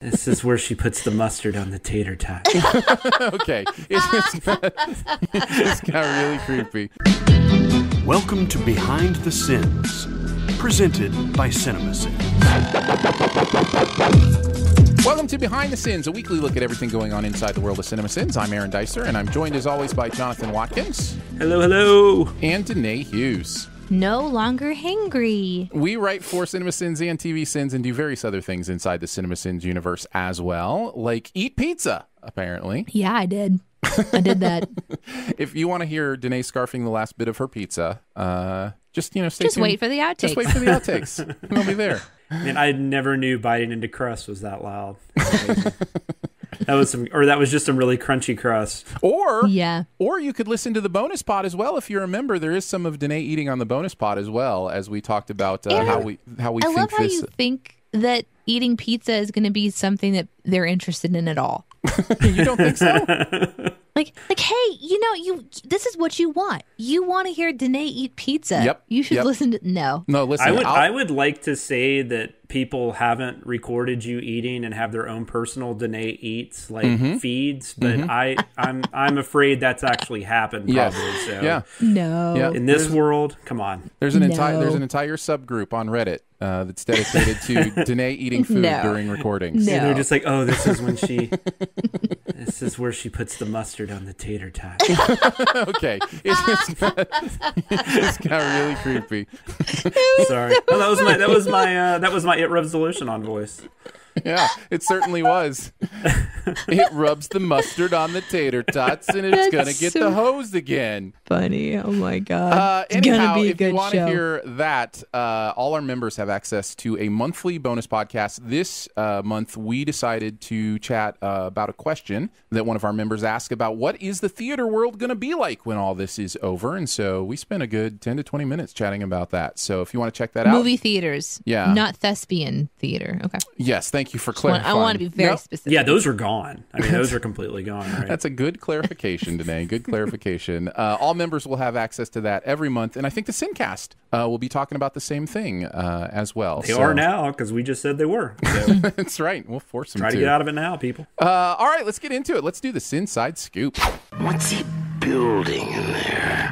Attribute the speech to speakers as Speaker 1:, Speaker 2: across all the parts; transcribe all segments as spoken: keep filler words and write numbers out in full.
Speaker 1: This is where she puts the mustard on the tater tot.
Speaker 2: Okay. It just, got, it just got really creepy.
Speaker 3: Welcome to Behind the Sins, presented by CinemaSins.
Speaker 2: Welcome to Behind the Sins, a weekly look at everything going on inside the world of CinemaSins. I'm Aaron Dicer, and I'm joined as always by Jonathan Watkins.
Speaker 1: Hello, hello.
Speaker 2: And Danae Hughes.
Speaker 4: No longer hangry.
Speaker 2: We write for CinemaSins and T V Sins and do various other things inside the CinemaSins universe as well, like eat pizza, apparently.
Speaker 4: Yeah, I did. I did that.
Speaker 2: If you want to hear Danae scarfing the last bit of her pizza, uh, just, you know, stay
Speaker 4: Just
Speaker 2: tuned.
Speaker 4: wait for the outtakes.
Speaker 2: Just wait for the outtakes. They'll be there.
Speaker 1: Man, I never knew biting into crust was that loud. That was some, or that was just some really crunchy crust.
Speaker 2: Or,
Speaker 4: Yeah.
Speaker 2: or you could listen to the bonus pod as well. If you remember, there is some of Danae eating on the bonus pod as well, as we talked about uh,
Speaker 4: Aaron,
Speaker 2: how we how we
Speaker 4: I
Speaker 2: think
Speaker 4: love how
Speaker 2: this.
Speaker 4: you think that eating pizza is going to be something that they're interested in at all.
Speaker 2: You don't think so?
Speaker 4: Like, like, hey, you know, you this is what you want. You want to hear Danae eat pizza.
Speaker 2: Yep,
Speaker 4: You should
Speaker 2: yep.
Speaker 4: listen to no.
Speaker 2: No, listen.
Speaker 1: I would
Speaker 2: I'll-
Speaker 1: I would like to say that people haven't recorded you eating and have their own personal Danae Eats like
Speaker 2: Mm-hmm.
Speaker 1: feeds, but I I'm I'm afraid that's actually happened
Speaker 2: Yes.
Speaker 1: probably. So
Speaker 2: Yeah.
Speaker 4: No.
Speaker 2: Yeah.
Speaker 1: in this
Speaker 2: There's-
Speaker 1: world, come on.
Speaker 2: There's an
Speaker 4: No.
Speaker 2: entire there's an entire subgroup on Reddit uh, that's dedicated to Danae eating food
Speaker 4: No.
Speaker 2: during recordings.
Speaker 4: No.
Speaker 1: And they're just like, oh, this is when she this is where she puts the mustard on the tater tot.
Speaker 2: Okay, it just, got, it just got really creepy.
Speaker 1: Sorry. Oh, that was my that was my uh, that was my It Rubs the Lotion on voice.
Speaker 2: Yeah, it certainly was. It rubs the mustard on the tater tots, and it's
Speaker 4: That's
Speaker 2: gonna get
Speaker 4: so
Speaker 2: the hose again.
Speaker 4: Funny. Oh my god.
Speaker 2: Uh,
Speaker 4: it's
Speaker 2: anyhow,
Speaker 4: gonna be a
Speaker 2: if
Speaker 4: good
Speaker 2: you want to
Speaker 4: show.
Speaker 2: hear that, uh, all our members have access to a monthly bonus podcast. This uh, month, we decided to chat uh, about a question that one of our members asked about what is the theater world going to be like when all this is over, and so we spent a good ten to twenty minutes chatting about that. So if you want to check that out,
Speaker 4: Movie theaters.
Speaker 2: Yeah.
Speaker 4: Not thespian theater. Okay.
Speaker 2: yes, thank you for
Speaker 4: I want-
Speaker 2: clarifying.
Speaker 4: I want to be very
Speaker 2: Nope.
Speaker 4: specific.
Speaker 1: Yeah, those are gone. I mean, those are completely gone, right?
Speaker 2: That's a good clarification, Danae. Good clarification. Uh, all members will have access to that every month, and I think the Sincast uh, will be talking about the same thing uh, as well.
Speaker 1: They
Speaker 2: So-
Speaker 1: are now because we just said they were. So
Speaker 2: That's right. We'll force them
Speaker 1: try to get out of it now, people.
Speaker 2: Uh, all right, let's get into it. Let's do the Sinside Scoop.
Speaker 3: What's he building in there?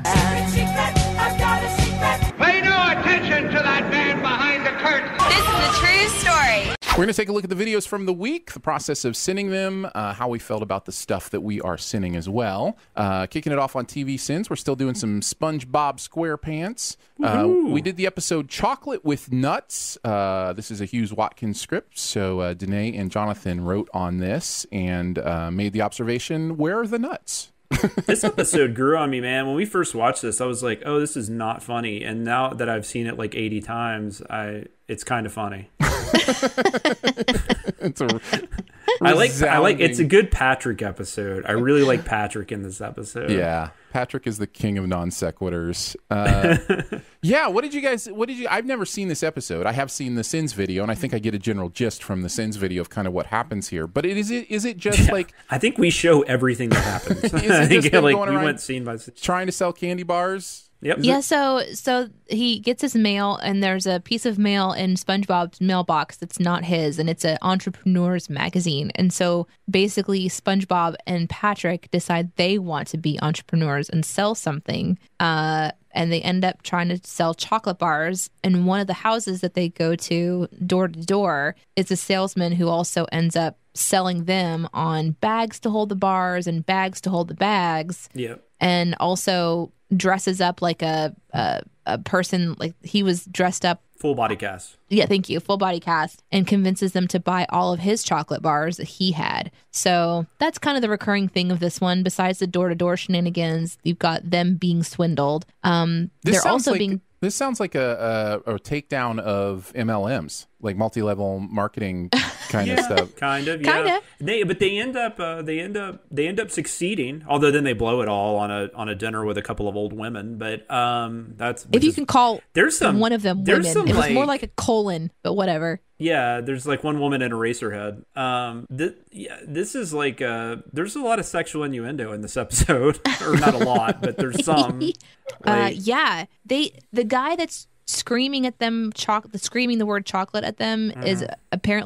Speaker 5: Pay no attention to that man behind the curtain.
Speaker 6: This is a true story.
Speaker 2: We're going to take a look at the videos from the week, the process of sinning them, uh, how we felt about the stuff that we are sinning as well. Uh, kicking it off on T V Sins, we're still doing some SpongeBob SquarePants. Uh, we did the episode Chocolate with Nuts. Uh, this is a Hughes Watkins script, so uh, Danae and Jonathan wrote on this and uh, made the observation, where are the nuts?
Speaker 1: This episode grew on me, man. When we first watched this, I was like, "Oh, this is not funny." And now that I've seen it like eighty times, I it's kind of funny.
Speaker 2: It's a
Speaker 1: I like I like it's a
Speaker 2: resounding-
Speaker 1: good Patrick episode. I really like Patrick in this episode.
Speaker 2: Yeah, Patrick is the king of non sequiturs. Uh, yeah, what did you guys? What did you? I've never seen this episode. I have seen the Sins video, and I think I get a general gist from the Sins video of kind of what happens here. But it, is it is it just like
Speaker 1: I think we show everything that happens.
Speaker 2: it
Speaker 1: I think
Speaker 2: just them
Speaker 1: like
Speaker 2: going
Speaker 1: we
Speaker 2: around-
Speaker 1: went scene by scene.
Speaker 2: trying to sell candy bars?
Speaker 1: Yep.
Speaker 4: Yeah, so so he gets his mail, and there's a piece of mail in SpongeBob's mailbox that's not his, and it's an entrepreneur's magazine. And so basically, SpongeBob and Patrick decide they want to be entrepreneurs and sell something. Uh, and they end up trying to sell chocolate bars. And one of the houses that they go to, door to door, is a salesman who also ends up selling them on bags to hold the bars and bags to hold the bags.
Speaker 1: Yep.
Speaker 4: And also dresses up like a, a a person, like he was dressed up.
Speaker 1: Full body cast.
Speaker 4: Yeah, thank you. Full body cast, and convinces them to buy all of his chocolate bars that he had. So that's kind of the recurring thing of this one. Besides the door to door shenanigans, you've got them being swindled. Um,
Speaker 2: This
Speaker 4: they're
Speaker 2: sounds
Speaker 4: also
Speaker 2: like,
Speaker 4: being.
Speaker 2: This sounds like a, a, a takedown of M L Ms, like multi-level marketing kind of stuff.
Speaker 1: Kind of, yeah.
Speaker 4: Kinda.
Speaker 1: They, but they end up, uh, they end up, they end up succeeding. Although then they blow it all on a on a dinner with a couple of old women. But um, that's
Speaker 4: If
Speaker 1: which
Speaker 4: you
Speaker 1: is-
Speaker 4: can call
Speaker 1: there's some
Speaker 4: one of them
Speaker 1: there's
Speaker 4: women,
Speaker 1: some,
Speaker 4: it was more
Speaker 1: like-
Speaker 4: like a colon, but whatever.
Speaker 1: Yeah, there's like one woman in Eraserhead. Um, th- yeah, this is like uh, there's a lot of sexual innuendo in this episode, or not a lot, but there's some.
Speaker 4: uh,
Speaker 1: Like,
Speaker 4: yeah, they the guy that's screaming at them, choc- the screaming the word chocolate at them
Speaker 1: Mm-hmm.
Speaker 4: is apparently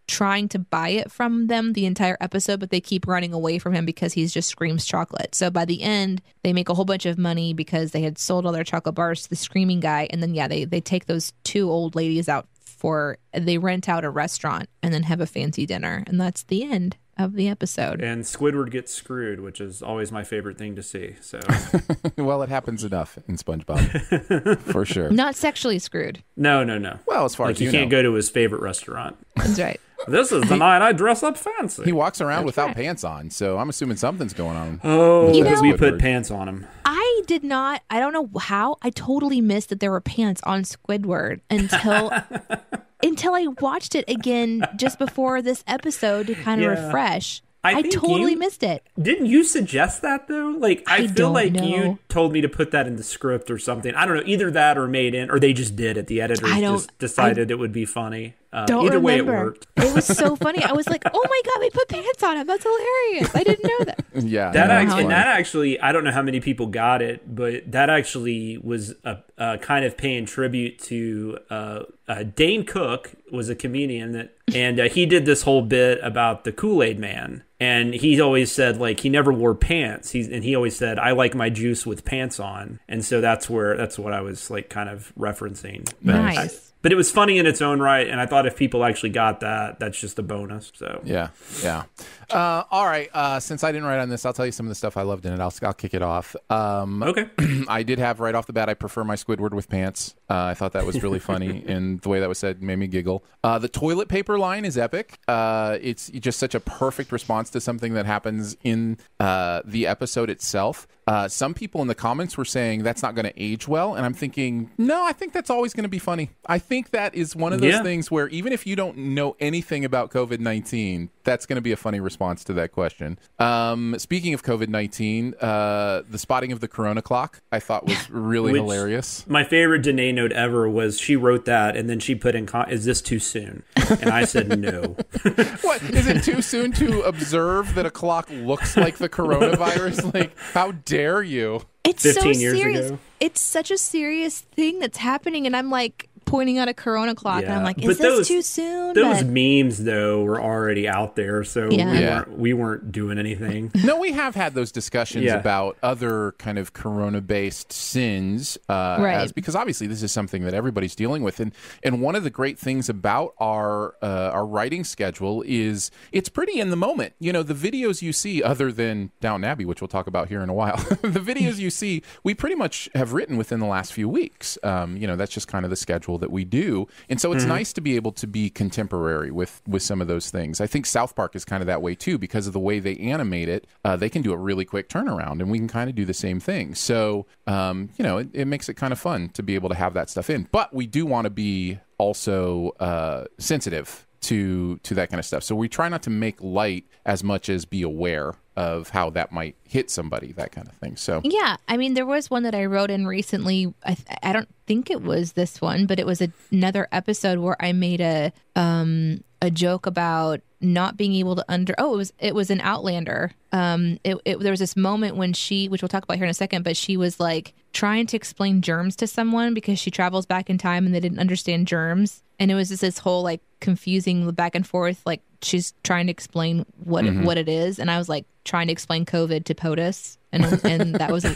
Speaker 4: trying to buy it from them the entire episode, but they keep running away from him because he's just screams chocolate. So by the end, they make a whole bunch of money because they had sold all their chocolate bars to the screaming guy. And then, yeah, they, they take those two old ladies out for, they rent out a restaurant and then have a fancy dinner. And that's the end of the episode.
Speaker 1: And Squidward gets screwed, which is always my favorite thing to see. So,
Speaker 2: well, it happens enough in SpongeBob, for sure.
Speaker 4: Not sexually screwed.
Speaker 1: No, no, no.
Speaker 2: Well, as far
Speaker 1: like
Speaker 2: as
Speaker 1: you,
Speaker 2: you
Speaker 1: can't
Speaker 2: know.
Speaker 1: go to his favorite restaurant.
Speaker 4: That's right.
Speaker 1: This is the night I dress up fancy.
Speaker 2: He walks around
Speaker 4: That's
Speaker 2: without
Speaker 4: right.
Speaker 2: pants on, so I'm assuming something's going on.
Speaker 1: Oh,
Speaker 4: You
Speaker 1: because
Speaker 4: know-
Speaker 1: we put
Speaker 2: Squidward.
Speaker 1: pants on him.
Speaker 4: I did not, I don't know how, I totally missed that there were pants on Squidward until until I watched it again just before this episode to kind of
Speaker 1: Yeah.
Speaker 4: refresh.
Speaker 1: I
Speaker 4: I,
Speaker 1: think
Speaker 4: totally
Speaker 1: you-
Speaker 4: missed it.
Speaker 1: Didn't you suggest that though? Like I,
Speaker 4: I
Speaker 1: feel
Speaker 4: don't
Speaker 1: like
Speaker 4: know.
Speaker 1: you told me to put that in the script or something. I don't know. Either that or made in, or they just did it. The editors
Speaker 4: I don't-
Speaker 1: just decided it would be funny. Uh,
Speaker 4: Don't
Speaker 1: either way, it
Speaker 4: remember.
Speaker 1: worked.
Speaker 4: It was so funny. I was like, oh my God, we put pants on him. That's hilarious. I didn't know that.
Speaker 2: Yeah.
Speaker 1: That
Speaker 2: no,
Speaker 1: act-
Speaker 2: it's
Speaker 1: and
Speaker 2: funny.
Speaker 1: that actually, I don't know how many people got it, but that actually was a, a kind of paying tribute to uh, uh, Dane Cook was a comedian that, and uh, he did this whole bit about the Kool-Aid Man, and he always said like he never wore pants. He's and he always said I like my juice with pants on, and so that's where that's what I was like kind of referencing. But
Speaker 4: Nice.
Speaker 1: I- But it was funny in its own right, and I thought if people actually got that, that's just a bonus. So
Speaker 2: Yeah, yeah. Uh, all right. Uh, since I didn't write on this, I'll tell you some of the stuff I loved in it. I'll, I'll kick it off. Um,
Speaker 1: okay.
Speaker 2: I did have right off the bat, I prefer my Squidward with pants. Uh, I thought that was really funny, and the way that was said made me giggle. Uh, the toilet paper line is epic. Uh, it's just such a perfect response to something that happens in uh, the episode itself. Uh, some people in the comments were saying that's not going to age well, and I'm thinking, no, I think that's always going to be funny. I think that is one of those
Speaker 1: Yeah.
Speaker 2: things where even if you don't know anything about COVID nineteen, that's going to be a funny response to that question. Um, speaking of COVID nineteen, uh, the spotting of the Corona clock I thought was really
Speaker 1: Which-
Speaker 2: hilarious.
Speaker 1: My favorite Danae note ever was she wrote that and then she put in, con- is this too soon? And I said no.
Speaker 2: What, is it too soon to observe that a clock looks like the coronavirus? Like, how dare you?
Speaker 4: It's so
Speaker 1: fifteen years
Speaker 4: serious.
Speaker 1: ago.
Speaker 4: It's such a serious thing that's happening. And I'm like pointing out a Corona clock. And I'm
Speaker 1: Yeah.
Speaker 4: like, is
Speaker 1: But
Speaker 4: this
Speaker 1: those-
Speaker 4: too soon?
Speaker 1: Those
Speaker 4: But-
Speaker 1: memes, though, were already out there, so
Speaker 4: Yeah.
Speaker 1: we,
Speaker 2: Yeah.
Speaker 1: weren't, we weren't doing anything.
Speaker 2: No, we have had those discussions
Speaker 1: Yeah.
Speaker 2: about other kind of corona-based sins, uh,
Speaker 4: Right.
Speaker 2: as, because obviously this is something that everybody's dealing with, and and one of the great things about our uh, our writing schedule is it's pretty in the moment. You know, the videos you see, other than Downton Abbey, which we'll talk about here in a while, the videos you see, we pretty much have written within the last few weeks. Um, you know, that's just kind of the schedule that we do, and so it's nice to be able to be contemporary with with some of those things. I think South Park is kind of that way too, because of the way they animate it. Uh, they can do a really quick turnaround, and we can kind of do the same thing. So, um, you know, it, it makes it kind of fun to be able to have that stuff in. But we do want to be also uh, sensitive to to that kind of stuff. So we try not to make light as much as be aware of how that might hit somebody, that kind of thing. So
Speaker 4: Yeah, I mean, there was one that I wrote in recently. I th- I don't think it was this one, but it was a- another episode where I made a um a joke about not being able to under. Oh, it was it was an Outlander. Um, it, it there was this moment when she, which we'll talk about here in a second, but she was like trying to explain germs to someone because she travels back in time and they didn't understand germs, and it was just this whole like confusing back and forth. Like she's trying to explain what it, what it is, and I was like trying to explain COVID to POTUS, and and that was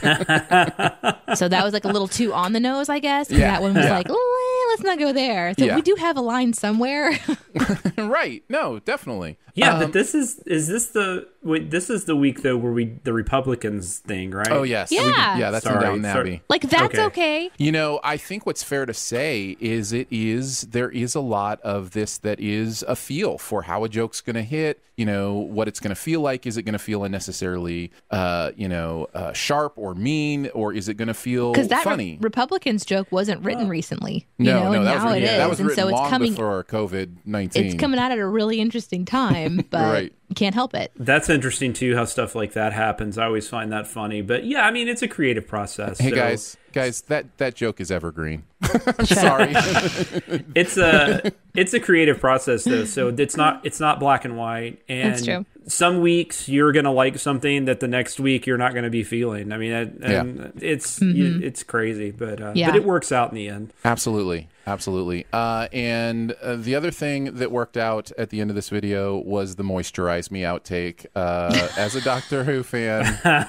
Speaker 4: so that was like a little too on the nose, I guess. And
Speaker 2: Yeah,
Speaker 4: that one was
Speaker 2: yeah.
Speaker 4: like, "Eh, let's not go there. So
Speaker 2: Yeah.
Speaker 4: we do have a line somewhere.
Speaker 2: right, no, definitely.
Speaker 1: Yeah,
Speaker 2: Um,
Speaker 1: but this is is this the wait, this is the week though where we the Republicans thing, right?
Speaker 2: Oh yes,
Speaker 4: Yeah.
Speaker 2: We can- yeah, that's in
Speaker 1: Sorry,
Speaker 2: Downton
Speaker 1: sorry.
Speaker 2: Abbey.
Speaker 4: Like that's
Speaker 1: Okay.
Speaker 4: okay.
Speaker 2: You know, I think what's fair to say is it is there is a lot of this that is a feel for how a joke's going to hit. You know, what it's going to feel like. Is it going to feel unnecessarily, uh, you know, uh, sharp or mean, or is it going to feel
Speaker 4: Because that
Speaker 2: funny?
Speaker 4: Re- Republicans joke wasn't written recently. You
Speaker 2: no,
Speaker 4: know,
Speaker 2: no,
Speaker 4: and
Speaker 2: that was
Speaker 4: now
Speaker 2: written,
Speaker 4: it is.
Speaker 2: that was
Speaker 4: and
Speaker 2: written
Speaker 4: so it's
Speaker 2: long
Speaker 4: coming
Speaker 2: before COVID nineteen.
Speaker 4: it's coming out at a really interesting time, but
Speaker 2: Right.
Speaker 4: you can't help it.
Speaker 1: That's interesting too, how stuff like that happens. I always find that funny. But yeah, I mean, it's a creative process.
Speaker 2: Hey
Speaker 1: so-
Speaker 2: guys, Guys, that, that joke is evergreen. I'm sorry.
Speaker 1: It's a it's a creative process though, so it's not it's not black and white. And
Speaker 4: That's true.
Speaker 1: Some weeks you're gonna like something that the next week you're not gonna be feeling. I mean, it, and yeah. it's mm-hmm. it's crazy, but uh,
Speaker 4: yeah.
Speaker 1: but it works out in the end.
Speaker 2: Absolutely, absolutely. Uh, and uh, the other thing that worked out at the end of this video was the moisturize me outtake. Uh, as a Doctor Who fan,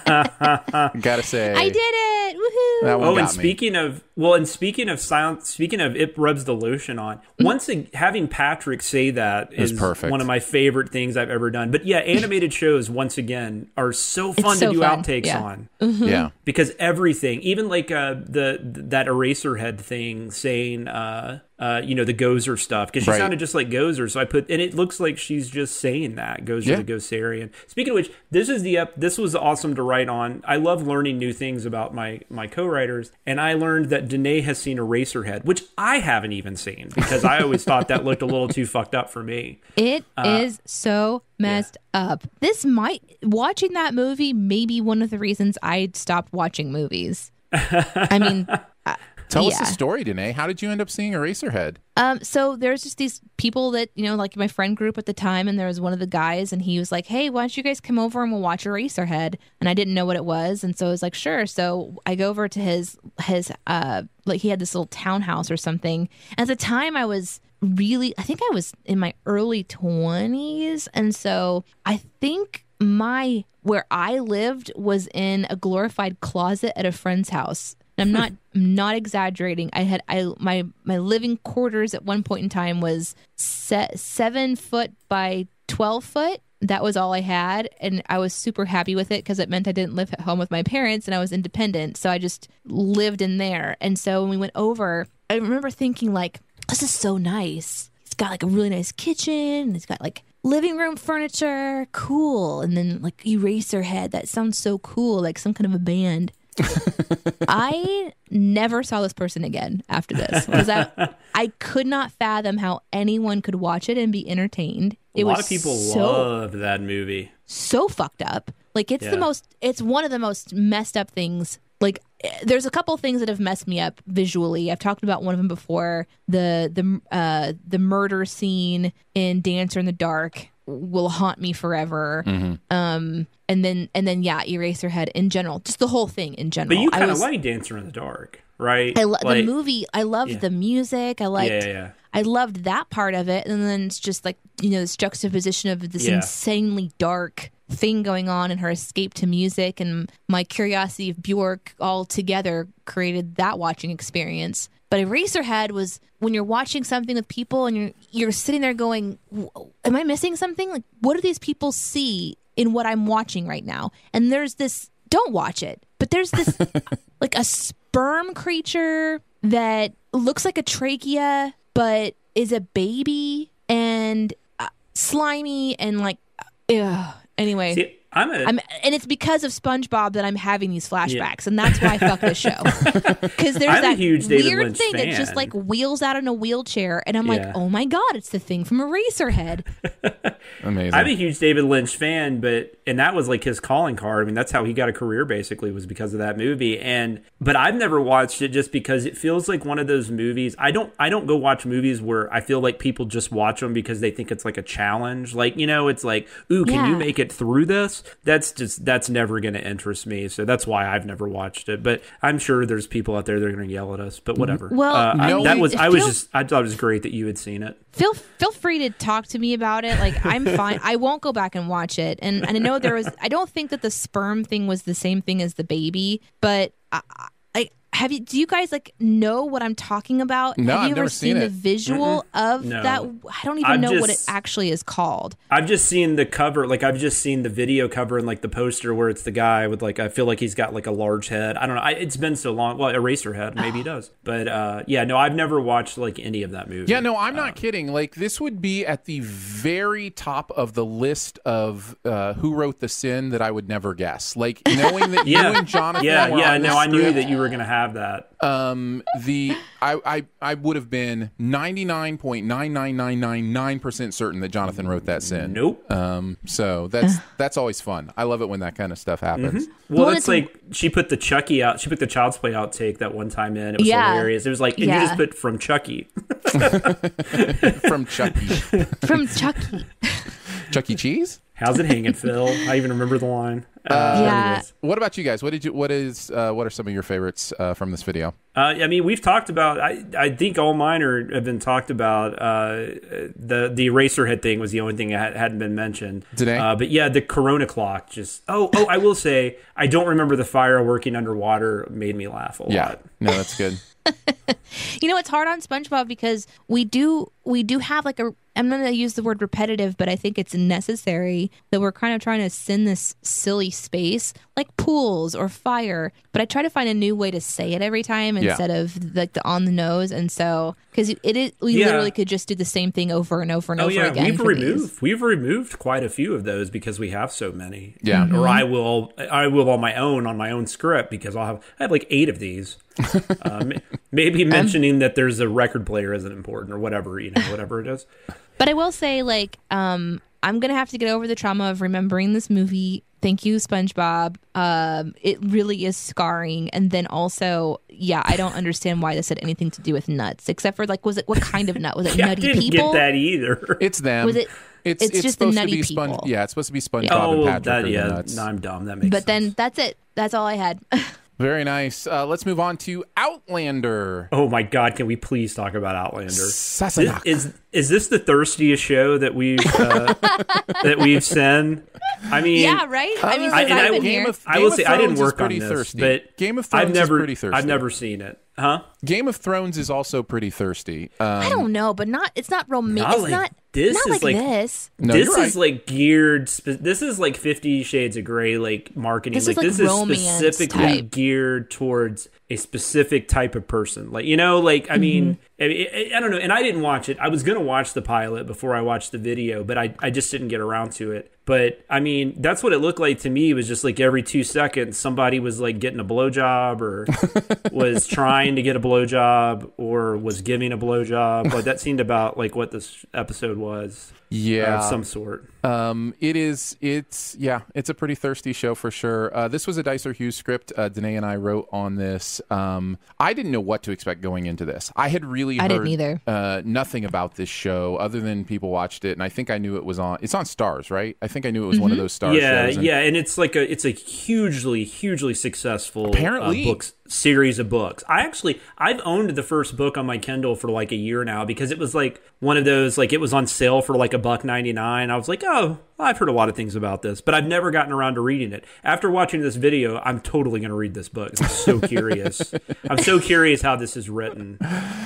Speaker 2: gotta say,
Speaker 4: I did it! Woohoo!
Speaker 2: That one
Speaker 1: oh,
Speaker 2: got
Speaker 1: and
Speaker 2: me.
Speaker 1: speaking of well, and speaking of silent, speaking of it rubs the lotion on. Once a, having Patrick say that is
Speaker 2: perfect.
Speaker 1: One of my favorite things I've ever done. But yeah, animated shows once again are so fun
Speaker 4: It's so
Speaker 1: to do
Speaker 4: fun.
Speaker 1: outtakes
Speaker 4: Yeah.
Speaker 1: on.
Speaker 4: Mm-hmm.
Speaker 2: Yeah.
Speaker 1: Because everything, even like uh, the that Eraserhead thing, saying uh, uh, you know the Gozer stuff, because she
Speaker 2: Right.
Speaker 1: sounded just like Gozer. So I put, and it looks like she's just saying that Gozer
Speaker 2: Yeah.
Speaker 1: the Gosarian. Speaking of which, this is the ep- this was awesome to write on. I love learning new things about my my co-writers, and I learned that Danae has seen Eraserhead, which I haven't even seen because I always thought that looked a little too fucked up for me.
Speaker 4: It
Speaker 1: Uh,
Speaker 4: is so messed up. This might watching that movie may be one of the reasons I stopped watching movies. I mean, uh,
Speaker 2: Tell
Speaker 4: yeah.
Speaker 2: us the story, Danae. How did you end up seeing Eraserhead?
Speaker 4: Um, so there's just these people that, you know, like my friend group at the time, and there was one of the guys, and he was like, hey, why don't you guys come over and we'll watch Eraserhead? And I didn't know what it was, and so I was like, sure. So I go over to his, his, uh, like he had this little townhouse or something. At the time I was really, I think I was in my early twenties, and so I think my, where I lived was in a glorified closet at a friend's house. I'm not I'm not exaggerating. I had I my my living quarters at one point in time was set seven foot by twelve foot. That was all I had, and I was super happy with it because it meant I didn't live at home with my parents and I was independent. So I just lived in there. And so when we went over, I remember thinking like, this is so nice. It's got like a really nice kitchen. It's got like living room furniture, cool. And then like Eraserhead, that sounds so cool, like some kind of a band. I never saw this person again after this because I, I could not fathom how anyone could watch it and be entertained. It
Speaker 1: a lot
Speaker 4: was
Speaker 1: of people
Speaker 4: so,
Speaker 1: love that movie.
Speaker 4: so fucked up. Like it's
Speaker 1: Yeah.
Speaker 4: the most, it's one of the most messed up things. Like there's a couple things that have messed me up visually. I've talked about one of them before. The the uh, the murder scene in Dancer in the Dark will haunt me forever.
Speaker 2: Mm-hmm.
Speaker 4: Um, and then and then yeah, Eraserhead in general, just the whole thing in general.
Speaker 1: But you
Speaker 4: I
Speaker 1: kind of
Speaker 4: was-
Speaker 1: like Dancer in the Dark, right?
Speaker 4: I lo-
Speaker 1: like,
Speaker 4: the movie. I loved
Speaker 1: yeah.
Speaker 4: the music. I liked.
Speaker 1: Yeah, yeah.
Speaker 4: I loved that part of it, and then it's just like, you know, this juxtaposition of this
Speaker 1: Yeah.
Speaker 4: insanely dark thing going on and her escape to music and my curiosity of Bjork all together created that watching experience. But Eraserhead was when you're watching something with people and you're you're sitting there going, am I missing something? Like, what do these people see in what I'm watching right now? And there's this, don't watch it, but there's this like a sperm creature that looks like a trachea but is a baby and uh, slimy and like, ugh. Anyway,
Speaker 1: See, I'm a.
Speaker 4: I'm, and it's because of SpongeBob that I'm having these flashbacks, and that's why I fuck this show. Because there's
Speaker 1: I'm a
Speaker 4: that
Speaker 1: huge David
Speaker 4: weird
Speaker 1: Lynch
Speaker 4: thing that just
Speaker 1: fan.
Speaker 4: like wheels out in a wheelchair, and I'm
Speaker 1: Yeah.
Speaker 4: like, oh my god, it's the thing from Eraserhead.
Speaker 2: Amazing.
Speaker 1: I'm a huge David Lynch fan, but and that was like his calling card. I mean, that's how he got a career. Basically, was because of that movie. And but I've never watched it just because it feels like one of those movies. I don't. I don't go watch movies where I feel like people just watch them because they think it's like a challenge. Like, you know, it's like, ooh, can
Speaker 4: Yeah.
Speaker 1: you make it through this? That's just that's never going to interest me. So that's why I've never watched it. But I'm sure there's people out there that are going to yell at us. But whatever.
Speaker 4: Well,
Speaker 1: uh,
Speaker 4: I
Speaker 1: I,
Speaker 4: mean,
Speaker 1: that was.
Speaker 4: it
Speaker 1: I was
Speaker 4: feels-
Speaker 1: just. I thought it was great that you had seen it.
Speaker 4: Feel feel free to talk to me about it. Like I'm fine. I won't go back and watch it. And, and I know there was. I don't think that the sperm thing was the same thing as the baby. But I, I have you. Do you guys like know what I'm talking about?
Speaker 2: No,
Speaker 4: have you
Speaker 2: I've
Speaker 4: ever
Speaker 2: never
Speaker 4: seen
Speaker 2: seen
Speaker 4: the
Speaker 2: it.
Speaker 4: visual of
Speaker 1: No.
Speaker 4: that? I don't even
Speaker 1: I've
Speaker 4: know what it
Speaker 1: just-
Speaker 4: actually is called.
Speaker 1: I've just seen the cover, like I've just seen the video cover and like the poster where it's the guy with like I feel like he's got like a large head. I don't know. I, it's been so long. Well, Eraserhead, maybe he does. But uh, yeah, no, I've never watched like any of that movie.
Speaker 2: Yeah, no, I'm not kidding. Like, this would be at the very top of the list of uh, who wrote the sin that I would never guess. Like, knowing that
Speaker 1: Yeah,
Speaker 2: you and Jonathan
Speaker 1: yeah,
Speaker 2: were
Speaker 1: yeah.
Speaker 2: on
Speaker 1: No,
Speaker 2: this
Speaker 1: I knew
Speaker 2: script,
Speaker 1: that you were gonna have have that.
Speaker 2: Um, the I, I I would have been ninety-nine point nine nine nine nine nine percent certain that Jonathan wrote that sin.
Speaker 1: Nope.
Speaker 2: Um, so that's that's always fun. I love it when that kind of stuff happens.
Speaker 1: Mm-hmm. Well,
Speaker 4: Well,
Speaker 1: it's
Speaker 4: it's-
Speaker 1: like she put the Chucky out. She put the Child's Play outtake that one time in. It was
Speaker 4: Yeah.
Speaker 1: hilarious. It was like, and
Speaker 4: Yeah.
Speaker 1: you just put from Chucky.
Speaker 2: From Chucky,
Speaker 4: From Chucky.
Speaker 2: Chuck E. Cheese.
Speaker 1: How's it hanging, Phil? I even remember the line. Uh,
Speaker 4: Yeah.
Speaker 1: anyways.
Speaker 2: What about you guys? What did you? What is? Uh, what are some of your favorites uh, from this video?
Speaker 1: Uh, I mean, we've talked about. I, I think all mine are, have been talked about. Uh, the the Eraserhead thing was the only thing that hadn't been mentioned
Speaker 2: Today?
Speaker 1: Uh, but yeah, the Corona clock. Just oh oh, I will say I don't remember the fire working underwater. Made me laugh a
Speaker 2: Yeah,
Speaker 1: lot.
Speaker 2: no, that's good.
Speaker 4: You know, it's hard on SpongeBob because we do we do have like a I'm going to use the word repetitive, but I think it's necessary that we're kind of trying to send this silly space like pools or fire. But I try to find a new way to say it every time
Speaker 2: Yeah.
Speaker 4: instead of like the on the nose. And so because it is, we
Speaker 1: Yeah.
Speaker 4: literally could just do the same thing over and over and
Speaker 1: Oh
Speaker 4: over
Speaker 1: yeah,
Speaker 4: again.
Speaker 1: we've
Speaker 4: for these.
Speaker 1: removed we've removed quite a few of those because we have so many.
Speaker 2: Yeah.
Speaker 1: Or I will I will on my own on my own script because I'll have I have like eight of these. uh, ma- maybe mentioning that there's a record player isn't important or whatever, you know, whatever it is.
Speaker 4: But I will say, like, um, I'm gonna have to get over the trauma of remembering this movie. Thank you, SpongeBob. Um, it really is scarring. And then also, yeah, I don't understand why this had anything to do with nuts, except for like, was it what kind of nut? Was it
Speaker 1: Yeah, I
Speaker 4: nutty
Speaker 1: didn't
Speaker 4: people?
Speaker 1: get that either.
Speaker 2: It's them.
Speaker 4: Was it-
Speaker 2: It's
Speaker 4: it's just the
Speaker 2: supposed
Speaker 4: nutty
Speaker 2: to be Sponge.
Speaker 4: people.
Speaker 2: Yeah, it's supposed to be SpongeBob
Speaker 1: oh,
Speaker 2: and Patrick
Speaker 1: that
Speaker 2: are
Speaker 1: yeah,
Speaker 2: the nuts.
Speaker 1: no, I'm dumb. That makes
Speaker 4: But
Speaker 1: sense.
Speaker 4: then that's it. That's all I had.
Speaker 2: Very nice. Uh, let's move on to Outlander.
Speaker 1: Oh my God! Can we please talk about Outlander? This,
Speaker 2: Sassenach.
Speaker 1: is is this the thirstiest show that we've uh, that we've seen? I mean,
Speaker 4: Yeah, right? I mean,
Speaker 2: Uh,
Speaker 1: I-
Speaker 4: since
Speaker 1: and I-
Speaker 4: I've been
Speaker 2: Game
Speaker 4: here.
Speaker 2: of,
Speaker 1: I
Speaker 2: Game
Speaker 1: will
Speaker 2: of
Speaker 1: say I didn't
Speaker 2: Thrones is
Speaker 1: work on
Speaker 2: pretty
Speaker 1: this,
Speaker 2: thirsty.
Speaker 1: but
Speaker 2: Game of Thrones
Speaker 1: I've never,
Speaker 2: is pretty thirsty.
Speaker 1: I've never seen it, huh?
Speaker 2: Game of Thrones is also pretty thirsty. Um,
Speaker 4: I don't know, but not. It's not romantic.
Speaker 1: Not
Speaker 4: It's
Speaker 1: like
Speaker 4: not.
Speaker 1: this
Speaker 4: not
Speaker 1: is
Speaker 4: like,
Speaker 1: like-
Speaker 4: this.
Speaker 2: No,
Speaker 1: this
Speaker 2: you're
Speaker 1: is
Speaker 2: right.
Speaker 1: like geared. Spe- this is like Fifty Shades of Grey, like marketing.
Speaker 4: This
Speaker 1: like
Speaker 4: is like
Speaker 1: this is
Speaker 4: romance
Speaker 1: specifically
Speaker 4: type.
Speaker 1: geared towards a specific type of person. Like you know, like I mean,
Speaker 4: Mm-hmm.
Speaker 1: I, I, I don't know. And I didn't watch it. I was gonna watch the pilot before I watched the video, but I I just didn't get around to it. But I mean, that's what it looked like to me. It was just like every two seconds, somebody was like getting a blowjob, or was trying to get a blowjob, or was giving a blowjob. Like that seemed about like what this episode was.
Speaker 2: Yeah.
Speaker 1: Of some sort.
Speaker 2: Um, it is. It's yeah. It's a pretty thirsty show for sure. Uh, this was a Dicer Hughes script. Uh, Danae and I wrote on this. Um, I didn't know what to expect going into this. I had really
Speaker 4: I
Speaker 2: heard
Speaker 4: didn't either.
Speaker 2: Uh, nothing about this show other than people watched it, and I think I knew it was on. It's on Stars, right? I think I knew it was one of those Stars
Speaker 1: Yeah,
Speaker 2: shows. and-
Speaker 1: yeah, and it's like a it's a hugely hugely successful
Speaker 2: Apparently.
Speaker 1: uh, books series of books. I actually I've owned the first book on my Kindle for like a year now because it was like one of those like it was on sale for like a buck ninety-nine. I was like, "Oh, I've heard a lot of things about this, but I've never gotten around to reading it." After watching this video, I'm totally going to read this book. I'm so curious. I'm so curious how this is written.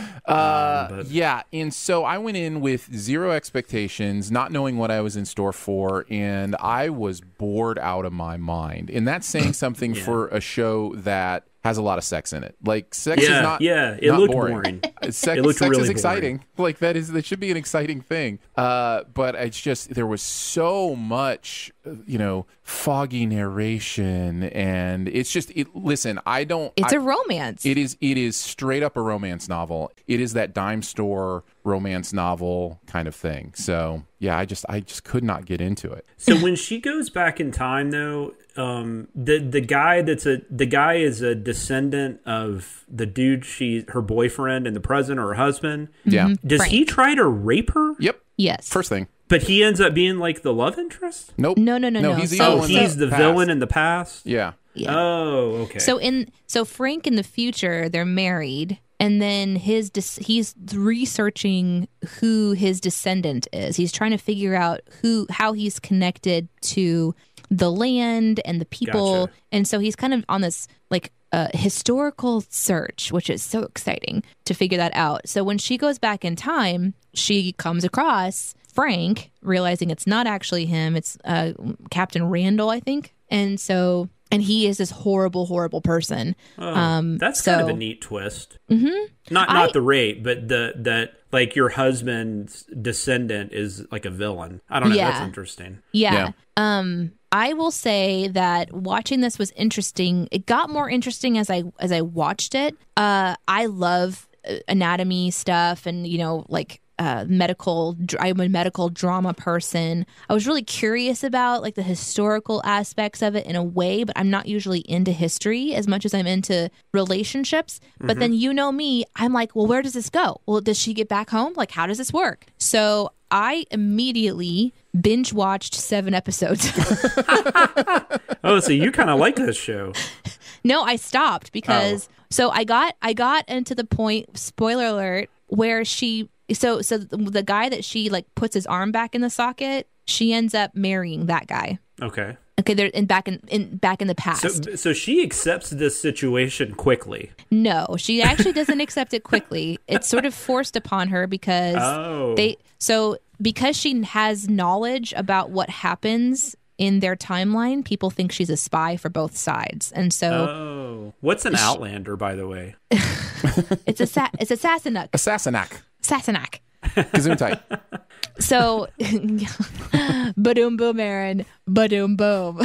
Speaker 2: Uh,
Speaker 1: Um, but-
Speaker 2: yeah, and so I went in with zero expectations, not knowing what I was in store for, and I was bored out of my mind. And that's saying something for a show that has a lot of sex in it. Like sex
Speaker 1: Yeah,
Speaker 2: is not
Speaker 1: yeah, it
Speaker 2: not
Speaker 1: looked
Speaker 2: boring.
Speaker 1: boring.
Speaker 2: Sex,
Speaker 1: It looked
Speaker 2: sex
Speaker 1: really
Speaker 2: is
Speaker 1: boring.
Speaker 2: exciting. Like that is that should be an exciting thing. Uh, but it's just there was so much, uh, you know, foggy narration, and it's just it. Listen, I don't.
Speaker 4: It's
Speaker 2: I-
Speaker 4: a romance.
Speaker 2: it is it is straight up a romance novel. It is that dime store romance novel kind of thing. So yeah, I just I just could not get into it.
Speaker 1: So when she goes back in time, though, um, the the guy that's a the guy is a descendant of the dude she her boyfriend in the present or her husband.
Speaker 2: Yeah.
Speaker 1: Does
Speaker 4: Frank.
Speaker 1: he try to rape her?
Speaker 2: Yep.
Speaker 4: yes.
Speaker 2: First thing.
Speaker 1: But he ends up being like the love interest.
Speaker 2: Nope.
Speaker 4: No, no, no, no.
Speaker 2: He's the
Speaker 4: So-
Speaker 1: Oh,
Speaker 2: evil in
Speaker 1: he's the
Speaker 2: past.
Speaker 1: villain in the past.
Speaker 2: Yeah.
Speaker 4: Yeah.
Speaker 1: Oh, okay.
Speaker 4: So in so Frank in the future, they're married, and then his des- he's researching who his descendant is. He's trying to figure out who how he's connected to the land and the people,
Speaker 1: Gotcha.
Speaker 4: and so he's kind of on this like uh, historical search, which is so exciting to figure that out. So when she goes back in time, she comes across Frank, realizing it's not actually him; it's uh, Captain Randall, I think, and so. And he is this horrible, horrible person.
Speaker 1: Oh,
Speaker 4: um,
Speaker 1: that's
Speaker 4: so,
Speaker 1: kind of a neat twist. Mm-hmm. Not not
Speaker 4: I-
Speaker 1: the rape, but the that like your husband's descendant is like a villain. I don't know.
Speaker 4: Yeah.
Speaker 1: That's interesting.
Speaker 4: Yeah.
Speaker 2: Yeah.
Speaker 4: Um, I will say that watching this was interesting. It got more interesting as I as I watched it. Uh, I love anatomy stuff and, you know, like uh, medical. I'm a medical drama person. I was really curious about like the historical aspects of it in a way, but I'm not usually into history as much as I'm into relationships. Mm-hmm. But then, you know me, I'm like, well, where does this go? Well, does she get back home? Like, how does this work? So I immediately binge watched seven episodes.
Speaker 1: Oh, so you kind of like this show.
Speaker 4: No, I stopped because oh. so I got I got into the point, spoiler alert, where she so so the, the guy that she like puts his arm back in the socket, she ends up marrying that guy.
Speaker 1: Okay.
Speaker 4: Okay, they're in back in, in back in the past.
Speaker 1: So, so she accepts this situation quickly.
Speaker 4: No, she actually doesn't accept it quickly. It's sort of forced upon her because
Speaker 1: oh.
Speaker 4: they so because she has knowledge about what happens in their timeline, people think she's a spy for both sides. And so
Speaker 1: oh. What's an Outlander, by the way?
Speaker 4: it's a sa- it's Assassinac.
Speaker 2: Assassinac.
Speaker 4: Assassinac.
Speaker 2: Gesundheit.
Speaker 4: So, ba-doom boom, Aaron. Ba-doom boom.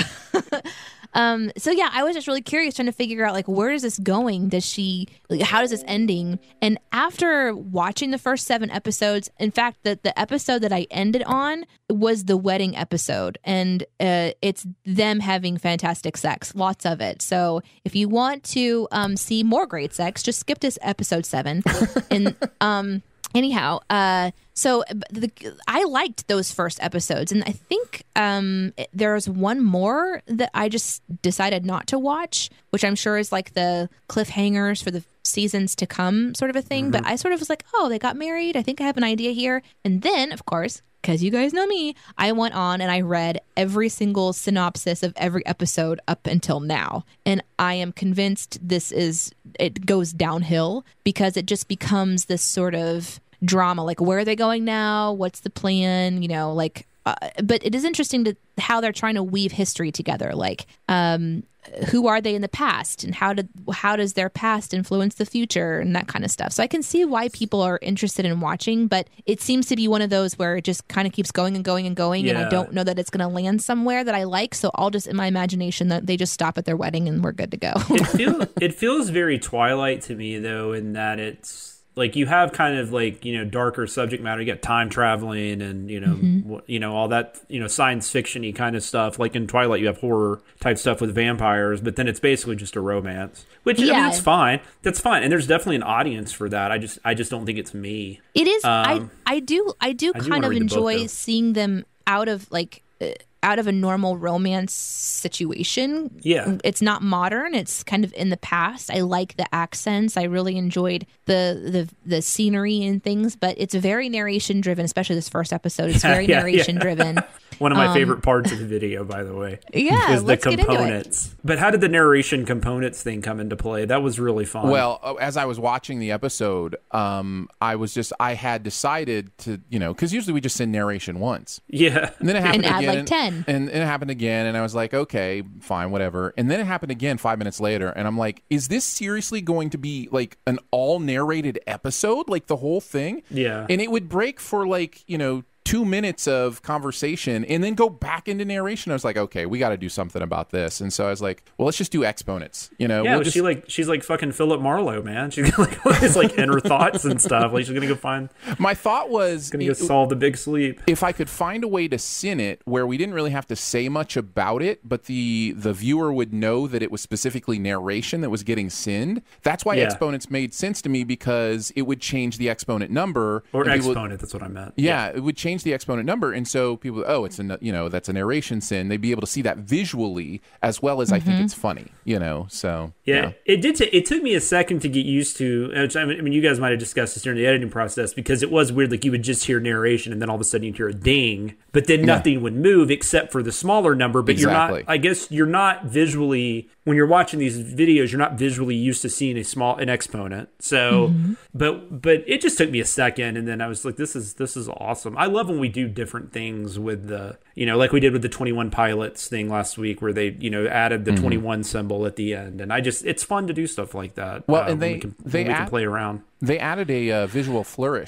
Speaker 4: um, so yeah, I was just really curious, trying to figure out like, where is this going? Does she? Like, how is this ending? And after watching the first seven episodes, in fact, the the episode that I ended on was the wedding episode, and uh, it's them having fantastic sex, lots of it. So if you want to um, see more great sex, just skip this episode seven, and um. Anyhow, uh, so the, I liked those first episodes, and I think um, there's one more that I just decided not to watch, which I'm sure is like the cliffhangers for the seasons to come sort of a thing. Mm-hmm. But I sort of was like, oh, they got married. I think I have an idea here. And then, of course, because you guys know me, I went on and I read every single synopsis of every episode up until now. And I am convinced this is, it goes downhill because it just becomes this sort of drama. Like, where are they going now? What's the plan? You know, like, uh, but it is interesting to how they're trying to weave history together. Like, um, who are they in the past, and how did how does their past influence the future, and that kind of stuff. So I can see why people are interested in watching, but it seems to be one of those where it just kind of keeps going and going and going, yeah. and I don't know that it's going to land somewhere that I like. So I'll just, in my imagination, that they just stop at their wedding and we're good to go.
Speaker 1: it, feel, it feels very Twilight to me, though, in that it's like you have kind of like, you know, darker subject matter. You got time traveling and, you know, mm-hmm. you know, all that, you know, science fiction-y kind of stuff. Like in Twilight, you have horror type stuff with vampires, but then it's basically just a romance, which yeah. I mean, that's fine. That's fine. And there's definitely an audience for that. I just, I just don't think it's me.
Speaker 4: It is.
Speaker 1: Um,
Speaker 4: I, I do, I do
Speaker 1: I do
Speaker 4: kind of enjoy
Speaker 1: book,
Speaker 4: seeing them out of like, uh, out of a normal romance situation.
Speaker 1: Yeah.
Speaker 4: It's not modern. It's kind of in the past. I like the accents. I really enjoyed the the, the scenery and things, but it's very narration driven, especially this first episode. It's very yeah, narration yeah. driven.
Speaker 1: One of my
Speaker 4: um,
Speaker 1: favorite parts of the video, by the way.
Speaker 4: Yeah,
Speaker 1: is the
Speaker 4: let's
Speaker 1: components.
Speaker 4: Get into it.
Speaker 1: But how did the narration components thing come into play? That was really fun.
Speaker 2: Well, as I was watching the episode, um, I was just, I had decided to, you know, because usually we just send narration once.
Speaker 1: Yeah.
Speaker 2: And then it happened
Speaker 4: and
Speaker 2: again.
Speaker 4: add like ten.
Speaker 2: And, and it happened again, and I was like, okay, fine, whatever. And then it happened again five minutes later, and I'm like, is this seriously going to be like an all narrated episode? Like the whole thing?
Speaker 1: Yeah.
Speaker 2: And it would break for like, you know, two minutes of conversation and then go back into narration. I was like, okay, we got to do something about this. And so I was like, well, let's just do exponents. You know,
Speaker 1: yeah,
Speaker 2: we'll just...
Speaker 1: she like she's like fucking Philip Marlowe, man. She's like it's like inner thoughts and stuff. Like she's gonna go find.
Speaker 2: My thought was
Speaker 1: gonna go solve the big sleep.
Speaker 2: If I could find a way to sin it where we didn't really have to say much about it, but the the viewer would know that it was specifically narration that was getting sinned. That's why yeah. exponents made sense to me, because it would change the exponent number.
Speaker 1: Or
Speaker 2: people,
Speaker 1: exponent, that's what I meant.
Speaker 2: Yeah,
Speaker 1: yeah,
Speaker 2: it would change the exponent number, and so people, oh, it's a, you know, that's a narration sin. They'd be able to see that visually as well as mm-hmm. I think it's funny, you know. So
Speaker 1: yeah,
Speaker 2: yeah.
Speaker 1: it did. T- it took me a second to get used to. I mean, you guys might have discussed this during the editing process, because it was weird. Like you would just hear narration, and then all of a sudden you'd hear a ding, but then nothing yeah. would move except for the smaller number. But
Speaker 2: exactly.
Speaker 1: you're not. I guess you're not visually, when you're watching these videos, you're not visually used to seeing a small an exponent. So, mm-hmm. but but it just took me a second, and then I was like, this is this is awesome. I love when we do different things with the, you know, like we did with the twenty-one Pilots thing last week, where they, you know, added the mm-hmm. twenty-one symbol at the end, and I just, it's fun to do stuff like that.
Speaker 2: Well,
Speaker 1: uh,
Speaker 2: and they
Speaker 1: we can,
Speaker 2: they
Speaker 1: we
Speaker 2: add,
Speaker 1: can play around.
Speaker 2: They added a uh, visual flourish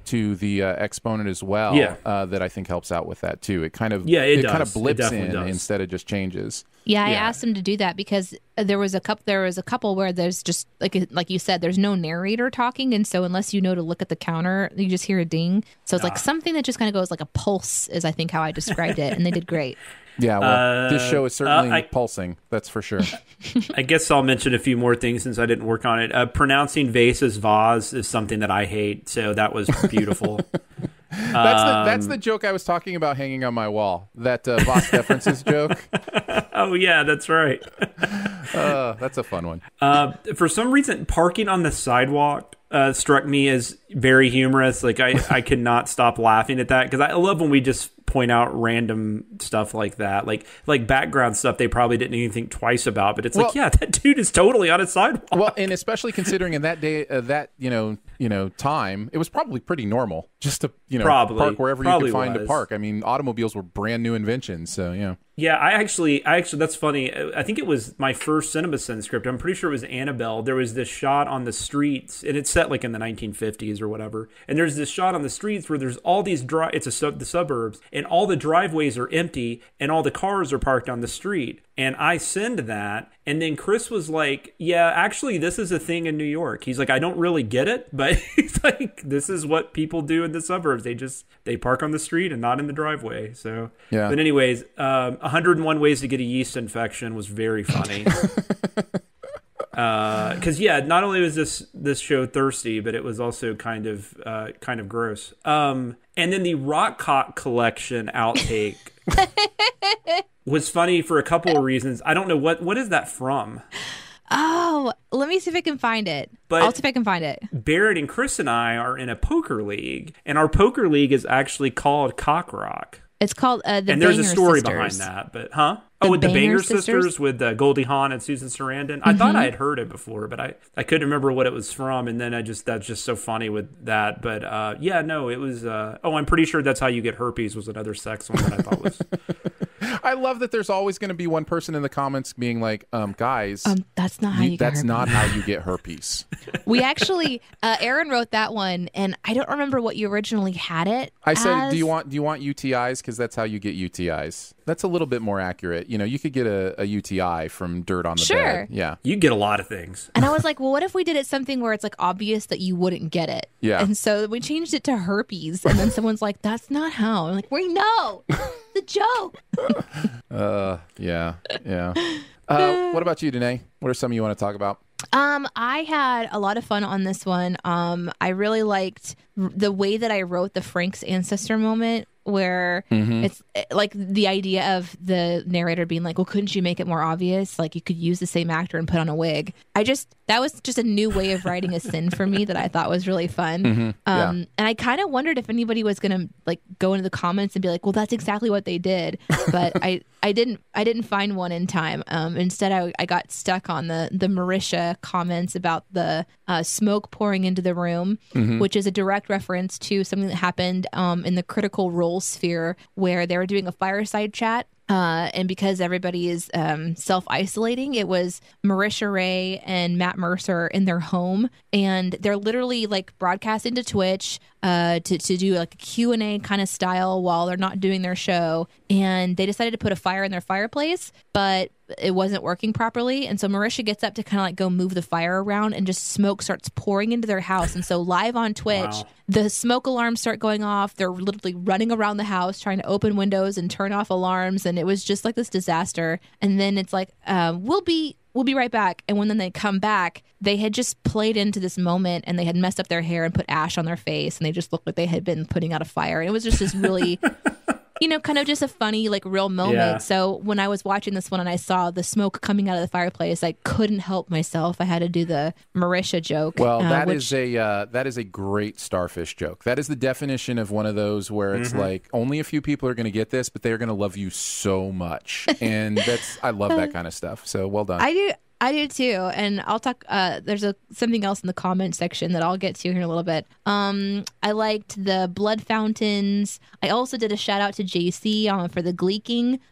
Speaker 2: to the uh, exponent as well.
Speaker 1: Yeah.
Speaker 2: Uh, that I think helps out with that too. It kind of
Speaker 1: Yeah, it
Speaker 2: kind
Speaker 1: does.
Speaker 2: of
Speaker 1: It
Speaker 2: blips
Speaker 1: definitely
Speaker 2: in
Speaker 1: does.
Speaker 2: instead of just changes.
Speaker 4: Yeah, I
Speaker 1: Yeah.
Speaker 4: asked him to do that because there was a couple. There was a couple where there's just like like you said, there's no narrator talking, and so unless you know to look at the counter, you just hear a ding. So it's like something that just kind of goes like a pulse, is I think how I described it, and they did great.
Speaker 2: Yeah, well, this
Speaker 1: Uh,
Speaker 2: show is certainly
Speaker 1: uh, I-
Speaker 2: pulsing. That's for sure.
Speaker 1: I guess I'll mention a few more things since I didn't work on it. Uh, pronouncing vase as vase is something that I hate, so that was beautiful.
Speaker 2: That's the that's
Speaker 1: Um,
Speaker 2: the joke I was talking about hanging on my wall. That uh, Voss Deferences joke.
Speaker 1: Oh yeah, that's right.
Speaker 2: Uh, that's a fun one.
Speaker 1: Uh, for some reason, parking on the sidewalk uh, struck me as very humorous. Like I, I could not stop laughing at that because I love when we just point out random stuff like that, like like background stuff they probably didn't even think twice about. But it's
Speaker 2: Well-
Speaker 1: like, yeah, that dude is totally on a sidewalk.
Speaker 2: Well, and especially considering in that day, uh, that you know, you know, time, it was probably pretty normal just to you know
Speaker 1: Probably.
Speaker 2: park wherever
Speaker 1: Probably
Speaker 2: you could find to
Speaker 1: was.
Speaker 2: park. I mean, automobiles were brand new inventions, so yeah.
Speaker 1: Yeah, I actually, I actually, that's funny. I think it was my first CinemaSin script. I'm pretty sure it was Annabelle. There was this shot on the streets, and it's set like in the nineteen fifties or whatever. And there's this shot on the streets where there's all these dri- it's a sub- the suburbs, and all the driveways are empty, and all the cars are parked on the street. And I send that, and then Chris was like, "Yeah, actually, this is a thing in New York." He's like, "I don't really get it, but he's like, this is what people do in the suburbs. They just they park on the street and not in the driveway." So
Speaker 2: Yeah.
Speaker 1: But anyways, um, one hundred one Ways to Get a Yeast Infection was very funny. Because yeah, not only was this this show thirsty, but it was also kind of uh, kind of gross. Um, and then the Rock Cock Collection outtake was funny for a couple of reasons. I don't know what what is that from.
Speaker 4: Oh, let me see if I can find it.
Speaker 1: But-
Speaker 4: I'll see if I can find it.
Speaker 1: Barrett and Chris and I are in a poker league, and our poker league is actually called Cock Rock.
Speaker 4: It's called uh, the
Speaker 1: And there's a
Speaker 4: Banger
Speaker 1: story
Speaker 4: Sisters.
Speaker 1: behind that, but huh?
Speaker 4: The
Speaker 1: Oh, with the
Speaker 4: Banger
Speaker 1: Banger
Speaker 4: Sisters?
Speaker 1: Sisters, with uh, Goldie Hawn and Susan Sarandon. I thought I had heard it before, but I, I couldn't remember what it was from. And then I just that's just so funny with that. But uh, yeah, no, it was. Uh, oh, I'm pretty sure That's How You Get Herpes was another sex one that I thought was.
Speaker 2: I love that there's always going to be one person in the comments being like, um, guys,
Speaker 4: Um, that's not how you,
Speaker 2: you-
Speaker 4: get
Speaker 2: that's
Speaker 4: herpes.
Speaker 2: not how you get herpes.
Speaker 4: We actually, uh, Aaron wrote that one, and I don't remember what you originally had it.
Speaker 2: I said,
Speaker 4: as.
Speaker 2: do you want do you want U T Is? Because that's how you get U T Is. That's a little bit more accurate. You know, you could get a, a U T I from dirt on the
Speaker 4: Sure.
Speaker 2: bed. Yeah.
Speaker 1: You get a lot of things.
Speaker 4: And I was like, well, what if we did it something where it's like obvious that you wouldn't get it?
Speaker 2: Yeah.
Speaker 4: And so we changed it to herpes, and then someone's like, that's not how. I'm like, we know. The joke.
Speaker 2: Uh, yeah, yeah. Uh, what about you, Danae? What are some you want to talk about?
Speaker 4: Um, I had a lot of fun on this one. Um, I really liked r- the way that I wrote the Frank's ancestor moment, where it's eh, like the idea of the narrator being like, well, couldn't you make it more obvious? Like you could use the same actor and put on a wig. I just, that was just a new way of writing a sin for me that I thought was really fun. Um,
Speaker 2: Yeah.
Speaker 4: and I kind of wondered if anybody was going to like go into the comments and be like, well, that's exactly what they did. But I, I didn't, I didn't find one in time. Um, instead I, I got stuck on the, the Marisha comments about the uh, smoke pouring into the room, which is a direct reference to something that happened um, in the Critical Role sphere where they were doing a fireside chat. Uh, and because everybody is um, self-isolating, it was Marisha Ray and Matt Mercer in their home. And they're literally like broadcasting to Twitch uh, to, to do like a Q and A kind of style while they're not doing their show. And they decided to put a fire in their fireplace, but it wasn't working properly. And so Marisha gets up to kind of like go move the fire around, and just smoke starts pouring into their house. And so live on Twitch,
Speaker 1: Wow.
Speaker 4: the smoke alarms start going off. They're literally running around the house trying to open windows and turn off alarms. And it was just like this disaster. And then it's like, um, we'll be we'll be right back. And when then they come back, they had just played into this moment, and they had messed up their hair and put ash on their face, and they just looked like they had been putting out a fire. And it was just this really you know, kind of just a funny, like, real moment.
Speaker 1: Yeah.
Speaker 4: So when I was watching this one and I saw the smoke coming out of the fireplace, I couldn't help myself. I had to do the Marisha joke.
Speaker 2: Well,
Speaker 4: uh,
Speaker 2: that
Speaker 4: which,
Speaker 2: is a uh, that is a great starfish joke. That is the definition of one of those where it's like only a few people are going to get this, but they're going to love you so much, and that's I love that kind of stuff. So well done.
Speaker 4: I do. I do too, and I'll talk. Uh, there's a something else in the comment section that I'll get to here in a little bit. Um, I liked the blood fountains. I also did a shout out to J C um, for the gleeking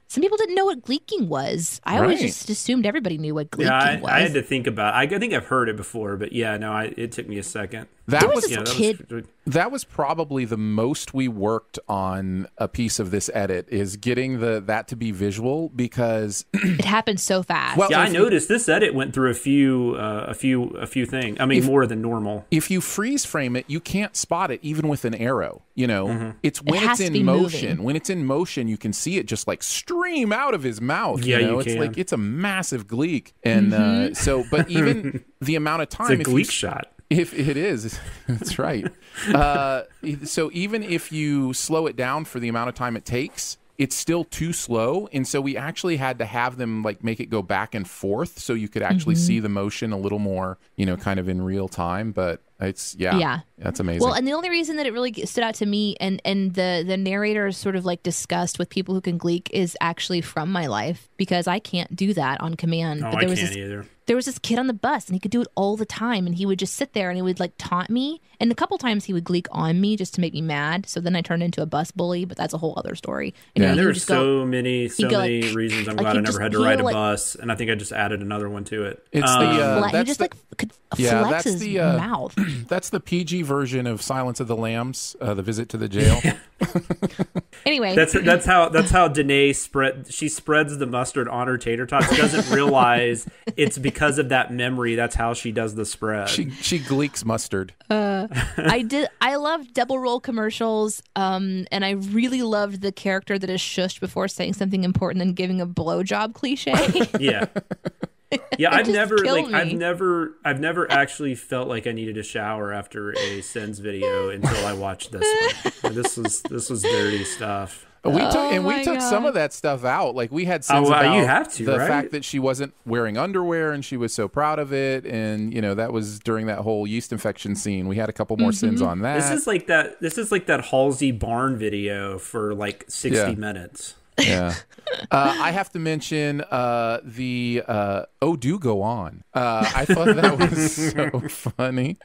Speaker 4: some people didn't know what gleeking was. I
Speaker 2: Right.
Speaker 4: always just assumed everybody knew what gleeking
Speaker 1: Yeah, I,
Speaker 4: was.
Speaker 1: I had to think about. I, I think I've heard it before, but yeah, no, I, it took me a second.
Speaker 2: That
Speaker 4: There was
Speaker 2: was
Speaker 4: this
Speaker 1: Yeah, that
Speaker 4: kid.
Speaker 1: was.
Speaker 2: that was probably the most we worked on a piece of this edit is getting the that to be visual because
Speaker 4: It happened so fast.
Speaker 2: well
Speaker 1: Yeah, I
Speaker 2: if you-
Speaker 1: noticed this edit went through a few, uh, a few, a few things. I mean,
Speaker 2: If-
Speaker 1: more than normal.
Speaker 2: if you freeze frame it, you can't spot it even with an arrow. You know,
Speaker 1: Mm-hmm.
Speaker 2: it's when
Speaker 4: has
Speaker 2: it's
Speaker 4: to be
Speaker 2: in motion.
Speaker 4: moving.
Speaker 2: When it's in motion, you can see it just like stream out of his mouth.
Speaker 1: Yeah,
Speaker 2: you know,
Speaker 1: you
Speaker 2: it's
Speaker 1: can.
Speaker 2: like it's a massive gleek, and
Speaker 4: Mm-hmm.
Speaker 2: uh, so, but even the amount of time,
Speaker 1: It's a
Speaker 2: if you
Speaker 1: gleek shot.
Speaker 2: If it is, that's right. Uh, so even if you slow it down for the amount of time it takes, it's still too slow. And so we actually had to have them like make it go back and forth so you could actually
Speaker 4: Mm-hmm.
Speaker 2: see the motion a little more, you know, kind of in real time. But it's, yeah,
Speaker 4: Yeah.
Speaker 2: that's amazing.
Speaker 4: Well, and the only reason that it really stood out to me and and the the narrator is sort of like discussed with people who can gleek is actually from my life because I can't do that on command.
Speaker 1: No,
Speaker 4: But
Speaker 1: I
Speaker 4: there was
Speaker 1: can't
Speaker 4: this,
Speaker 1: either.
Speaker 4: there was this kid on the bus and he could do it all the time and he would just sit there and he would like taunt me and a couple times he would gleek on me just to make me mad. So then I turned into a bus bully, but that's a whole other story.
Speaker 2: Yeah.
Speaker 4: Anyway, he
Speaker 1: There
Speaker 4: would
Speaker 1: are
Speaker 4: just
Speaker 1: so
Speaker 4: go,
Speaker 1: many, so
Speaker 4: go
Speaker 1: many
Speaker 4: like-
Speaker 1: reasons. I'm
Speaker 4: like
Speaker 1: glad
Speaker 4: he
Speaker 1: I never
Speaker 4: just-
Speaker 1: had to
Speaker 4: he
Speaker 1: ride a
Speaker 4: like-
Speaker 1: bus, and I think I just added another one to it.
Speaker 2: It's
Speaker 1: Um,
Speaker 2: the, uh,
Speaker 4: fle- he
Speaker 2: that's
Speaker 4: just
Speaker 2: the,
Speaker 4: like could
Speaker 2: yeah,
Speaker 4: flex
Speaker 2: that's
Speaker 4: his
Speaker 2: the, uh,
Speaker 4: mouth.
Speaker 2: that's the P G version of Silence of the Lambs, uh, the visit to the jail.
Speaker 4: Anyway,
Speaker 1: That's that's how that's how Danae spread. She spreads the mustard on her tater tots. She doesn't realize it's because of that memory. That's how she does the spread.
Speaker 2: she, she gleeks mustard.
Speaker 4: I did. I loved double roll commercials, um, and I really loved the character that is shushed before saying something important and giving a blowjob cliche.
Speaker 1: Yeah. Yeah, I've
Speaker 4: just
Speaker 1: never
Speaker 4: killed
Speaker 1: like I've
Speaker 4: me.
Speaker 1: never I've never actually felt like I needed a shower after a Sins video until I watched this one. This was this was dirty stuff.
Speaker 2: We took and we
Speaker 4: my
Speaker 2: took some
Speaker 4: God.
Speaker 2: of that stuff out. Like we had sins
Speaker 1: Oh, well,
Speaker 2: about
Speaker 1: you have to,
Speaker 2: the
Speaker 1: right?
Speaker 2: fact that she wasn't wearing underwear and she was so proud of it, and you know that was during that whole yeast infection scene. We had a couple more sins on that.
Speaker 1: This is like that this is like that Halsey Barn video for like sixty
Speaker 2: Yeah.
Speaker 1: minutes.
Speaker 2: yeah. Uh, I have to mention uh, the uh, "Oh, do go on." Uh, I thought that was so funny.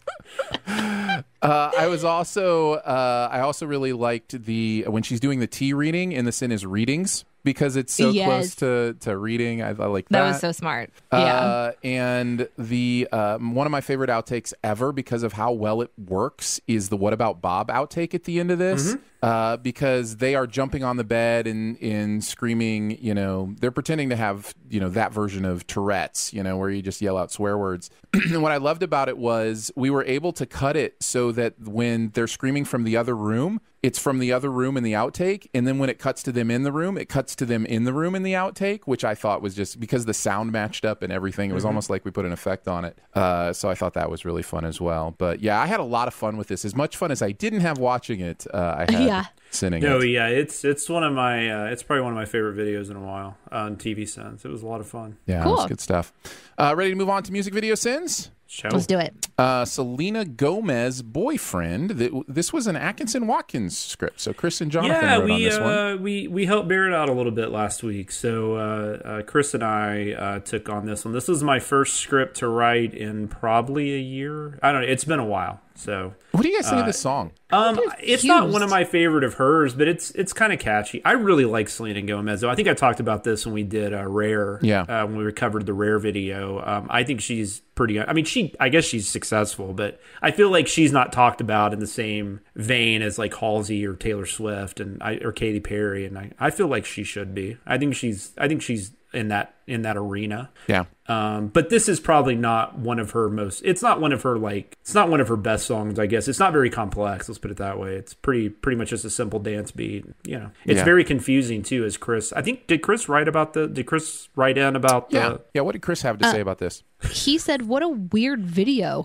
Speaker 2: Uh, I was also uh, I also really liked the when she's doing the tea reading and the sin is readings because it's so
Speaker 4: Yes.
Speaker 2: close to, to reading. I, I like that.
Speaker 4: That was so smart. Yeah.
Speaker 2: Uh, and the um, one of my favorite outtakes ever because of how well it works is the "What About Bob" outtake at the end of this. Uh, because they are jumping on the bed and, and screaming, you know, they're pretending to have, you know, that version of Tourette's, you know, where you just yell out swear words. And what I loved about it was we were able to cut it so that when they're screaming from the other room, it's from the other room in the outtake. And then when it cuts to them in the room, it cuts to them in the room in the outtake, which I thought was just because the sound matched up and everything. It was almost like we put an effect on it. Uh, so I thought that was really fun as well. But yeah, I had a lot of fun with this. As much fun as I didn't have watching it, uh, I had
Speaker 4: Yeah.
Speaker 2: sinning
Speaker 1: No,
Speaker 2: it.
Speaker 1: yeah, it's it's one of my uh, it's probably one of my favorite videos in a while on T V Sense. It was a lot of fun.
Speaker 2: Yeah,
Speaker 4: Cool.
Speaker 2: that's good stuff. Uh, ready to move on to music video sins?
Speaker 1: Show.
Speaker 4: Let's do it.
Speaker 2: Uh, Selena Gomez, Boyfriend. Th- This was an Atkinson Watkins script. So Chris and Jonathan
Speaker 1: Yeah,
Speaker 2: wrote on
Speaker 1: we
Speaker 2: this one.
Speaker 1: uh, we we helped bear it out a little bit last week. So uh, uh, Chris and I uh, took on this one. This was my first script to write in probably a year. I don't know. It's been a while. So
Speaker 2: What do you guys think of this song?
Speaker 1: um, it's not
Speaker 4: confused.
Speaker 1: one of my favorite of hers, but it's it's kind of catchy. I really like Selena Gomez. Though I think I talked about this when we did uh, Rare.
Speaker 2: Yeah.
Speaker 1: uh, when we covered the Rare video. Um, I think she's pretty. I mean, she. I guess she's successful, but I feel like she's not talked about in the same vein as like Halsey or Taylor Swift and I, or Katy Perry. And I, I feel like she should be. I think she's. I think she's in that in that arena.
Speaker 2: Yeah.
Speaker 1: Um, but this is probably not one of her most. It's not one of her like. It's not one of her best songs. I guess it's not very complex. Let's put it that way. It's pretty pretty much just a simple dance beat. You know, it's
Speaker 2: Yeah.
Speaker 1: very confusing too. As Chris, I think did Chris write about the? Did Chris write in about the?
Speaker 2: Yeah. Yeah. What did Chris have to
Speaker 4: Uh,
Speaker 2: say about this?
Speaker 4: He said, "What a weird video,"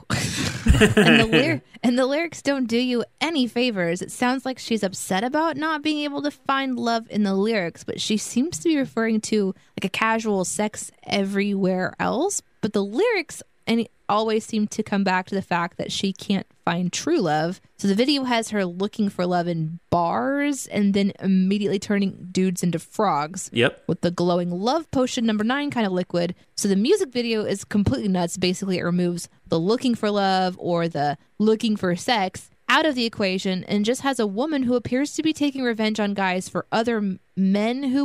Speaker 4: and the lyr- and the lyrics don't do you any favors. It sounds like she's upset about not being able to find love in the lyrics, but she seems to be referring to like a casual sex everywhere else. But the lyrics and it always seem to come back to the fact that she can't find true love. So the video has her looking for love in bars and then immediately turning dudes into frogs
Speaker 1: Yep.
Speaker 4: with the glowing love potion number nine kind of liquid. So the music video is completely nuts. Basically, it removes the looking for love or the looking for sex out of the equation and just has a woman who appears to be taking revenge on guys for other m- men who weren't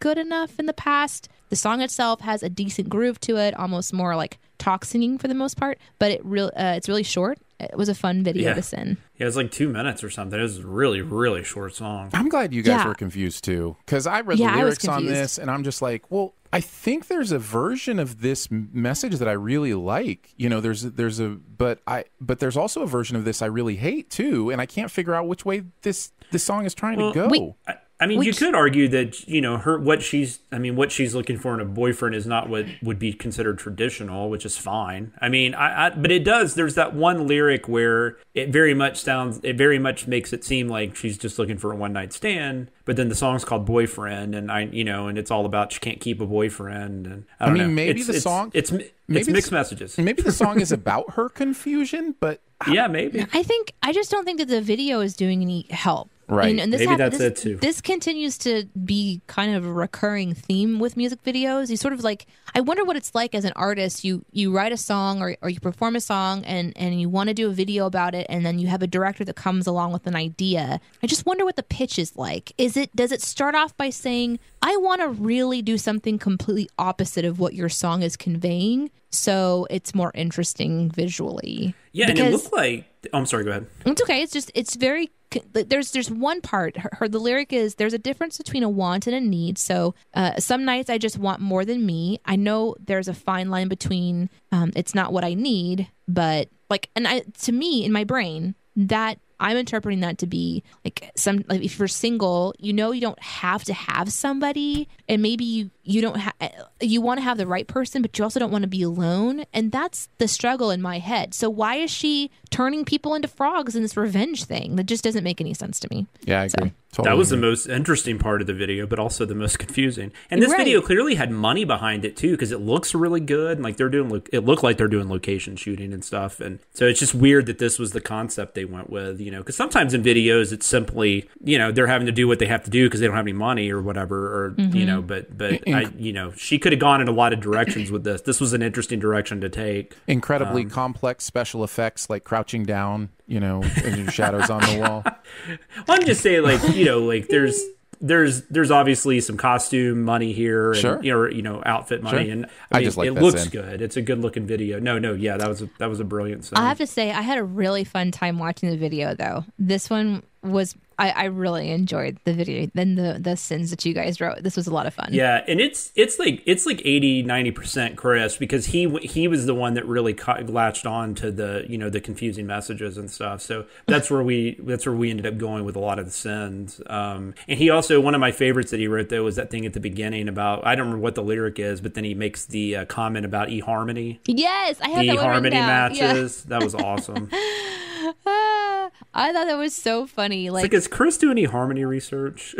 Speaker 4: good enough in the past. The song itself has a decent groove to it, almost more like talk singing for the most part, but it real uh, it's really short. It was a fun video
Speaker 1: Yeah.
Speaker 4: to sing.
Speaker 1: Yeah, it was like two minutes or something. It was a really, really short song.
Speaker 2: I'm glad you guys
Speaker 4: Yeah.
Speaker 2: were confused too, because I read
Speaker 4: Yeah,
Speaker 2: the
Speaker 4: I was
Speaker 2: lyrics on
Speaker 4: confused.
Speaker 2: this, and I'm just like, well, I think there's a version of this m- message that I really like. You know, there's there's a but I but there's also a version of this I really hate too, and I can't figure out which way this this song is trying
Speaker 1: Well,
Speaker 2: to go.
Speaker 4: we-
Speaker 1: I, I mean,
Speaker 4: We
Speaker 1: you
Speaker 4: c-
Speaker 1: could argue that, you know, her what she's I mean, what she's looking for in a boyfriend is not what would be considered traditional, which is fine. I mean, I, I but it does. There's that one lyric where it very much sounds, it very much makes it seem like she's just looking for a one night stand. But then the song's called Boyfriend, and I, you know, and it's all about she can't keep a boyfriend. And I,
Speaker 2: I
Speaker 1: don't
Speaker 2: mean,
Speaker 1: know.
Speaker 2: maybe
Speaker 1: It's-
Speaker 2: the
Speaker 1: it's-
Speaker 2: song-
Speaker 1: it's it's,
Speaker 2: maybe
Speaker 1: it's
Speaker 2: the-
Speaker 1: mixed messages.
Speaker 2: Maybe the song is about her confusion, but
Speaker 1: Yeah, maybe.
Speaker 4: I think I just don't think that the video is doing any help.
Speaker 2: Right.
Speaker 4: And, and this
Speaker 1: Maybe
Speaker 4: hap-
Speaker 1: that's
Speaker 4: this,
Speaker 1: it, too.
Speaker 4: This continues to be kind of a recurring theme with music videos. You sort of like, I wonder what it's like as an artist. You you write a song or, or you perform a song and, and you want to do a video about it, and then you have a director that comes along with an idea. I just wonder what the pitch is like. Is it does it start off by saying, I want to really do something completely opposite of what your song is conveying, so it's more interesting visually?
Speaker 1: Yeah, and it
Speaker 4: Because-
Speaker 1: looked like. Oh, I'm sorry. Go ahead.
Speaker 4: It's okay. It's just it's very there's there's one part. Her, her the lyric is there's a difference between a want and a need. So uh, some nights I just want more than me. I know there's a fine line between um, it's not what I need, but like and I to me in my brain that. I'm interpreting that to be like some like if you're single, you know you don't have to have somebody, and maybe you you don't ha- you want to have the right person, but you also don't want to be alone, and that's the struggle in my head. So why is she turning people into frogs in this revenge thing? That just doesn't make any sense to me.
Speaker 2: yeah, I agree. Totally
Speaker 1: That was the
Speaker 2: agree.
Speaker 1: most interesting part of the video, but also the most confusing. And this
Speaker 4: Right.
Speaker 1: video clearly had money behind it too, because it looks really good. And like they're doing, lo- it looked like they're doing location shooting and stuff. And so it's just weird that this was the concept they went with, you know, because sometimes in videos it's simply, you know, they're having to do what they have to do because they don't have any money or whatever, or you know. But but I, you know, she could have gone in a lot of directions with this. This was an interesting direction to take.
Speaker 2: incredibly
Speaker 1: Um,
Speaker 2: complex special effects like crouching down, you know, and shadows on the wall.
Speaker 1: Well, I'm just saying, like, you know, like there's there's there's obviously some costume money here, and,
Speaker 2: Sure.
Speaker 1: you know, you know, outfit money,
Speaker 2: Sure.
Speaker 1: and
Speaker 2: I
Speaker 1: I mean,
Speaker 2: just like
Speaker 1: it
Speaker 2: that
Speaker 1: looks
Speaker 2: scene.
Speaker 1: good. It's a good looking video. No, no, yeah, that was a, that was a brilliant scene.
Speaker 4: I have to say, I had a really fun time watching the video, though. This one was, I, I really enjoyed the video. Then the the sins that you guys wrote. This was a lot of fun.
Speaker 1: Yeah, and it's it's like it's like eighty, ninety percent Chris, because he he was the one that really caught, latched on to the, you know, the confusing messages and stuff. So that's where we that's where we ended up going with a lot of the sins. Um, and he also, one of my favorites that he wrote though was that thing at the beginning about, I don't remember what the lyric is, but then he makes the uh, comment about eHarmony.
Speaker 4: Yes, I have that one written
Speaker 1: eHarmony
Speaker 4: down.
Speaker 1: matches. That was awesome.
Speaker 4: Yeah. I thought that was so funny.
Speaker 1: It's
Speaker 4: Like,
Speaker 1: like, is Chris doing eHarmony research?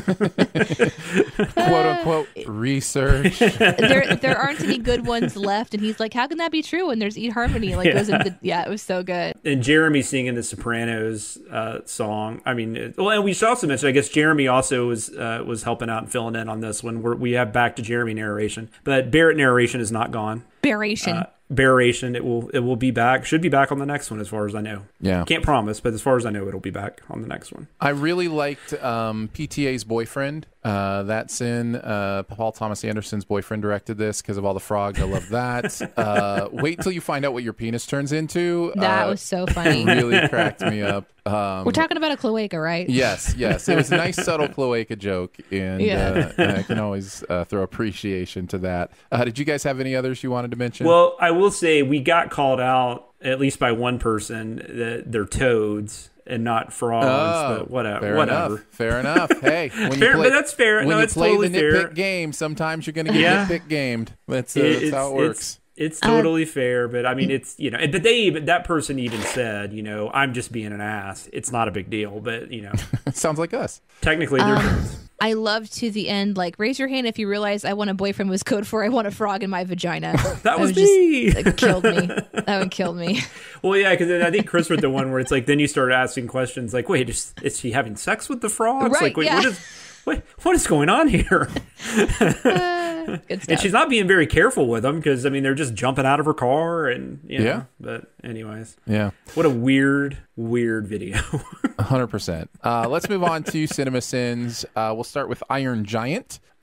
Speaker 2: Quote unquote research.
Speaker 4: there there aren't any good ones left, and he's like, "How can that be true when there's Eat Harmony?" Like, goes into the, yeah, it was so good.
Speaker 1: And Jeremy singing the Sopranos uh, song. I mean, it, well, and we should also mention, I guess Jeremy also was uh, was helping out and filling in on this one. We're, we have back to Jeremy narration, but Barrett narration is not gone.
Speaker 4: Barration.
Speaker 1: Uh, Barration, it will it will be back. Should be back on the next one, as far as I know.
Speaker 2: Yeah.
Speaker 1: Can't promise, but as far as I know, it'll be back on the next one.
Speaker 2: I really liked um, P T A's boyfriend. Uh, that's in uh, Paul Thomas Anderson's boyfriend directed this because of all the frogs. I love that. uh, wait till you find out what your penis turns into.
Speaker 4: that
Speaker 2: uh,
Speaker 4: was so funny.
Speaker 2: really cracked me up. Um,
Speaker 4: We're talking about a cloaca, right?
Speaker 2: Yes, yes. It was a nice, subtle cloaca joke, and
Speaker 4: Yeah.
Speaker 2: uh, I can always uh, throw appreciation to that. Uh, did you guys have any others you wanted to mention?
Speaker 1: Well, I will say we got called out at least by one person that they're toads and not frogs.
Speaker 2: Oh,
Speaker 1: but whatever.
Speaker 2: fair
Speaker 1: whatever.
Speaker 2: enough. Fair enough. Hey, when you
Speaker 1: Fair,
Speaker 2: play,
Speaker 1: but that's fair.
Speaker 2: When
Speaker 1: No,
Speaker 2: you
Speaker 1: it's
Speaker 2: play
Speaker 1: totally
Speaker 2: the nitpick
Speaker 1: fair.
Speaker 2: game, sometimes you're going to get
Speaker 1: Yeah.
Speaker 2: nitpick gamed. That's, uh,
Speaker 1: It-
Speaker 2: that's how it
Speaker 1: it's-
Speaker 2: works.
Speaker 1: It's totally fair, but I mean, it's, you know, but they even, that person even said, you know, I'm just being an ass. It's not a big deal, but, you know,
Speaker 2: Sounds like us.
Speaker 1: technically they're
Speaker 4: Um,
Speaker 1: toads.
Speaker 4: I love to the end, like, raise your hand if you realize I want a boyfriend was code for I want a frog in my vagina.
Speaker 1: That was
Speaker 4: just,
Speaker 1: me.
Speaker 4: it killed me. That one killed me.
Speaker 1: Well, yeah, because I think Chris wrote the one where it's like, then you start asking questions like, wait, is, is she having sex with the frogs?
Speaker 4: Right,
Speaker 1: like, wait,
Speaker 4: yeah.
Speaker 1: what is, what, what is going on here?
Speaker 4: Uh, good stuff.
Speaker 1: And she's not being very careful with them because, I mean, they're just jumping out of her car and, you know,
Speaker 2: Yeah.
Speaker 1: but anyways,
Speaker 2: Yeah.
Speaker 1: what a weird, weird video.
Speaker 2: one hundred percent. Uh, let's move on to Cinema Sins. Uh, we'll start with Iron Giant.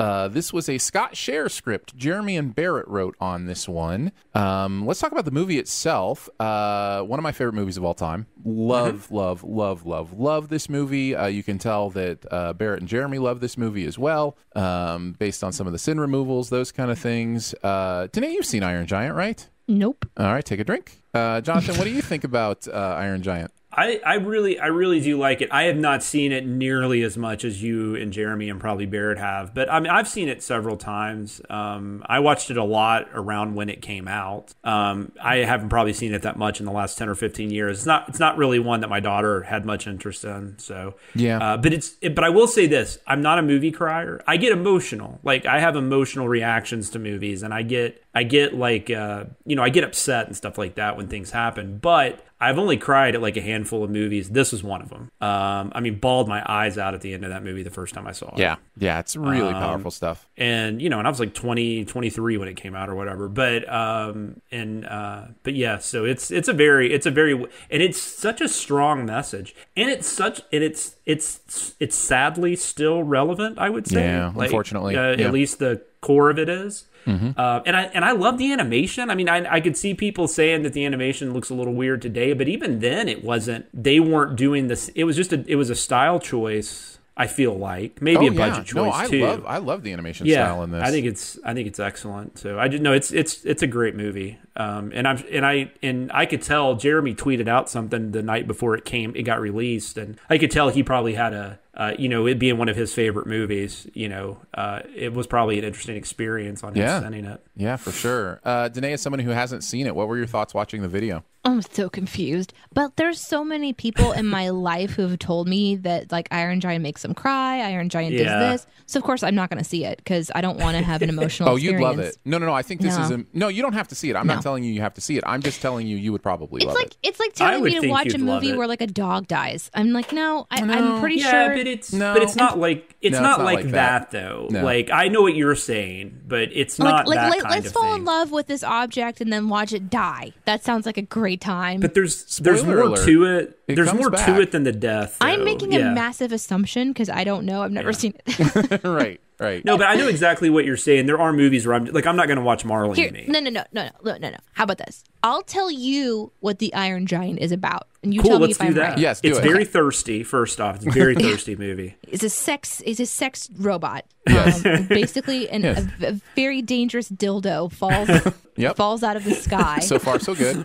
Speaker 2: Uh, this was a Scott Scher script. Jeremy and Barrett wrote on this one. Um, let's talk about the movie itself. Uh, one of my favorite movies of all time. Love, mm-hmm. love, love, love, love this movie. Uh, you can tell that uh, Barrett and Jeremy love this movie as well, um, based on some of the sin removals, those kind of things. Uh, Danae, you've seen Iron Giant, right?
Speaker 4: Nope.
Speaker 2: All right, take a drink. Uh, Jonathan, what do you think about uh, Iron Giant?
Speaker 1: I, I really I really do like it. I have not seen it nearly as much as you and Jeremy and probably Barrett have, but I mean I've seen it several times. Um, I watched it a lot around when it came out. Um, I haven't probably seen it that much in the last ten or fifteen years. It's not it's not really one that my daughter had much interest in. So
Speaker 2: yeah,
Speaker 1: uh, but it's it, but I will say this: I'm not a movie crier. I get emotional. Like I have emotional reactions to movies, and I get I get like uh, you know I get upset and stuff like that when things happen, but I've only cried at like a handful of movies. This was one of them. Um, I mean, bawled my eyes out at the end of that movie the first time I saw it.
Speaker 2: Yeah, yeah, it's really
Speaker 1: um,
Speaker 2: powerful stuff.
Speaker 1: And, you know, and I was like twenty, twenty-three when it came out or whatever. But, um, and, uh, but yeah, so it's, it's a very, it's a very, and it's such a strong message. And it's such, and it's, it's, it's sadly still relevant, I would say.
Speaker 2: Yeah,
Speaker 1: like,
Speaker 2: unfortunately.
Speaker 1: Uh,
Speaker 2: yeah.
Speaker 1: At least the core of it is.
Speaker 2: Mm-hmm.
Speaker 1: Uh, and I and I love the animation. I mean, I I could see people saying that the animation looks a little weird today, but even then, it wasn't. They weren't doing this. It was just a. It was a style choice. I feel like maybe
Speaker 2: oh,
Speaker 1: a budget
Speaker 2: yeah.
Speaker 1: choice
Speaker 2: no, I
Speaker 1: too.
Speaker 2: Love, I love the animation
Speaker 1: yeah,
Speaker 2: style in this.
Speaker 1: I think it's I think it's excellent. So I just know it's it's it's a great movie. Um, and I'm and I and I could tell Jeremy tweeted out something the night before it came it got released, and I could tell he probably had a. Uh, you know, it being one of his favorite movies, you know, uh, it was probably an interesting experience on him
Speaker 2: yeah.
Speaker 1: sending it.
Speaker 2: Yeah, for sure. Uh, Danae, as someone who hasn't seen it, what were your thoughts watching the video?
Speaker 4: I'm so confused. But there's so many people in my life who have told me that, like, Iron Giant makes them cry, Iron Giant
Speaker 1: yeah.
Speaker 4: does this. So, of course, I'm not going to see it because I don't want to have an emotional
Speaker 2: oh,
Speaker 4: experience.
Speaker 2: you'd love it. No, no, no. I think this
Speaker 4: no.
Speaker 2: is a... No, you don't have to see it. I'm
Speaker 4: no.
Speaker 2: not telling you you have to see it. I'm just telling you you would probably
Speaker 4: it's
Speaker 2: love
Speaker 4: like,
Speaker 2: it.
Speaker 4: It's like telling me to watch a movie
Speaker 1: it.
Speaker 4: where, like, a dog dies. I'm like, no, I,
Speaker 2: no.
Speaker 4: I'm pretty
Speaker 1: yeah,
Speaker 4: sure...
Speaker 1: but it's,
Speaker 2: no.
Speaker 1: but it's not like... It's,
Speaker 2: no,
Speaker 1: not,
Speaker 2: it's not
Speaker 1: like,
Speaker 2: like
Speaker 1: that,
Speaker 2: that,
Speaker 1: though.
Speaker 2: No.
Speaker 1: Like, I know what you're saying, but it's not
Speaker 4: like,
Speaker 1: that
Speaker 4: like,
Speaker 1: kind
Speaker 4: let's
Speaker 1: of
Speaker 4: fall
Speaker 1: thing.
Speaker 4: in love with this object and then watch it die. That sounds like a great time.
Speaker 1: But there's there's
Speaker 2: Spoiler
Speaker 1: more
Speaker 2: alert.
Speaker 1: to it.
Speaker 2: It
Speaker 1: there's
Speaker 2: comes
Speaker 1: more
Speaker 2: back.
Speaker 1: to it than the death.
Speaker 4: I'm
Speaker 1: though.
Speaker 4: making
Speaker 1: yeah.
Speaker 4: a massive assumption because I don't know. I've never
Speaker 1: Yeah.
Speaker 4: seen it.
Speaker 2: right, right.
Speaker 1: No, but I know exactly what you're saying. There are movies where I'm like, I'm not going to watch Marley
Speaker 4: Here,
Speaker 1: and Me.
Speaker 4: no, no, no, no, no, no, no. How about this? I'll tell you what the Iron Giant is about, and you
Speaker 1: Cool,
Speaker 4: tell me
Speaker 1: let's
Speaker 4: if
Speaker 1: do
Speaker 4: I'm
Speaker 1: that.
Speaker 4: right.
Speaker 2: Yes, do
Speaker 1: it's
Speaker 2: it.
Speaker 1: very
Speaker 2: Okay.
Speaker 1: thirsty. First off, it's a very thirsty movie.
Speaker 4: It's a sex. It's a sex robot.
Speaker 2: Yes.
Speaker 4: Um, basically, an,
Speaker 2: Yes.
Speaker 4: a, a very dangerous dildo falls
Speaker 2: Yep.
Speaker 4: falls out of the sky.
Speaker 2: So far, so good.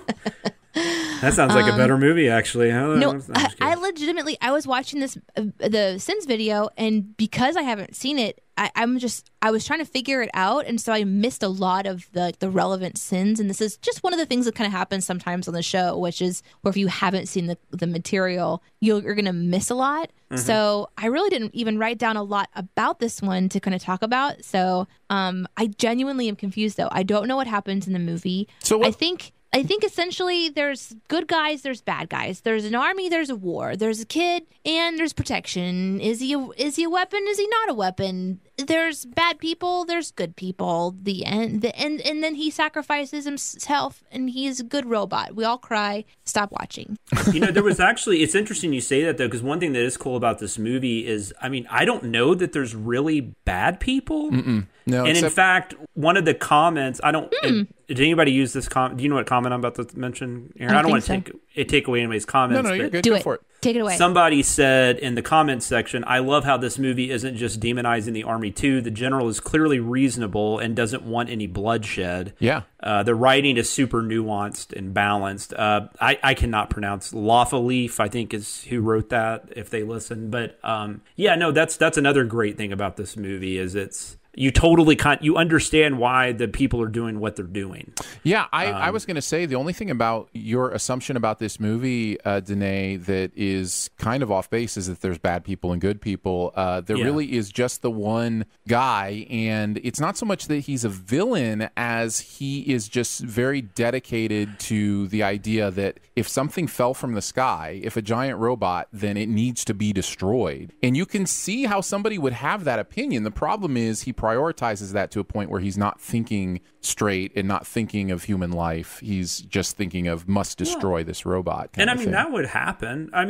Speaker 1: That sounds like a better movie, actually. I don't know.
Speaker 4: No,
Speaker 1: I'm just
Speaker 4: I,
Speaker 1: kidding.
Speaker 4: I legitimately, I was watching this, uh, the Sins video, and because I haven't seen it, I, I'm just, I was trying to figure it out, and so I missed a lot of the the relevant sins. And this is just one of the things that kind of happens sometimes on the show, which is where if you haven't seen the the material, you're, you're going to miss a lot.
Speaker 1: Mm-hmm.
Speaker 4: So I really didn't even write down a lot about this one to kind of talk about. So um, I genuinely am confused, though. I don't know what happens in the movie.
Speaker 2: So what-
Speaker 4: I think. I think essentially there's good guys, there's bad guys. There's an army, there's a war. There's a kid, and there's protection. Is he a, is he a weapon? Is he not a weapon? There's bad people, there's good people. The end, the end, and then he sacrifices himself, and he's a good robot. We all cry. Stop watching.
Speaker 1: You know, there was actually, it's interesting you say that, though, because one thing that is cool about this movie is, I mean, I don't know that there's really bad people.
Speaker 2: Mm-mm. No,
Speaker 1: and
Speaker 2: except-
Speaker 1: in fact, one of the comments, I don't,
Speaker 4: Hmm.
Speaker 1: did anybody use this comment? Do you know what comment I'm about to mention, Aaron?
Speaker 4: I
Speaker 1: I
Speaker 4: don't
Speaker 1: don't, want to
Speaker 4: think
Speaker 1: take, it take away anybody's comments.
Speaker 2: No, no, you're
Speaker 1: but
Speaker 2: good.
Speaker 4: Do
Speaker 2: Go
Speaker 4: it.
Speaker 2: for it.
Speaker 4: Take it away.
Speaker 1: Somebody said in the comments section, I love how this movie isn't just demonizing the Army too. The general is clearly reasonable and doesn't want any bloodshed.
Speaker 2: Yeah.
Speaker 1: Uh, the writing is super nuanced and balanced. Uh, I, I cannot pronounce Lawfulleaf, I think is who wrote that, if they listen. But um, yeah, no, that's that's another great thing about this movie is it's you totally con- you understand why the people are doing what they're doing.
Speaker 2: Yeah, I,
Speaker 1: Um,
Speaker 2: I was going to say the only thing about your assumption about this movie, uh, Danae, that is kind of off base is that there's bad people and good people. Uh, there
Speaker 1: Yeah.
Speaker 2: really is just the one guy, and it's not so much that he's a villain as he is just very dedicated to the idea that if something fell from the sky, if a giant robot, then it needs to be destroyed. And you can see how somebody would have that opinion. The problem is he prioritizes that to a point where he's not thinking straight and not thinking of human life. He's just thinking of must destroy this robot. kind
Speaker 1: And I
Speaker 2: of
Speaker 1: mean,
Speaker 2: thing.
Speaker 1: that would happen. I mean,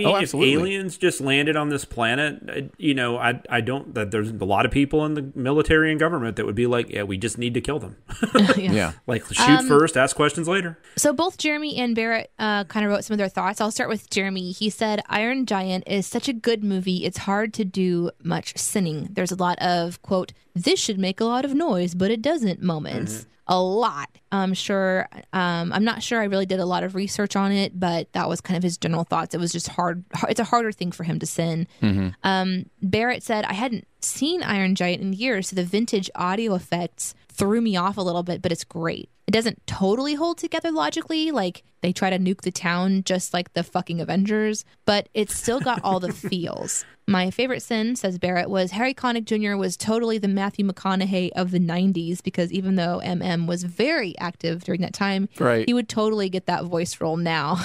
Speaker 1: mean,
Speaker 2: Oh,
Speaker 1: if
Speaker 2: absolutely.
Speaker 1: aliens just landed on this planet, uh, you know, I I don't that there's a lot of people in the military and government that would be like, yeah, we just need to kill them.
Speaker 4: yeah.
Speaker 2: Yeah.
Speaker 1: Like shoot
Speaker 4: Um,
Speaker 1: first, ask questions later.
Speaker 4: So both Jeremy and Barrett uh, kind of wrote some of their thoughts. I'll start with Jeremy. He said, Iron Giant is such a good movie. It's hard to do much sinning. There's a lot of, quote, this should make a lot of noise, but it doesn't moments.
Speaker 1: Mm-hmm.
Speaker 4: A lot. I'm sure. Um, I'm not sure I really did a lot of research on it, but that was kind of his general thoughts. It was just hard. It's a harder thing for him to sin.
Speaker 2: Mm-hmm.
Speaker 4: Um, Barrett said, I hadn't seen Iron Giant in years, so the vintage audio effects threw me off a little bit, but it's great. It doesn't totally hold together logically, like they try to nuke the town just like the fucking Avengers, but it's still got all the feels. My favorite sin, says Barrett, was Harry Connick Junior was totally the Matthew McConaughey of the nineties, because even though M M was very active during that time,
Speaker 2: Right.
Speaker 4: he would totally get that voice role now.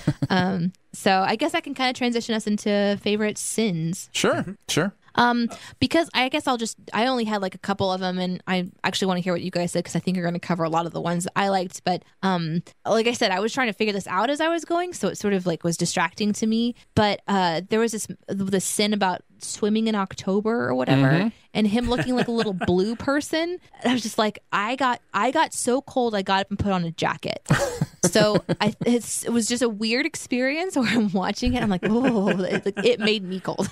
Speaker 4: um, so I guess I can kind of transition us into favorite sins.
Speaker 2: Sure. Sure.
Speaker 4: Um, because I guess I'll just, I only had like a couple of them, and I actually want to hear what you guys said, because I think you're going to cover a lot of the ones that I liked. But um, like I said, I was trying to figure this out as I was going, so it sort of like was distracting to me. But uh, there was this, this sin about swimming in October or whatever,
Speaker 2: Mm-hmm.
Speaker 4: and him looking like a little blue person. I was just like, I got, I got so cold, I got up and put on a jacket. So I, it's, it was just a weird experience where I'm watching it. I'm like, oh, it, it made me cold.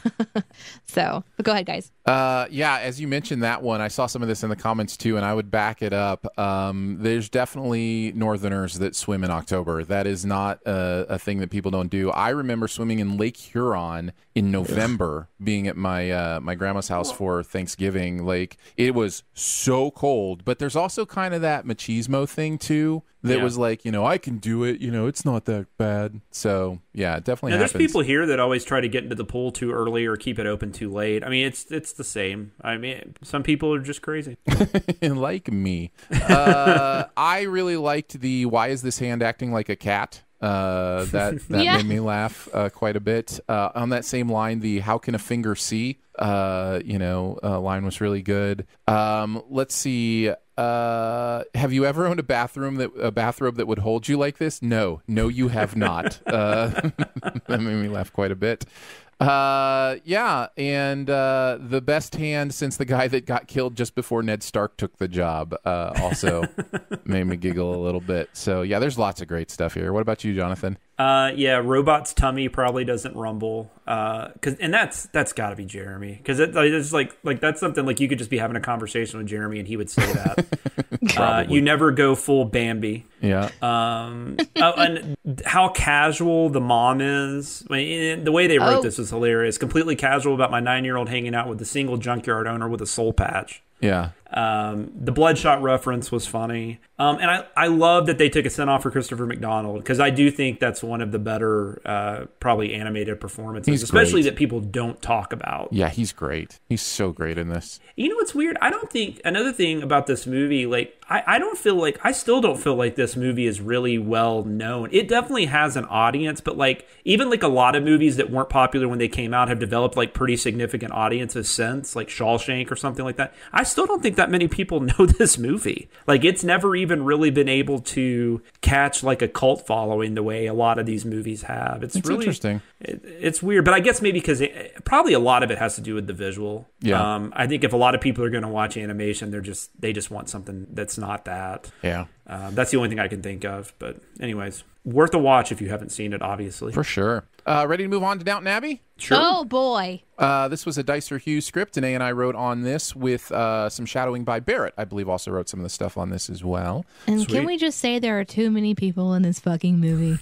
Speaker 4: So, but go ahead, guys.
Speaker 2: Uh, yeah, as you mentioned that one, I saw some of this in the comments too, and I would back it up. Um, there's definitely Northerners that swim in October. That is not a, a thing that people don't do. I remember swimming in Lake Huron in November, being at my uh, my grandma's house for Thanksgiving. Like, it was so cold, but there's also kind of that machismo thing too. That
Speaker 1: Yeah.
Speaker 2: was like, you know, I can do it. You know, it's not that bad. So yeah, it definitely
Speaker 1: Now, there's
Speaker 2: happens.
Speaker 1: people here that always try to get into the pool too early or keep it open too late. I mean, it's it's the same. I mean, some people are just crazy.
Speaker 2: Like me. Uh, I really liked the "Why is this hand acting like a cat?" Uh, that that
Speaker 4: Yeah.
Speaker 2: made me laugh uh, quite a bit. Uh, on that same line, the "How can a finger see?" Uh, you know, uh, line was really good. Um, let's see. Uh, have you ever owned a bathroom that a bathrobe that would hold you like this? No, no, you have not. uh, that made me laugh quite a bit. Uh, yeah, and uh, the best hand since the guy that got killed just before Ned Stark took the job uh, also made me giggle a little bit. So yeah, there's lots of great stuff here. What about you, Jonathan?
Speaker 1: Uh, yeah, Robot's tummy probably doesn't rumble. Uh, cause, and that's that's got to be Jeremy, because it, like, it's like like that's something like you could just be having a conversation with Jeremy and he would say that. uh, you never go full Bambi.
Speaker 2: Yeah.
Speaker 1: Um, oh, and how casual the mom is. I mean, the way they wrote
Speaker 4: Oh.
Speaker 1: this is hilarious. Completely casual about my nine-year-old hanging out with a single junkyard owner with a soul patch.
Speaker 2: Yeah.
Speaker 1: Um, the Bloodshot reference was funny. Um, and I, I love that they took a send off for Christopher McDonald, because I do think that's one of the better, uh, probably animated performances,
Speaker 2: He's
Speaker 1: especially
Speaker 2: great.
Speaker 1: that people don't talk about.
Speaker 2: Yeah, he's great. He's so great in this.
Speaker 1: You know what's weird? I don't think, another thing about this movie, like, I, I don't feel like, I still don't feel like this movie is really well known. It definitely has an audience, but like, even like a lot of movies that weren't popular when they came out have developed like pretty significant audiences since, like Shawshank or something like that. I still don't think that many people know this movie. Like, it's never even really been able to catch like a cult following the way a lot of these movies have. It's,
Speaker 2: It's
Speaker 1: really
Speaker 2: interesting.
Speaker 1: It, it's weird, but I guess maybe because probably a lot of it has to do with the visual.
Speaker 2: Yeah.
Speaker 1: Um, I think if a lot of people are going to watch animation, they're just they just want something that's not that.
Speaker 2: Yeah.
Speaker 1: Um, that's the only thing I can think of. But anyways, worth a watch if you haven't seen it, obviously.
Speaker 2: For sure. Uh, ready to move on to Downton Abbey?
Speaker 1: Sure.
Speaker 4: Oh boy.
Speaker 2: Uh, this was a Dicer Hughes script, and A and I wrote on this with uh, some shadowing by Barrett. I believe also wrote some of the stuff on this as well.
Speaker 4: And
Speaker 1: Sweet.
Speaker 4: can we just say there are too many people in this fucking movie?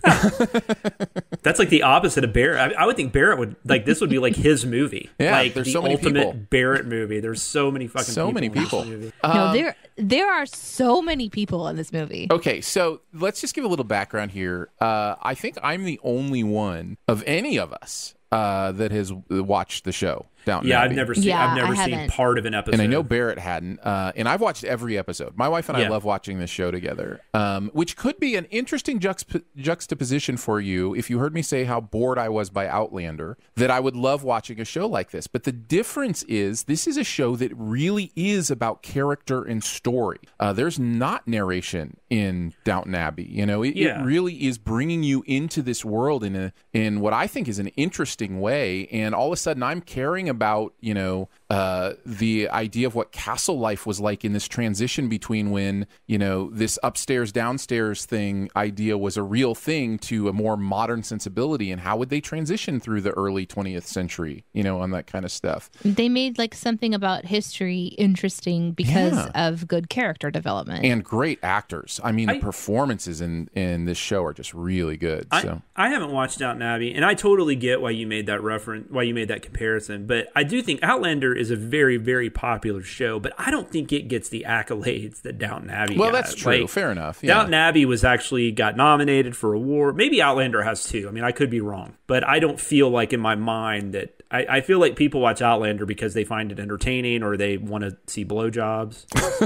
Speaker 1: That's like the opposite of Barrett. I, I would think Barrett would like this would be like his movie.
Speaker 2: Yeah,
Speaker 1: like
Speaker 2: there's
Speaker 1: the
Speaker 2: so many
Speaker 1: ultimate
Speaker 2: people.
Speaker 1: Barrett movie. There's so many fucking
Speaker 2: So
Speaker 1: people
Speaker 2: many
Speaker 1: in this
Speaker 2: people.
Speaker 1: movie.
Speaker 4: no, there there are so many people in this movie.
Speaker 2: Okay, so let's just give a little background here. Uh, I think I'm the only one of any of us uh, that has watched the show. Downton
Speaker 1: Yeah,
Speaker 2: Abbey.
Speaker 1: I've never seen.
Speaker 4: Yeah,
Speaker 1: I've never
Speaker 4: I
Speaker 1: seen
Speaker 4: haven't.
Speaker 1: part of an episode.
Speaker 2: And I know Barrett hadn't. Uh, and I've watched every episode. My wife and I
Speaker 1: Yeah.
Speaker 2: love watching this show together, um, which could be an interesting juxtap- juxtaposition for you if you heard me say how bored I was by Outlander, that I would love watching a show like this. But the difference is this is a show that really is about character and story. Uh, there's not narration in Downton Abbey. You know, it,
Speaker 1: Yeah.
Speaker 2: it really is bringing you into this world in a in what I think is an interesting way. And all of a sudden, I'm caring about, you know, uh, the idea of what castle life was like in this transition between when, you know, this upstairs downstairs thing idea was a real thing to a more modern sensibility, and how would they transition through the early twentieth century, you know, on that kind of stuff.
Speaker 4: They made like something about history interesting because
Speaker 2: Yeah.
Speaker 4: of good character development.
Speaker 2: And great actors. I mean,
Speaker 1: I-
Speaker 2: the performances in in this show are just really good.
Speaker 1: I,
Speaker 2: So
Speaker 1: I haven't watched Downton Abbey, and I totally get why you made that reference, why you made that comparison. But I do think Outlander is a very, very popular show, but I don't think it gets the accolades that Downton Abbey
Speaker 2: well,
Speaker 1: got.
Speaker 2: that's true.
Speaker 1: Like,
Speaker 2: Fair enough. Yeah.
Speaker 1: Downton Abbey was actually got nominated for a award. Maybe Outlander has too. I mean, I could be wrong, but I don't feel like in my mind that I, I feel like people watch Outlander because they find it entertaining or they want to see blowjobs.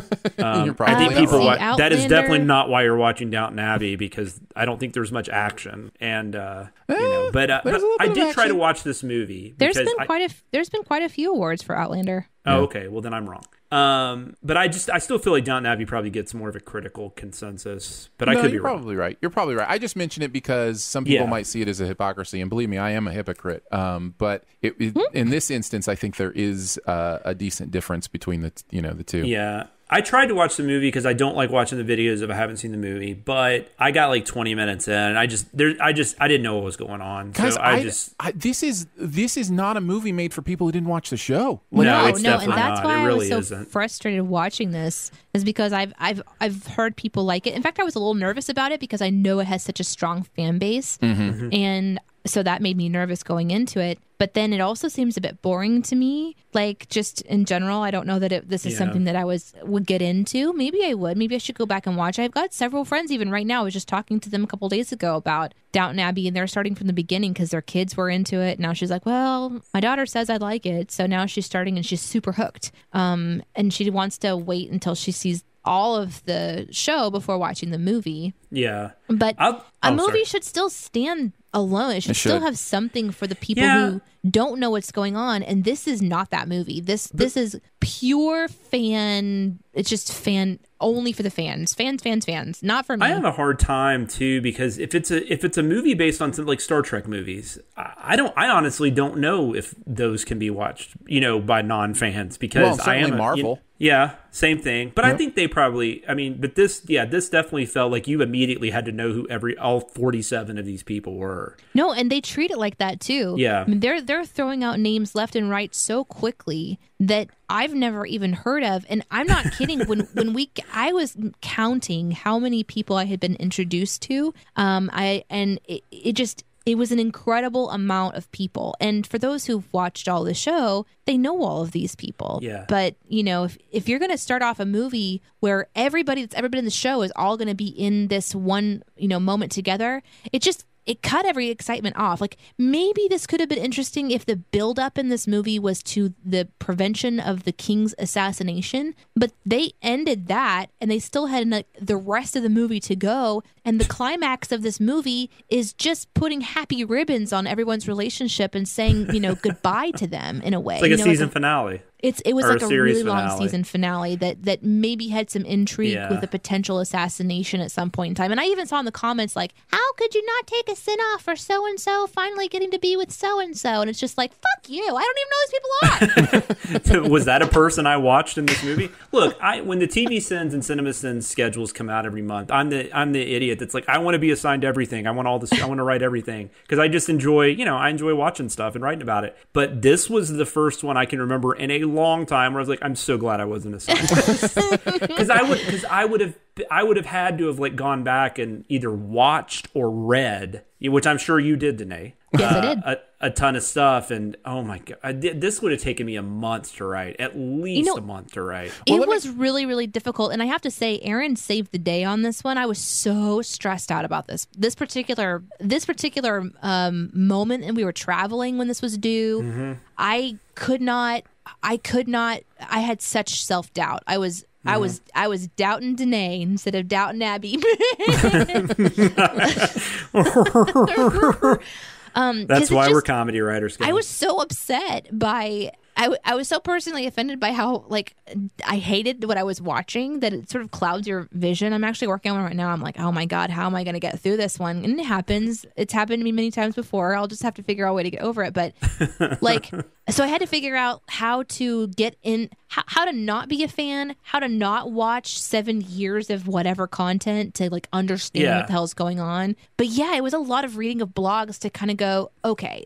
Speaker 1: Um,
Speaker 2: You're
Speaker 1: I
Speaker 2: probably
Speaker 1: think
Speaker 4: I
Speaker 1: people
Speaker 4: see
Speaker 1: wa- that is
Speaker 4: Outlander-
Speaker 1: definitely not why you're watching Downton Abbey, because I don't think there's much action. And uh, you know, but, uh,
Speaker 2: there's
Speaker 1: but
Speaker 2: a little
Speaker 1: I
Speaker 2: bit of
Speaker 1: did try to
Speaker 2: action.
Speaker 1: watch this movie.
Speaker 4: There's
Speaker 1: because
Speaker 4: been
Speaker 1: I-
Speaker 4: quite a f- there's been quite a few awards for Outlander.
Speaker 1: Oh, okay. Well, then I'm wrong. Um, but I just I still feel like Downton Abbey probably gets more of a critical consensus. But I
Speaker 2: No,
Speaker 1: could be
Speaker 2: you're
Speaker 1: wrong.
Speaker 2: probably right. You're probably right. I just mentioned it because some people
Speaker 1: Yeah.
Speaker 2: might see it as a hypocrisy, and believe me, I am a hypocrite. Um, but it, it,
Speaker 1: Hmm?
Speaker 2: in this instance, I think there is uh, a decent difference between the t- you know the two.
Speaker 1: Yeah. I tried to watch the movie because I don't like watching the videos if I haven't seen the movie, but I got like twenty minutes in and I just there I just I didn't know what was going on.
Speaker 2: Guys,
Speaker 1: so I,
Speaker 2: I,
Speaker 1: just
Speaker 2: I, this is this is not a movie made for people who didn't watch the show. Like,
Speaker 1: No,
Speaker 4: no,
Speaker 1: it's
Speaker 4: no, and
Speaker 1: definitely
Speaker 4: that's
Speaker 1: not.
Speaker 4: why
Speaker 1: It
Speaker 4: I
Speaker 1: really
Speaker 4: was so
Speaker 1: isn't.
Speaker 4: frustrated watching this, is because I've I've I've heard people like it. In fact, I was a little nervous about it because I know it has such a strong fan base,
Speaker 2: Mm-hmm.
Speaker 4: and so that made me nervous going into it. But then it also seems a bit boring to me. Like, just in general, I don't know that it, this is
Speaker 1: Yeah.
Speaker 4: something that I was would get into. Maybe I would. Maybe I should go back and watch. I've got several friends even right now. I was just talking to them a couple days ago about Downton Abbey, and they're starting from the beginning because their kids were into it. Now she's like, well, my daughter says I like it, so now she's starting and she's super hooked. Um, and she wants to wait until she sees all of the show before watching the movie.
Speaker 1: yeah.
Speaker 4: But
Speaker 1: I'll-
Speaker 4: a
Speaker 1: oh,
Speaker 4: movie
Speaker 1: sorry.
Speaker 4: should still stand alone. It should,
Speaker 2: It
Speaker 4: still
Speaker 2: should.
Speaker 4: have something for the people
Speaker 1: Yeah.
Speaker 4: who don't know what's going on. And this is not that movie. This this is pure fan. It's just fan only for the fans. Fans, fans, fans. Not for me.
Speaker 1: I have a hard time too because if it's a if it's a movie based on something like Star Trek movies, I, I don't I honestly don't know if those can be watched, you know, by non fans because
Speaker 2: Well,
Speaker 1: I
Speaker 2: certainly
Speaker 1: am a,
Speaker 2: Marvel.
Speaker 1: You, yeah, same thing. But I
Speaker 2: Yep.
Speaker 1: think they probably. I mean, but this yeah, this definitely felt like you immediately had to know who every all forty seven of these people were.
Speaker 4: No, and they treat it like that too.
Speaker 1: Yeah.
Speaker 4: I mean, they're they're throwing out names left and right so quickly that I've never even heard of. And I'm not kidding. when when we I was counting how many people I had been introduced to. Um, I and it, it just. It was an incredible amount of people. And for those who've watched all the show, they know all of these people.
Speaker 1: Yeah.
Speaker 4: But, you know, if, if you're going to start off a movie where everybody that's ever been in the show is all going to be in this one, you know, moment together, it just, it cut every excitement off. Like, maybe this could have been interesting if the buildup in this movie was to the prevention of the king's assassination, but they ended that and they still had like, the rest of the movie to go. And the climax of this movie is just putting happy ribbons on everyone's relationship and saying, you know, goodbye to them in a way.
Speaker 1: It's like
Speaker 4: you
Speaker 1: a
Speaker 4: know,
Speaker 1: season
Speaker 4: like
Speaker 1: finale.
Speaker 4: It's it was
Speaker 1: Or a
Speaker 4: like a
Speaker 1: series
Speaker 4: really long
Speaker 1: finale.
Speaker 4: season finale that that maybe had some intrigue
Speaker 1: Yeah.
Speaker 4: with a potential assassination at some point in time. And I even saw in the comments like, "How could you not take a sin off for so and so finally getting to be with so and so?" And it's just like, "Fuck you! I don't even know those people are."
Speaker 1: Was that a person I watched in this movie? Look, I when the T V Sins and Cinema Sins schedules come out every month, I'm the I'm the idiot that's like, I want to be assigned everything. I want all this. I want to write everything because I just enjoy, you know, I enjoy watching stuff and writing about it. But this was the first one I can remember in a long time where I was like, I'm so glad I wasn't assigned because I would because I would have I would have had to have like gone back and either watched or read, which I'm sure you did, Danae.
Speaker 4: Yes, I
Speaker 1: uh,
Speaker 4: did.
Speaker 1: A, a ton of stuff, and oh my god, I did, this would have taken me a month to write, at least
Speaker 4: know-
Speaker 1: a month to write.
Speaker 2: Well,
Speaker 4: It
Speaker 2: let me-
Speaker 4: was really, really difficult. And I have to say, Aaron saved the day on this one. I was so stressed out about this. This particular this particular um, moment, and we were traveling when this was due.
Speaker 1: Mm-hmm.
Speaker 4: I could not, I could not, I had such self-doubt. I was, mm-hmm. I was, I was doubting Danae instead of doubting Abby. um,
Speaker 1: That's why
Speaker 4: just,
Speaker 1: we're comedy writers. Guys.
Speaker 4: I was so upset by, I, w- I was so personally offended by how, like, I hated what I was watching that it sort of clouds your vision. I'm actually working on it right now. I'm like, oh my God, how am I going to get through this one? And it happens. It's happened to me many times before. I'll just have to figure out a way to get over it. But, like, so I had to figure out how to get in, how, how to not be a fan, how to not watch seven years of whatever content to, like, understand
Speaker 1: yeah.
Speaker 4: what the hell's going on. But yeah, it was a lot of reading of blogs to kind of go, okay,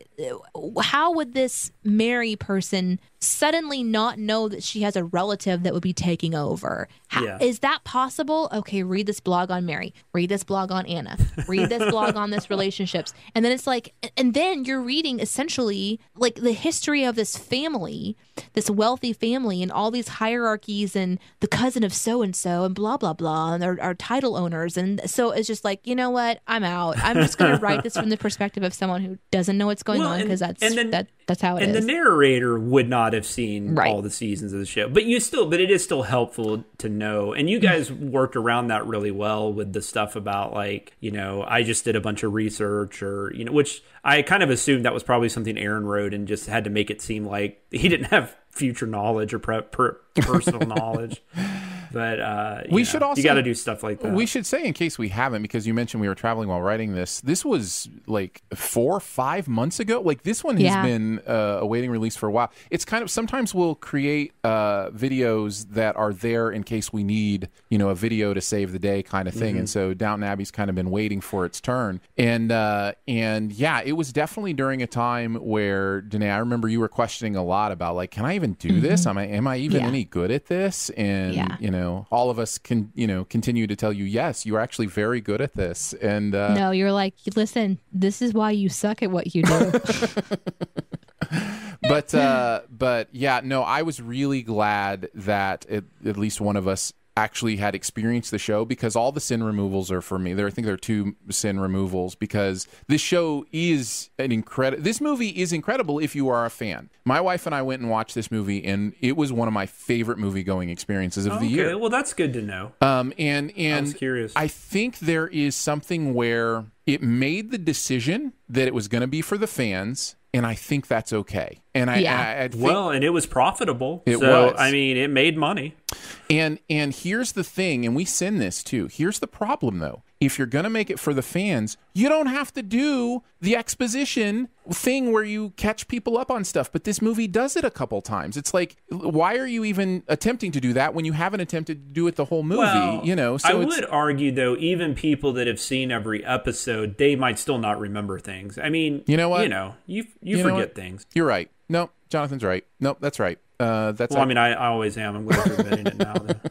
Speaker 4: how would this Mary person suddenly not know that she has a relative that would be taking over? How,
Speaker 1: yeah.
Speaker 4: Is that possible? Okay, read this blog on Mary. Read this blog on Anna. Read this blog on this relationships. And then it's like, and then you're reading essentially like the history of this family, this wealthy family, and all these hierarchies, and the cousin of so-and-so, and blah, blah, blah, and our, our title owners. And so it's just like, you know what? I'm out. I'm just going to write this from the perspective of someone who doesn't know what's going
Speaker 1: well,
Speaker 4: on, because that's,
Speaker 1: and then,
Speaker 4: that, that's how it
Speaker 1: and
Speaker 4: is.
Speaker 1: And the narrator would not have seen
Speaker 4: right.
Speaker 1: all the seasons of the show, but you still, but it is still helpful to know. And you guys worked around that really well with the stuff about, like, you know, I just did a bunch of research, or, you know, which I kind of assumed that was probably something Aaron wrote and just had to make it seem like he didn't have future knowledge or pre- per- personal knowledge. But uh,
Speaker 2: we
Speaker 1: know,
Speaker 2: should also,
Speaker 1: you got to do stuff like that.
Speaker 2: We should say, in case we haven't, because you mentioned we were traveling while writing this, this was like four or five months ago. Like, this one has
Speaker 4: yeah.
Speaker 2: been uh, awaiting release for a while. It's kind of, sometimes we'll create uh, videos that are there in case we need, you know, a video to save the day kind of thing. Mm-hmm. And so Downton Abbey's kind of been waiting for its turn. And uh, and yeah, it was definitely during a time where, Danae, I remember you were questioning a lot about, like, can I even do mm-hmm. this? Am I, am I even
Speaker 4: yeah.
Speaker 2: any good at this? And,
Speaker 4: yeah.
Speaker 2: you know, know, all of us can, you know, continue to tell you, yes, you are actually very good at this. And uh,
Speaker 4: no, you're like, listen, this is why you suck at what you do.
Speaker 2: but uh, but yeah, no, I was really glad that it, at least one of us actually had experienced the show, because all the sin removals are for me. There, I think there are two sin removals, because this show is an incredible. This movie is incredible if you are a fan. My wife and I went and watched this movie, and it was one of my favorite movie going experiences of
Speaker 1: okay,
Speaker 2: the year.
Speaker 1: Well, that's good to know.
Speaker 2: Um, and and
Speaker 1: I was curious.
Speaker 2: I think there is something where it made the decision that it was going to be for the fans. And I think that's okay. And I,
Speaker 4: yeah.
Speaker 2: I, I think
Speaker 1: well, and it was profitable.
Speaker 2: It
Speaker 1: so,
Speaker 2: was.
Speaker 1: I mean, it made money.
Speaker 2: And and here's the thing, and we sin this too. Here's the problem, though. If you're going to make it for the fans, you don't have to do the exposition thing where you catch people up on stuff. But this movie does it a couple times. It's like, why are you even attempting to do that when you haven't attempted to do it the whole movie?
Speaker 1: Well,
Speaker 2: you know, so
Speaker 1: I
Speaker 2: it's,
Speaker 1: would argue, though, even people that have seen every episode, they might still not remember things. I mean,
Speaker 2: you know what?
Speaker 1: You know, you you,
Speaker 2: you know
Speaker 1: forget
Speaker 2: what?
Speaker 1: things.
Speaker 2: You're right. No, Jonathan's right. No, that's right. Uh, that's.
Speaker 1: Well, I mean, I, I always am. I'm glad you're admitting it now, though.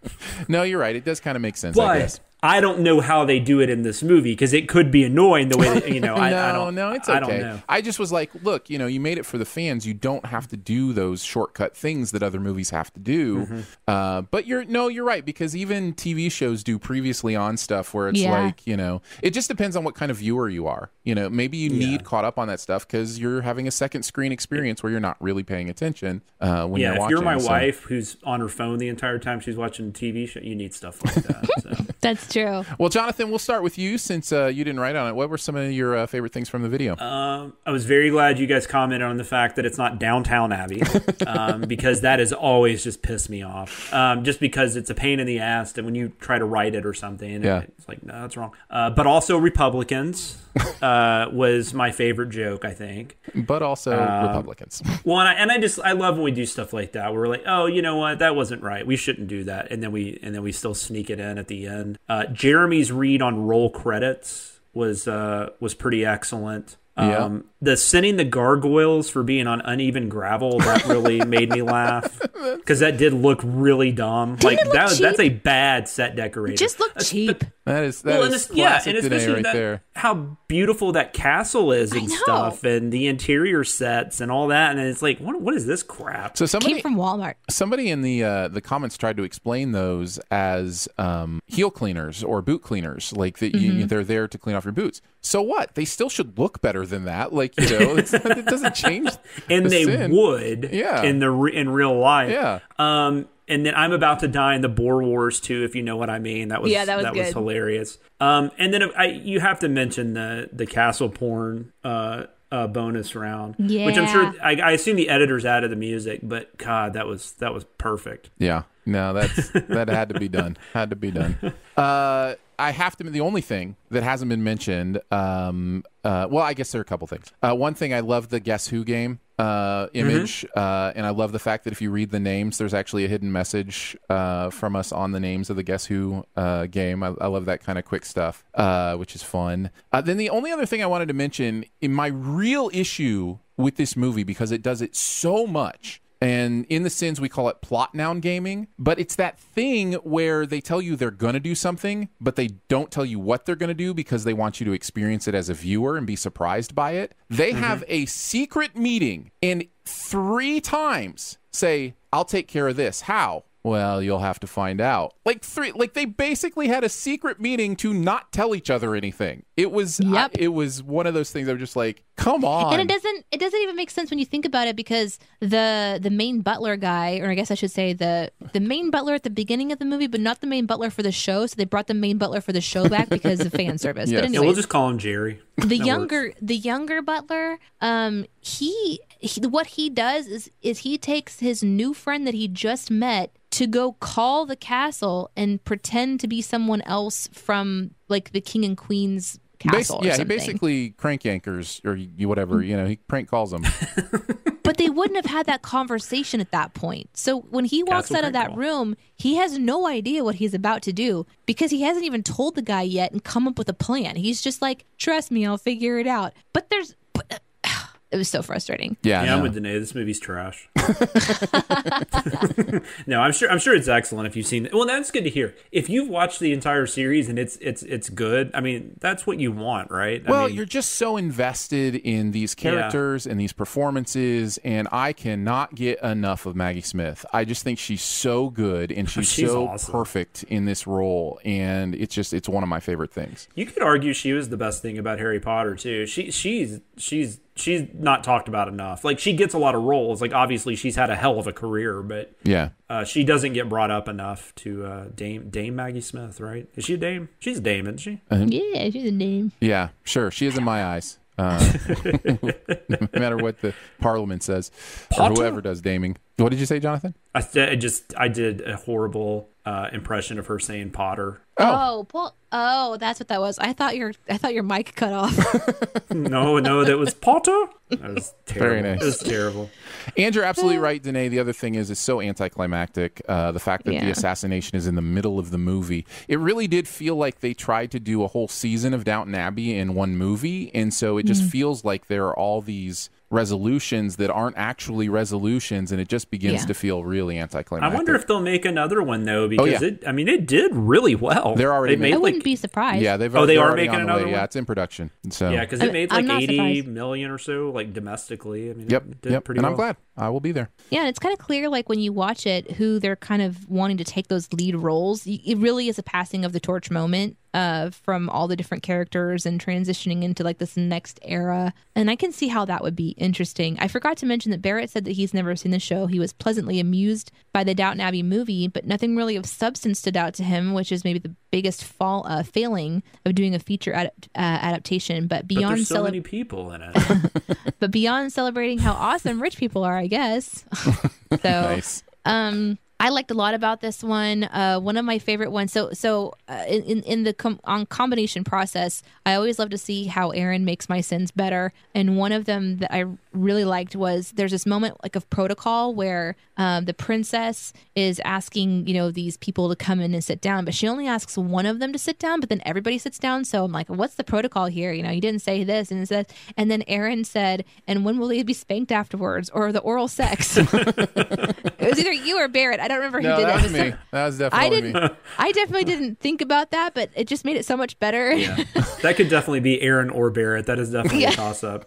Speaker 2: No, you're right. It does kind of make sense,
Speaker 1: But
Speaker 2: I guess.
Speaker 1: I don't know how they do it in this movie, because it could be annoying the way that, you know, I,
Speaker 2: no,
Speaker 1: I don't
Speaker 2: no, it's okay.
Speaker 1: I don't know.
Speaker 2: I just was like, look, you know, you made it for the fans. You don't have to do those shortcut things that other movies have to do. Mm-hmm. Uh, but you're no, you're right, because even T V shows do previously on stuff where it's
Speaker 4: yeah.
Speaker 2: like, you know, it just depends on what kind of viewer you are. You know, maybe you
Speaker 1: yeah.
Speaker 2: need caught up on that stuff because you're having a second screen experience where you're not really paying attention uh, when
Speaker 1: yeah,
Speaker 2: you're
Speaker 1: if
Speaker 2: watching.
Speaker 1: you're my
Speaker 2: so.
Speaker 1: wife who's on her phone the entire time she's watching a T V show, you need stuff like that. So.
Speaker 4: That's true.
Speaker 2: Well, Jonathan, we'll start with you since uh, you didn't write on it. What were some of your uh, favorite things from the video?
Speaker 1: Um, I was very glad you guys commented on the fact that it's not Downtown Abbey, um, because that has always just pissed me off. Um, just because it's a pain in the ass, and when you try to write it or something,
Speaker 2: yeah.
Speaker 1: it's like, no, that's wrong. Uh, but also Republicans uh, was my favorite joke, I think.
Speaker 2: But also
Speaker 1: um,
Speaker 2: Republicans.
Speaker 1: Well, and I, and I just I love when we do stuff like that. Where we're like, oh, you know what, that wasn't right. We shouldn't do that, and then we and then we still sneak it in at the end. Uh, Jeremy's read on roll credits was uh, was pretty excellent. Um,
Speaker 2: yeah.
Speaker 1: The sending the gargoyles for being on uneven gravel, that really made me laugh, because that did look really dumb.
Speaker 4: Didn't
Speaker 1: like
Speaker 4: it look
Speaker 1: that
Speaker 4: cheap?
Speaker 1: That's a bad set decorator.
Speaker 4: It just looked
Speaker 1: Espe-
Speaker 4: cheap.
Speaker 2: That is that
Speaker 1: well, and
Speaker 2: is
Speaker 1: it's, yeah,
Speaker 2: classic
Speaker 1: and
Speaker 2: Danae
Speaker 1: especially
Speaker 2: right
Speaker 1: that,
Speaker 2: there.
Speaker 1: how beautiful that castle is and
Speaker 4: know.
Speaker 1: stuff, and the interior sets and all that. And it's like, what what is this crap?
Speaker 2: So somebody
Speaker 4: Came from Walmart.
Speaker 2: somebody in the uh, the comments tried to explain those as um, heel cleaners or boot cleaners, like that
Speaker 4: Mm-hmm.
Speaker 2: you, they're there to clean off your boots. So what? They still should look better than that. Like, you know, it's, it doesn't change.
Speaker 1: and
Speaker 2: the
Speaker 1: they
Speaker 2: sin.
Speaker 1: would,
Speaker 2: Yeah.
Speaker 1: in the re- in real life,
Speaker 2: Yeah.
Speaker 1: Um, and then I'm About to Die in the Boer Wars too, if you know what I mean. That was
Speaker 4: Yeah, that was good.
Speaker 1: hilarious. Um, and then I, you have to mention the the castle porn uh, uh, bonus round, which I'm sure
Speaker 4: Yeah.
Speaker 1: I, I assume the editors added the music, but God, that was that was perfect.
Speaker 2: Yeah. No, that's that had to be done. Had to be done. Uh, I have to. The only thing that hasn't been mentioned. Um, uh, well, I guess there are a couple things. Uh, one thing, I love the Guess Who game uh, image,
Speaker 1: Mm-hmm.
Speaker 2: uh, and I love the fact that if you read the names, there's actually a hidden message uh, from us on the names of the Guess Who uh, game. I, I love that kind of quick stuff, uh, which is fun. Uh, then the only other thing I wanted to mention, in my real issue with this movie, because it does it so much. And in The Sins, we call it plot noun gaming. But it's that thing where they tell you they're going to do something, but they don't tell you what they're going to do because they want you to experience it as a viewer and be surprised by it. They have a secret meeting and three times say, I'll take care of this. How? Well, you'll have to find out. Like three, like they basically had a secret meeting to not tell each other anything. It was,
Speaker 4: Yep.
Speaker 2: I- it was one of those things that were just like, come on.
Speaker 4: And it doesn't it doesn't even make sense when you think about it, because the the main butler guy, or I guess I should say the the main butler at the beginning of the movie, but not the main butler for the show. So they brought the main butler for the show back because of fan service.
Speaker 2: Yes.
Speaker 4: But
Speaker 1: Yeah,
Speaker 4: anyway,
Speaker 1: we'll just call him Jerry.
Speaker 4: the
Speaker 1: That
Speaker 4: younger
Speaker 1: works.
Speaker 4: the younger butler, um, he, he what he does is is he takes his new friend that he just met to go call the castle and pretend to be someone else from like the king and queen's
Speaker 2: Bas-
Speaker 4: castle. or
Speaker 2: yeah, he
Speaker 4: something.
Speaker 2: basically crank yankers or you whatever, you know, he prank calls them.
Speaker 4: But they wouldn't have had that conversation at that point. So when he walks
Speaker 1: Castle
Speaker 4: out of
Speaker 1: prank
Speaker 4: that
Speaker 1: call.
Speaker 4: room, he has no idea what he's about to do because he hasn't even told the guy yet and come up with a plan. He's just like, trust me, I'll figure it out. But there's, but, it was so frustrating.
Speaker 2: Yeah,
Speaker 1: Yeah,
Speaker 2: no.
Speaker 1: I'm with Danae. This movie's trash. No, I'm sure. I'm sure it's excellent if you've seen it. Well, that's good to hear. If you've watched the entire series and it's it's it's good, I mean, that's what you want, right? I
Speaker 2: Well,
Speaker 1: mean,
Speaker 2: you're just so invested in these characters and these performances, and I cannot get enough of Maggie Smith. I just think she's so good, and she's,
Speaker 1: She's
Speaker 2: so
Speaker 1: awesome.
Speaker 2: perfect in this role, and it's just it's one of my favorite things.
Speaker 1: you could argue she was the best thing about Harry Potter too. She she's she's she's not talked about enough. Like, she gets a lot of roles. Like, obviously she's had a hell of a career, but
Speaker 2: Yeah.
Speaker 1: uh, she doesn't get brought up enough to uh, Dame Dame Maggie Smith, right? Is she a dame? She's a dame, isn't she?
Speaker 4: Yeah, she's a name.
Speaker 2: Yeah, sure. She is in my eyes. Uh, no matter what the Parliament says, or
Speaker 1: Potter?
Speaker 2: whoever does daming. What did you say, Jonathan?
Speaker 1: I, th- I just I did a horrible uh, impression of her saying Potter.
Speaker 4: Oh, Paul. Oh, that's what that was. I thought your I thought your mic cut off.
Speaker 1: No, no, that was Potter. That was terrible.
Speaker 2: Very nice.
Speaker 1: It was terrible.
Speaker 2: And you're absolutely right, Danae. The other thing is, it's so anticlimactic. Uh, the fact that the
Speaker 4: Yeah.
Speaker 2: assassination is in the middle of the movie. It really did feel like they tried to do a whole season of Downton Abbey in one movie. And so it just feels like there are all these resolutions that aren't actually resolutions, and it just begins
Speaker 4: Yeah.
Speaker 2: to feel really anticlimactic.
Speaker 1: I wonder if they'll make another one though, because
Speaker 2: yeah.
Speaker 1: it. I mean, it did really well.
Speaker 2: They're already
Speaker 1: They
Speaker 2: making-
Speaker 4: I
Speaker 1: made
Speaker 4: wouldn't
Speaker 1: like
Speaker 4: be surprised.
Speaker 2: Yeah, they've
Speaker 1: Oh, they
Speaker 2: they're
Speaker 1: are
Speaker 2: already
Speaker 1: making
Speaker 2: on the
Speaker 1: another
Speaker 2: way.
Speaker 1: one?
Speaker 2: Yeah, it's in production. So
Speaker 1: yeah, because
Speaker 4: I-
Speaker 1: it made
Speaker 4: I'm
Speaker 1: like
Speaker 4: not
Speaker 1: eighty
Speaker 4: surprised.
Speaker 1: million or so, like domestically. I mean,
Speaker 2: Yep,
Speaker 1: it did
Speaker 2: yep.
Speaker 1: pretty
Speaker 2: And
Speaker 1: well.
Speaker 2: I'm glad I will be there.
Speaker 4: Yeah, and it's kind of clear, like when you watch it, who they're kind of wanting to take those lead roles. Y- It really is a passing of the torch moment uh, from all the different characters and transitioning into like this next era. And I can see how that would be interesting. I forgot to mention that Barrett said that he's never seen the show. He was pleasantly amused by the Downton Abbey movie, but nothing really of substance stood out to him, which is maybe the biggest fall uh, failing of doing a feature ad- uh, adaptation. But
Speaker 1: But
Speaker 4: beyond
Speaker 1: there's so
Speaker 4: cele-
Speaker 1: many people in it.
Speaker 4: but beyond celebrating how awesome rich people are, I guess. So,
Speaker 2: Nice.
Speaker 4: um, I liked a lot about this one. Uh, one of my favorite ones. So, so uh, in in the com- on combination process, I always love to see how Aaron makes my sins better. And one of them that I really liked was there's this moment like of protocol where um, the princess is asking, you know, these people to come in and sit down, but she only asks one of them to sit down, but then everybody sits down. So I'm like, what's the protocol here? You know, you didn't say this and this. And then Aaron said, and when will they be spanked afterwards or the oral sex? It was either you or Barrett. I don't remember who
Speaker 2: No,
Speaker 4: did
Speaker 2: that
Speaker 4: it.
Speaker 2: was me. That was definitely
Speaker 4: I didn't.
Speaker 2: me.
Speaker 4: I definitely didn't think about that, but it just made it so much better.
Speaker 1: Yeah. That could definitely be Aaron or Barrett. That is definitely
Speaker 4: Yeah.
Speaker 1: a toss-up,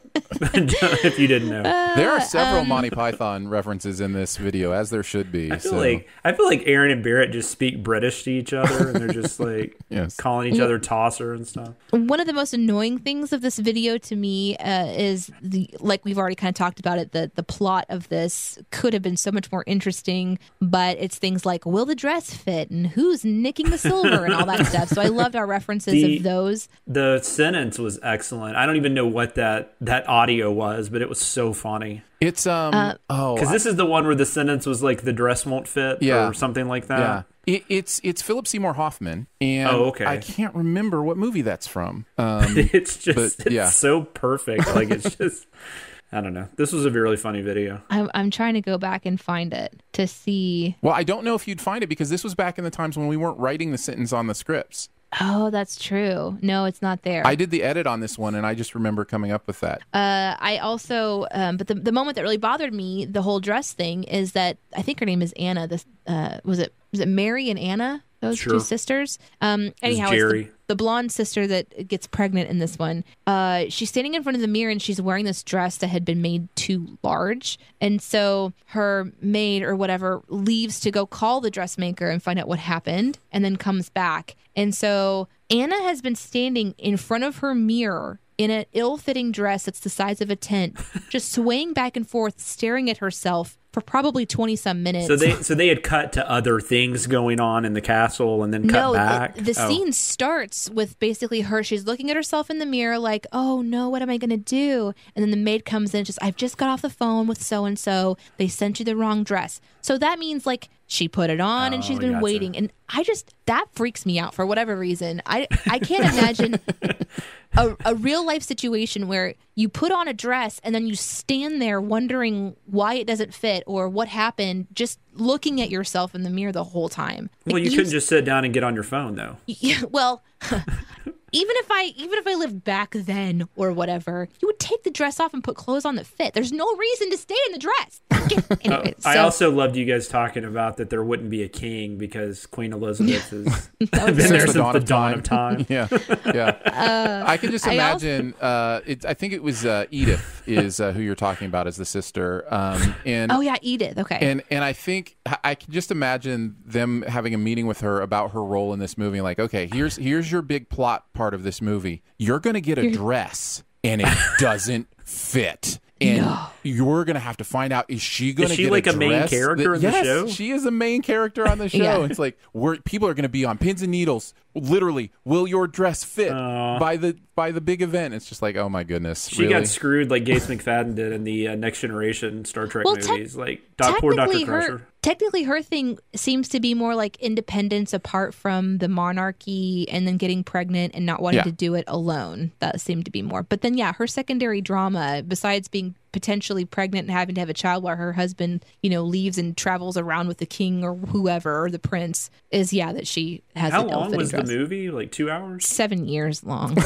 Speaker 1: if you didn't know.
Speaker 2: There are several
Speaker 4: um,
Speaker 2: Monty Python references in this video, as there should be.
Speaker 1: I feel
Speaker 2: so.
Speaker 1: like I feel like Aaron and Barrett just speak British to each other, and they're just like
Speaker 2: Yes.
Speaker 1: calling each other tosser and stuff.
Speaker 4: One of the most annoying things of this video to me uh, is the like we've already kind of talked about it. The the plot of this could have been so much more interesting, but it's things like will the dress fit and who's nicking the silver and all that stuff. So I loved our references
Speaker 1: The-
Speaker 4: of those.
Speaker 1: The sentence was excellent. I don't even know what that that audio was, but it was so funny.
Speaker 2: It's um
Speaker 4: Uh,
Speaker 2: oh
Speaker 1: Because this is the one where the sentence was like the dress won't fit
Speaker 2: Yeah.
Speaker 1: or something like that.
Speaker 2: yeah. It, it's it's Philip Seymour Hoffman, and
Speaker 1: Oh, okay.
Speaker 2: I can't remember what movie that's from. Um,
Speaker 1: It's just
Speaker 2: But,
Speaker 1: it's
Speaker 2: yeah.
Speaker 1: so perfect. Like it's just I don't know. This was a really funny video.
Speaker 4: I'm, I'm trying to go back and find it to see.
Speaker 2: well, I don't know if you'd find it because this was back in the times when we weren't writing the sentence on the scripts.
Speaker 4: Oh, that's true. No, it's not there.
Speaker 2: I did the edit on this one, and I just remember coming up with that.
Speaker 4: Uh, I also, um, but the the moment that really bothered me, the whole dress thing, is that I think her name is Anna. This uh, was it. Was it Mary and Anna? Those
Speaker 1: Sure.
Speaker 4: two sisters. Um, anyhow, it's
Speaker 1: Jerry.
Speaker 4: the, the blonde sister that gets pregnant in this one. Uh, she's standing in front of the mirror and she's wearing this dress that had been made too large, and so her maid or whatever leaves to go call the dressmaker and find out what happened, and then comes back. And so Anna has been standing in front of her mirror in an ill-fitting dress that's the size of a tent, just swaying back and forth, staring at herself for probably twenty-some minutes.
Speaker 1: So they so they had cut to other things going on in the castle and then cut
Speaker 4: no,
Speaker 1: back.
Speaker 4: the, the
Speaker 1: Oh.
Speaker 4: scene starts with basically her. She's looking at herself in the mirror like, oh no, what am I going to do? And then the maid comes in, just, I've just got off the phone with so-and-so. They sent you the wrong dress. So that means like she put it on and
Speaker 1: Oh,
Speaker 4: she's been
Speaker 1: gotcha.
Speaker 4: waiting. And I just, that freaks me out for whatever reason. I, I can't imagine a, a real life situation where you put on a dress and then you stand there wondering why it doesn't fit or what happened, just looking at yourself in the mirror the whole time.
Speaker 1: Well,
Speaker 4: Like,
Speaker 1: you couldn't just sit down and get on your phone though.
Speaker 4: yeah, well, even if I even if I lived back then or whatever, you would take the dress off and put clothes on that fit. There's no reason to stay in the dress. Anyway,
Speaker 1: I
Speaker 4: so
Speaker 1: also loved you guys talking about that there wouldn't be a king because Queen Elizabeth has been
Speaker 4: was
Speaker 1: there
Speaker 2: Since
Speaker 1: since the dawn of time.
Speaker 2: yeah, yeah. I can just
Speaker 4: Uh, I also-
Speaker 2: imagine. uh, it, I think it was uh, Edith is uh, who you're talking about as the sister, um, and
Speaker 4: oh yeah, Edith. Okay.
Speaker 2: and and I think I can just imagine them having a meeting with her about her role in this movie. Like, okay, here's here's your big plot part of this movie. You're going to get a dress, and it doesn't fit. And you're gonna have to find out, is she gonna
Speaker 1: Is she
Speaker 2: get
Speaker 1: like
Speaker 2: a,
Speaker 1: a main
Speaker 2: dress
Speaker 1: character
Speaker 2: that-
Speaker 1: in the
Speaker 2: yes,
Speaker 1: show?
Speaker 2: she is a main character on the show.
Speaker 4: Yeah.
Speaker 2: It's like we're, people are gonna be on pins and needles. Literally, will your dress fit by the by the big event? It's just like, oh my goodness,
Speaker 1: She
Speaker 2: really?
Speaker 1: got screwed like Gates McFadden did in the uh, Next Generation Star Trek
Speaker 4: Well, tec-
Speaker 1: movies. Like doc, poor Doctor
Speaker 4: technically,
Speaker 1: Crusher.
Speaker 4: her technically her thing seems to be more like independence apart from the monarchy, and then getting pregnant and not wanting
Speaker 2: Yeah.
Speaker 4: to do it alone. That seemed to be more. But then, yeah, her secondary drama, besides being potentially pregnant and having to have a child while her husband, you know, leaves and travels around with the king or whoever or the prince, is yeah that she has.
Speaker 1: How
Speaker 4: an
Speaker 1: long
Speaker 4: ill-fitting
Speaker 1: was
Speaker 4: dress.
Speaker 1: the movie? Like two hours?
Speaker 4: Seven years long.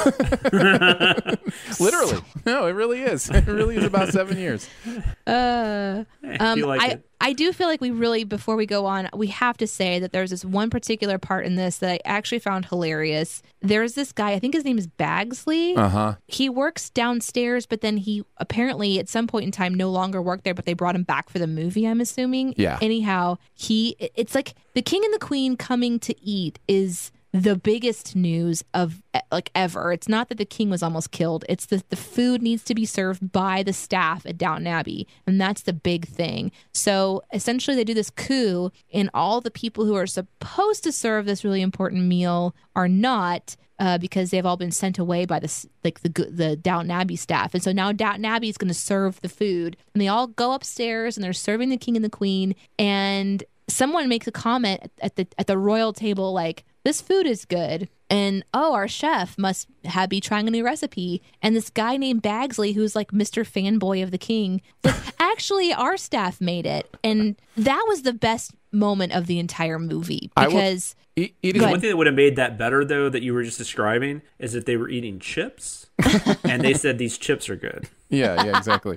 Speaker 2: Literally, no, it really is. It really is about seven years.
Speaker 4: Uh,
Speaker 1: Eh,
Speaker 4: um,
Speaker 1: feel like
Speaker 4: I,
Speaker 1: it.
Speaker 4: I do feel like we really, before we go on, we have to say that there's this one particular part in this that I actually found hilarious. There's this guy, I think his name is Bagsley.
Speaker 2: Uh huh.
Speaker 4: He works downstairs, but then he apparently at some point in time no longer worked there, but they brought him back for the movie, I'm assuming.
Speaker 2: Yeah.
Speaker 4: Anyhow, he, it's like the king and the queen coming to eat is the biggest news of like ever. It's not that the king was almost killed. It's that the food needs to be served by the staff at Downton Abbey. And that's the big thing. So essentially they do this coup, and all the people who are supposed to serve this really important meal are not, uh, because they've all been sent away by the like the the Downton Abbey staff. And so now Downton Abbey is going to serve the food, and they all go upstairs and they're serving the king and the queen, and someone makes a comment at the at the royal table like, this food is good. And, oh, our chef must have be trying a new recipe. And this guy named Bagsley, who's like Mister Fanboy of the King, like, actually, our staff made it. And that was the best moment of the entire movie. Because
Speaker 2: will, it, it is
Speaker 1: one thing that would have made that better, though, that you were just describing, is that they were eating chips. And they said these chips are good.
Speaker 2: Yeah, yeah, exactly.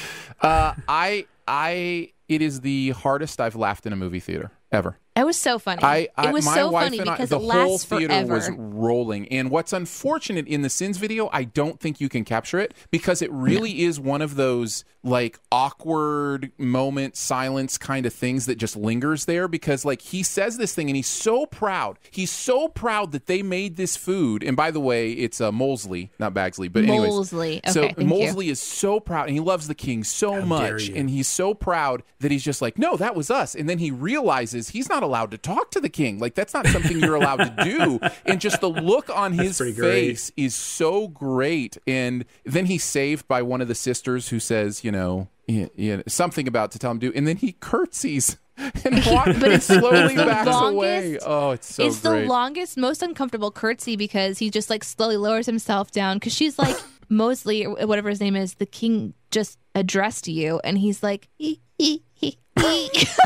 Speaker 2: uh, I, I, it is the hardest I've laughed in a movie theater ever.
Speaker 4: It was so funny.
Speaker 2: I, I,
Speaker 4: it was
Speaker 2: my
Speaker 4: so
Speaker 2: wife
Speaker 4: funny
Speaker 2: and I,
Speaker 4: because
Speaker 2: the
Speaker 4: it lasts
Speaker 2: whole theater
Speaker 4: forever.
Speaker 2: was rolling. And what's unfortunate in the Sins video, I don't think you can capture it because it really no. is one of those like awkward moment, silence kind of things that just lingers there because like he says this thing and he's so proud. He's so proud that they made this food. And by the way, it's uh, Molesley, not Bagsley, but anyways.
Speaker 4: Molesley. Okay,
Speaker 2: so
Speaker 4: thank
Speaker 2: Molesley
Speaker 4: you.
Speaker 2: is so proud and he loves the king so
Speaker 1: How
Speaker 2: much. And he's so proud that he's just like, no, that was us. And then he realizes he's not allowed to talk to the king. Like that's not something you're allowed to do. And just the look on his face great. is so great. And then he's saved by one of the sisters who says, you know, yeah, yeah, something about to tell him to do. And then he curtsies and walks, but it slowly backs longest, away. Oh, it's so
Speaker 4: It's
Speaker 2: great.
Speaker 4: the longest, most uncomfortable curtsy because he just like slowly lowers himself down because she's like, Molesley or whatever his name is, the king just addressed you. And he's like, ee, ee, ee, ee.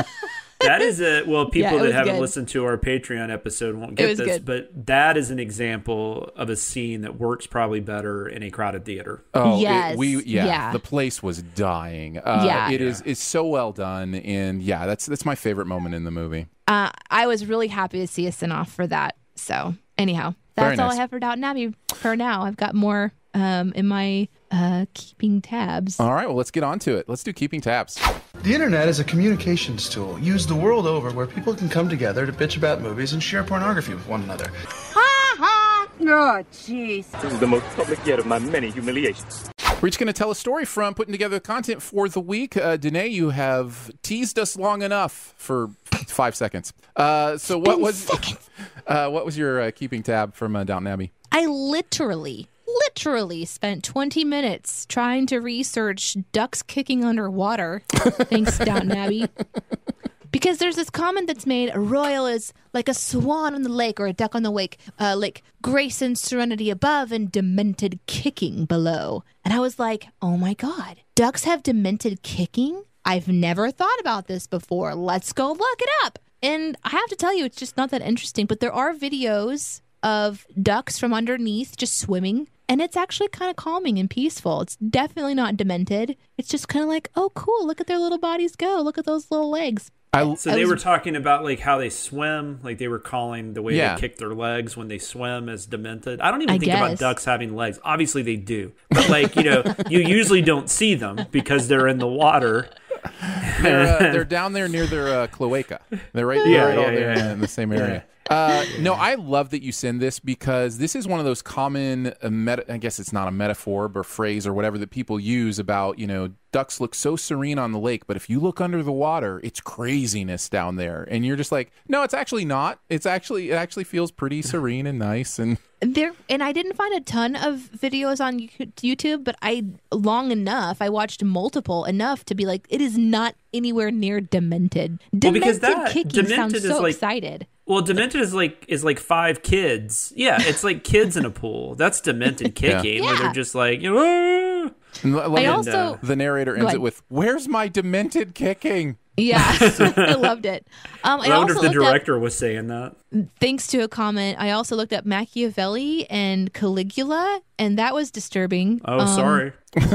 Speaker 1: That is a well. People
Speaker 4: Yeah,
Speaker 1: that haven't
Speaker 4: good.
Speaker 1: listened to our Patreon episode won't get this,
Speaker 4: good.
Speaker 1: but that is an example of a scene that works probably better in a crowded theater.
Speaker 2: Oh,
Speaker 4: yes.
Speaker 2: it, we yeah,
Speaker 4: yeah,
Speaker 2: the place was dying. Uh,
Speaker 4: yeah,
Speaker 2: it
Speaker 1: yeah.
Speaker 2: is it's so well done, and yeah, that's that's my favorite moment in the movie.
Speaker 4: Uh, I was really happy to see a spin off for that. So anyhow,
Speaker 2: Very
Speaker 4: that's all
Speaker 2: nice.
Speaker 4: I have for Downton Abbey for now. I've got more um, in my uh, keeping tabs.
Speaker 2: All right, well, let's get on to it. Let's do keeping tabs.
Speaker 7: The internet is a communications tool used the world over where people can come together to bitch about movies and share pornography with one another.
Speaker 6: Ha ha! Oh, jeez.
Speaker 8: This is the most public yet of my many humiliations.
Speaker 2: We're each going to tell a story from putting together content for the week. Uh, Danae, you have teased us long enough for five seconds. Uh, so what was uh, what was your uh, keeping tab from uh, Downton Abbey?
Speaker 4: I literally, literally spent twenty minutes trying to research ducks kicking underwater. Thanks, Downton Abbey. Because there's this comment that's made, a royal is like a swan on the lake or a duck on the wake, uh, like grace and serenity above and demented kicking below. And I was like, oh my God, ducks have demented kicking? I've never thought about this before. Let's go look it up. And I have to tell you, it's just not that interesting. But there are videos of ducks from underneath just swimming. And it's actually kind of calming and peaceful. It's definitely not demented. It's just kind of like, oh, cool. Look at their little bodies go. Look at those little legs.
Speaker 2: I,
Speaker 1: So
Speaker 4: I
Speaker 1: they
Speaker 4: was-
Speaker 1: were talking about like how they swim, like they were calling the way
Speaker 2: Yeah.
Speaker 1: they kick their legs when they swim as demented. I don't even
Speaker 4: I
Speaker 1: think about
Speaker 4: guess.
Speaker 1: ducks having legs. Obviously they do, but like you know, you usually don't see them because they're in the water.
Speaker 2: they're, uh, they're down there near their uh, cloaca. They're right,
Speaker 1: Yeah,
Speaker 2: they're right all
Speaker 1: yeah,
Speaker 2: there
Speaker 1: yeah.
Speaker 2: in the same area. Uh, no, I love that you send this because this is one of those common, uh, meta- I guess it's not a metaphor or phrase or whatever that people use about, you know, ducks look so serene on the lake, but if you look under the water, it's craziness down there. And you're just like, no, it's actually not. It's actually, it actually feels pretty serene and nice. And
Speaker 4: There and I didn't find a ton of videos on YouTube, but I long enough. I watched multiple enough to be like, it is not anywhere near demented. Demented
Speaker 1: Well, because that-
Speaker 4: kicking
Speaker 1: demented
Speaker 4: sounds
Speaker 1: is
Speaker 4: so
Speaker 1: like-
Speaker 4: excited.
Speaker 1: Well, demented is like is like five kids. Yeah, it's like kids in a pool. That's demented kicking, where
Speaker 4: Yeah.
Speaker 1: they're just like, you know, "Ah."
Speaker 2: and l-
Speaker 4: I
Speaker 2: and,
Speaker 4: also
Speaker 1: uh,
Speaker 2: the narrator ends
Speaker 4: ahead.
Speaker 2: it with, "Where's my demented kicking?"
Speaker 4: yeah, I loved it. Um, I,
Speaker 1: I wonder
Speaker 4: also
Speaker 1: if the
Speaker 4: looked up,
Speaker 1: director was saying that.
Speaker 4: thanks to a comment, I also looked up Machiavelli and Caligula, and that was disturbing.
Speaker 1: Oh,
Speaker 4: Um,
Speaker 1: sorry.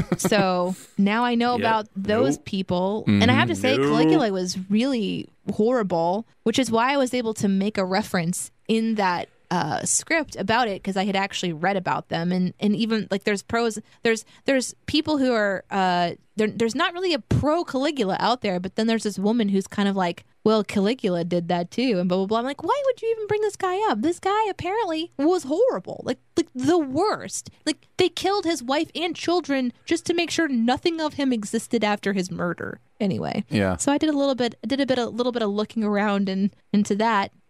Speaker 4: So now I know
Speaker 1: Yeah.
Speaker 4: about those
Speaker 1: Nope.
Speaker 4: people. And I have to say,
Speaker 1: Nope.
Speaker 4: Caligula was really horrible, which is why I was able to make a reference in that uh, script about it, because I had actually read about them. And, and even like there's pros, there's there's people who are, uh, there, there's not really a pro Caligula out there, but then there's this woman who's kind of like, well, Caligula did that too, and blah, blah, blah. I'm like, why would you even bring this guy up? This guy apparently was horrible, like like the worst. Like they killed his wife and children just to make sure nothing of him existed after his murder. Anyway,
Speaker 2: Yeah.
Speaker 4: so I did a little bit, I did a bit, a little bit of looking around and into that.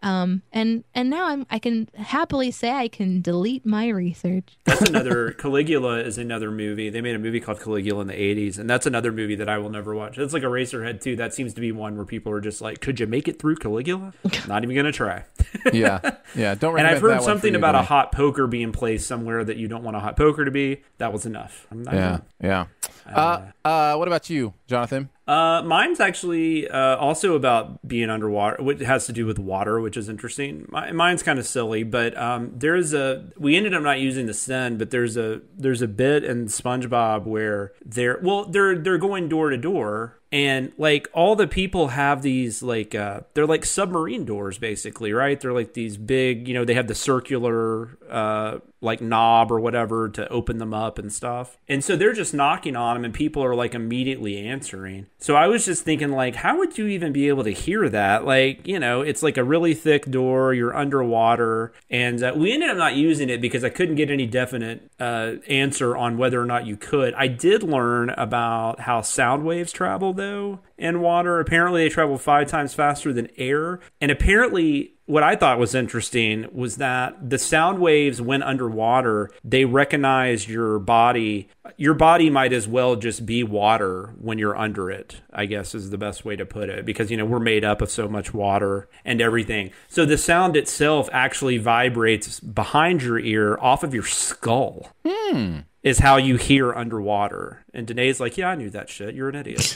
Speaker 4: Um, and and now I'm I can happily say I can delete my research.
Speaker 1: That's another Caligula is another movie. They made a movie called Caligula in the eighties, and that's another movie that I will never watch. It's like Eraserhead too. That seems to be one where people are just like, "Could you make it through Caligula?" Not even gonna try.
Speaker 2: yeah, yeah. Don't.
Speaker 1: And I've heard
Speaker 2: that
Speaker 1: something
Speaker 2: you,
Speaker 1: about
Speaker 2: Danae.
Speaker 1: a hot poker being placed somewhere that you don't want a hot poker to be. That was enough. I'm not
Speaker 2: Yeah, yeah. Uh, uh, what about you, Jonathan?
Speaker 1: Uh, mine's actually uh, also about being underwater. It has to do with water, which is interesting. My, mine's kind of silly, but um, there's a. We ended up not using the sin, but there's a there's a bit in SpongeBob where they're well they're they're going door to door. And like all the people have these like uh, they're like submarine doors basically, right? They're like these big, you know, they have the circular uh, like knob or whatever to open them up and stuff. And so they're just knocking on them and people are like immediately answering. So I was just thinking like, how would you even be able to hear that? Like, you know, it's like a really thick door, you're underwater. And uh, we ended up not using it because I couldn't get any definite uh, answer on whether or not you could. I did learn about how sound waves travel though in water. Apparently they travel five times faster than air. And apparently what I thought was interesting was that the sound waves when underwater, they recognize your body. Your body might as well just be water when you're under it, I guess is the best way to put it. Because, you know, we're made up of so much water and everything. So the sound itself actually vibrates behind your ear off of your skull.
Speaker 2: Hmm.
Speaker 1: Is how you hear underwater. And Danae's like, yeah, I knew that shit. You're an idiot.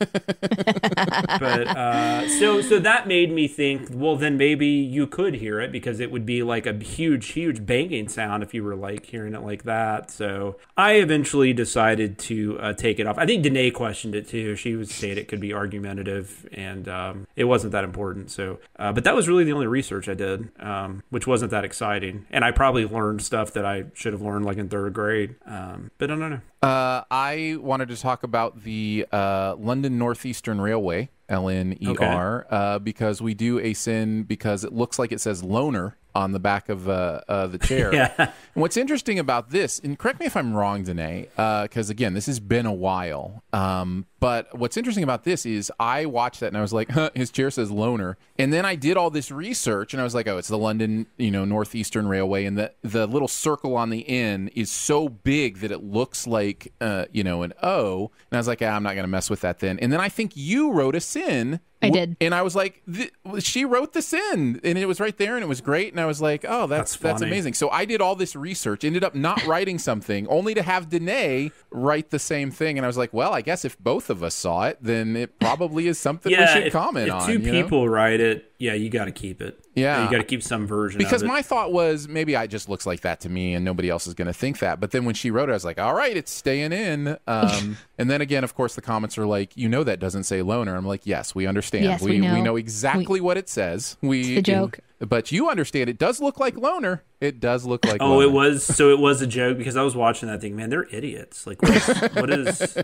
Speaker 1: But uh, so so that made me think, well, then maybe you could hear it because it would be like a huge, huge banging sound if you were like hearing it like that. So I eventually decided to uh, take it off. I think Danae questioned it too. She was saying it could be argumentative and um, it wasn't that important. So, uh, but that was really the only research I did, um, which wasn't that exciting. And I probably learned stuff that I should have learned like in third grade. Um, but I don't know.
Speaker 2: Uh, I wanted to talk about the uh, London Northeastern Railway, L N E R, okay. uh, because we do a sin because it looks like it says loner on the back of uh, uh, the chair.
Speaker 1: Yeah.
Speaker 2: And what's interesting about this, and correct me if I'm wrong, Danae, because uh, again, this has been a while. Um, but what's interesting about this is I watched that and I was like, huh, his chair says loner. And then I did all this research and I was like, oh, it's the London, you know, Northeastern Railway. And the, the little circle on the N is so big that it looks like, uh, you know, an O. And I was like, ah, I'm not going to mess with that then. And then I think you wrote a sin.
Speaker 4: I did.
Speaker 2: And I was like, she wrote this in, and it was right there, and it was great. And I was like, oh, that's that's, that's amazing. So I did all this research, ended up not writing something, only to have Danae write the same thing. And I was like, well, I guess if both of us saw it, then it probably is something
Speaker 1: yeah,
Speaker 2: we should
Speaker 1: if,
Speaker 2: comment
Speaker 1: if
Speaker 2: on.
Speaker 1: two
Speaker 2: you
Speaker 1: people
Speaker 2: know?
Speaker 1: write it, yeah, you got to keep it.
Speaker 2: Yeah.
Speaker 1: You got to keep some version
Speaker 2: because
Speaker 1: of it.
Speaker 2: my thought was maybe I just looks like that to me and nobody else is going to think that. But then when she wrote it, I was like, all right, it's staying in. Um, and then again, of course, the comments are like, you know, that doesn't say loner. I'm like, yes, we understand.
Speaker 4: Yes,
Speaker 2: we,
Speaker 4: we know.
Speaker 2: we know exactly we, what it says. We,
Speaker 4: it's the joke.
Speaker 2: But you understand it does look like loner. It does look like
Speaker 1: oh,
Speaker 2: loner.
Speaker 1: it was. So it was a joke because I was watching that thing. Man, they're idiots. Like, what is. what is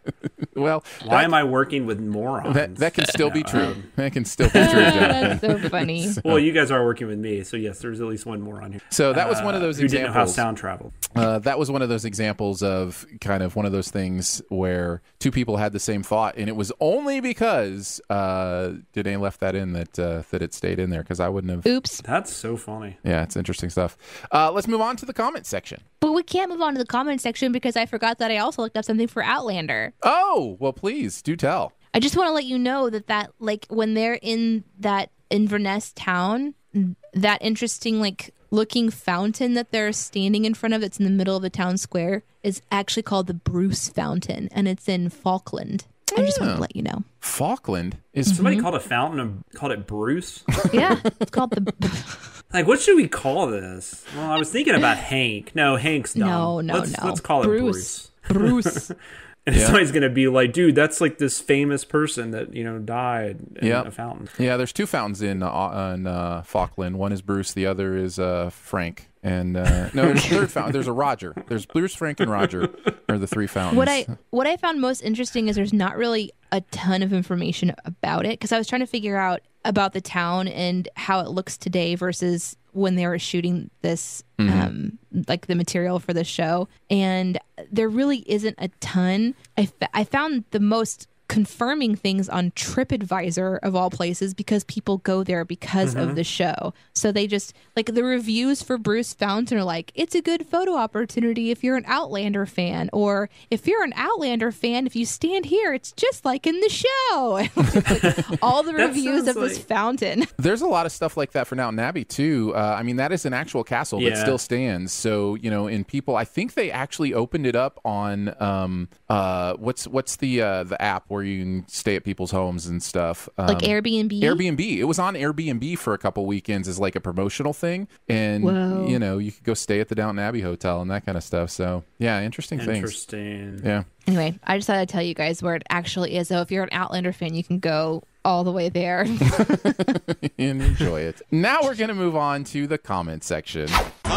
Speaker 2: well,
Speaker 1: why
Speaker 2: that,
Speaker 1: am I working with morons?
Speaker 2: That, that can still
Speaker 1: no,
Speaker 2: be true.
Speaker 1: Um,
Speaker 2: that can still be true, Jonathan.
Speaker 4: That's so funny.
Speaker 2: so,
Speaker 1: well, you guys are working with me. So, yes, there's at least one moron here.
Speaker 2: So that was one of those
Speaker 1: uh, who
Speaker 2: examples.
Speaker 1: didn't know how sound traveled.
Speaker 2: Uh, that was one of those examples of kind of one of those things where two people had the same thought, and it was only because uh, Danae left that in that uh, that it stayed in there, because I wouldn't have.
Speaker 4: Oops.
Speaker 1: That's so funny.
Speaker 2: Yeah, it's interesting stuff. Uh, let's move on to the comment section.
Speaker 4: But we can't move on to the comment section because I forgot that I also looked up something for Outlander.
Speaker 2: Oh, well, please do tell.
Speaker 4: I just want to let you know that that like when they're in that Inverness town, that interesting like looking fountain that they're standing in front of that's in the middle of the town square is actually called the Bruce Fountain, and it's in Falkland. I just want to let you know.
Speaker 2: Falkland is
Speaker 1: somebody
Speaker 2: mm-hmm.
Speaker 1: called a fountain of, called it Bruce.
Speaker 4: Yeah, it's called the.
Speaker 1: Like, what should we call this? Well, I was thinking about Hank. No, Hank's dumb.
Speaker 4: No, no,
Speaker 1: let's,
Speaker 4: no.
Speaker 1: Let's call
Speaker 4: Bruce.
Speaker 1: it Bruce.
Speaker 4: Bruce.
Speaker 1: And
Speaker 2: yeah.
Speaker 1: somebody's going to be like, dude, that's like this famous person that, you know, died in
Speaker 2: yep.
Speaker 1: a fountain.
Speaker 2: Yeah, there's two fountains in uh, in uh, Falkland. One is Bruce, the other is uh, Frank. And uh, no, there's a third fountain. There's a Roger. There's Bruce, Frank, and Roger are the three fountains.
Speaker 4: What I what I found most interesting is there's not really a ton of information about it, because I was trying to figure out about the town and how it looks today versus when they were shooting this, mm-hmm. um, like the material for the show. And there really isn't a ton. I, f- I found the most confirming things on TripAdvisor of all places because people go there because
Speaker 1: Mm-hmm.
Speaker 4: of the show. So they just like the reviews for Bruce Fountain are like, it's a good photo opportunity if you're an Outlander fan, or if you're an Outlander fan, if you stand here, it's just like in the show. Like, all the
Speaker 1: That
Speaker 4: reviews of
Speaker 1: sounds
Speaker 4: this
Speaker 1: like- fountain.
Speaker 2: There's a lot of stuff like that for Downton Abbey too. Uh, I mean, that is an actual castle that
Speaker 1: Yeah.
Speaker 2: still stands. So you know, in people, I think they actually opened it up on um, uh, what's what's the uh, the app where you can stay at people's homes and stuff. Um,
Speaker 4: Like Airbnb.
Speaker 2: Airbnb. It was on Airbnb for a couple weekends as like a promotional thing, and
Speaker 4: Whoa.
Speaker 2: you know, you could go stay at the Downton Abbey hotel and that kind of stuff. So yeah, interesting things.
Speaker 1: Interesting.
Speaker 2: Yeah.
Speaker 4: Anyway, I just thought I'd tell you guys where it actually is. So if you're an Outlander fan, you can go all the way there.
Speaker 2: And enjoy it. Now we're going to move on to the comment section.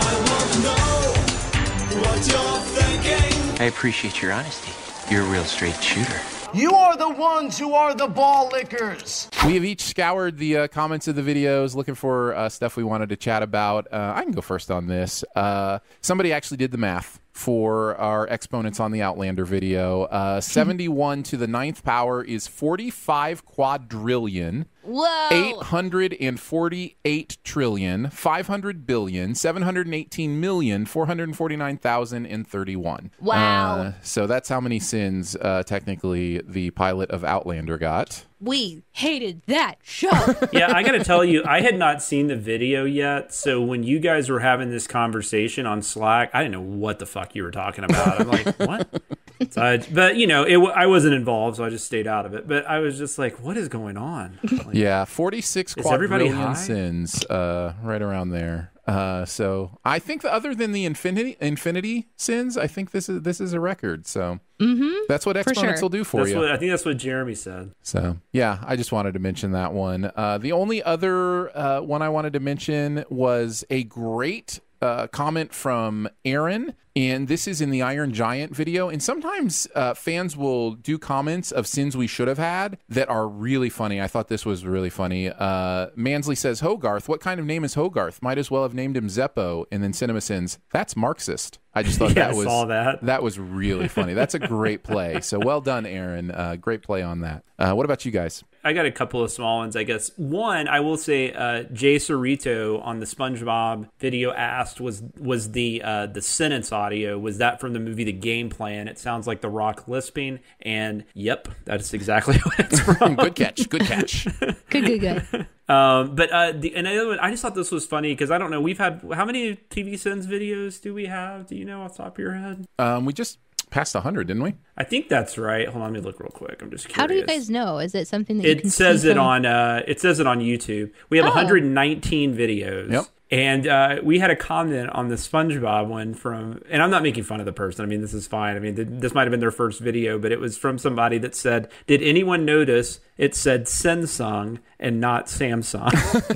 Speaker 9: I appreciate your honesty. You're a real straight shooter.
Speaker 10: You are the ones who are the ball lickers.
Speaker 2: We have each scoured the uh, comments of the videos looking for uh, stuff we wanted to chat about. Uh, I can go first on this. Uh, somebody actually did the math for our exponents on the Outlander video. Uh, seventy-one to the ninth power is forty-five quadrillion.
Speaker 4: Whoa.
Speaker 2: eight hundred forty-eight trillion, five hundred billion, seven hundred eighteen million, four hundred forty-nine thousand thirty-one.
Speaker 4: Wow.
Speaker 2: Uh, so that's how many sins, uh, technically, the pilot of Outlander got.
Speaker 4: We hated that show.
Speaker 1: Yeah, I got to tell you, I had not seen the video yet. So when you guys were having this conversation on Slack, I didn't know what the fuck you were talking about. I'm like, what? So I, but, you know, it, I wasn't involved, so I just stayed out of it. But I was just like, what is going on? Like,
Speaker 2: Yeah, forty-six
Speaker 1: Is everybody
Speaker 2: quadrillion
Speaker 1: high?
Speaker 2: sins, uh, right around there. Uh, so I think the, other than the infinity infinity sins, I think this is this is a record. So
Speaker 4: Mm-hmm.
Speaker 2: that's what exponents
Speaker 4: sure.
Speaker 2: will do for
Speaker 1: that's
Speaker 2: you.
Speaker 1: what, I think that's what Jeremy said.
Speaker 2: So, yeah, I just wanted to mention that one. Uh, the only other uh, one I wanted to mention was a great uh, comment from Aaron, and this is in the Iron Giant video. And sometimes uh, fans will do comments of sins we should have had that are really funny. I thought this was really funny. Uh, Mansley says, Hogarth, what kind of name is Hogarth? Might as well have named him Zeppo. And then Cinema Sins, that's Marxist. I just thought
Speaker 1: Yeah,
Speaker 2: that
Speaker 1: I
Speaker 2: was
Speaker 1: saw that.
Speaker 2: that was really funny. That's a great play. So well done, Aaron. Uh, great play on that. Uh, what about you guys?
Speaker 1: I got a couple of small ones, I guess. One, I will say, uh, Jay Cerrito on the SpongeBob video asked, was was the uh, the sentence audio, was that from the movie The Game Plan? It sounds like The Rock lisping, and yep, that's exactly what it's from.
Speaker 2: Good catch. Good catch.
Speaker 4: Good, good, good.
Speaker 1: Um, but uh, the another one, I just thought this was funny because I don't know, we've had, how many T V Sins videos do we have? Do you know off the top of your head?
Speaker 2: Um, we just passed one hundred, didn't we?
Speaker 1: I think that's right. Hold on, let me look real quick. I'm just curious.
Speaker 4: How do you guys know? Is it something that you
Speaker 1: It
Speaker 4: can
Speaker 1: says
Speaker 4: see
Speaker 1: it
Speaker 4: from-
Speaker 1: on uh, it says it on YouTube. We have
Speaker 4: Oh.
Speaker 1: one hundred nineteen videos.
Speaker 2: Yep.
Speaker 1: And uh, we had a comment on the SpongeBob one from, and I'm not making fun of the person. I mean, this is fine. I mean, th- this might have been their first video, but it was from somebody that said, "Did anyone notice it said Samsung and not Samsung?"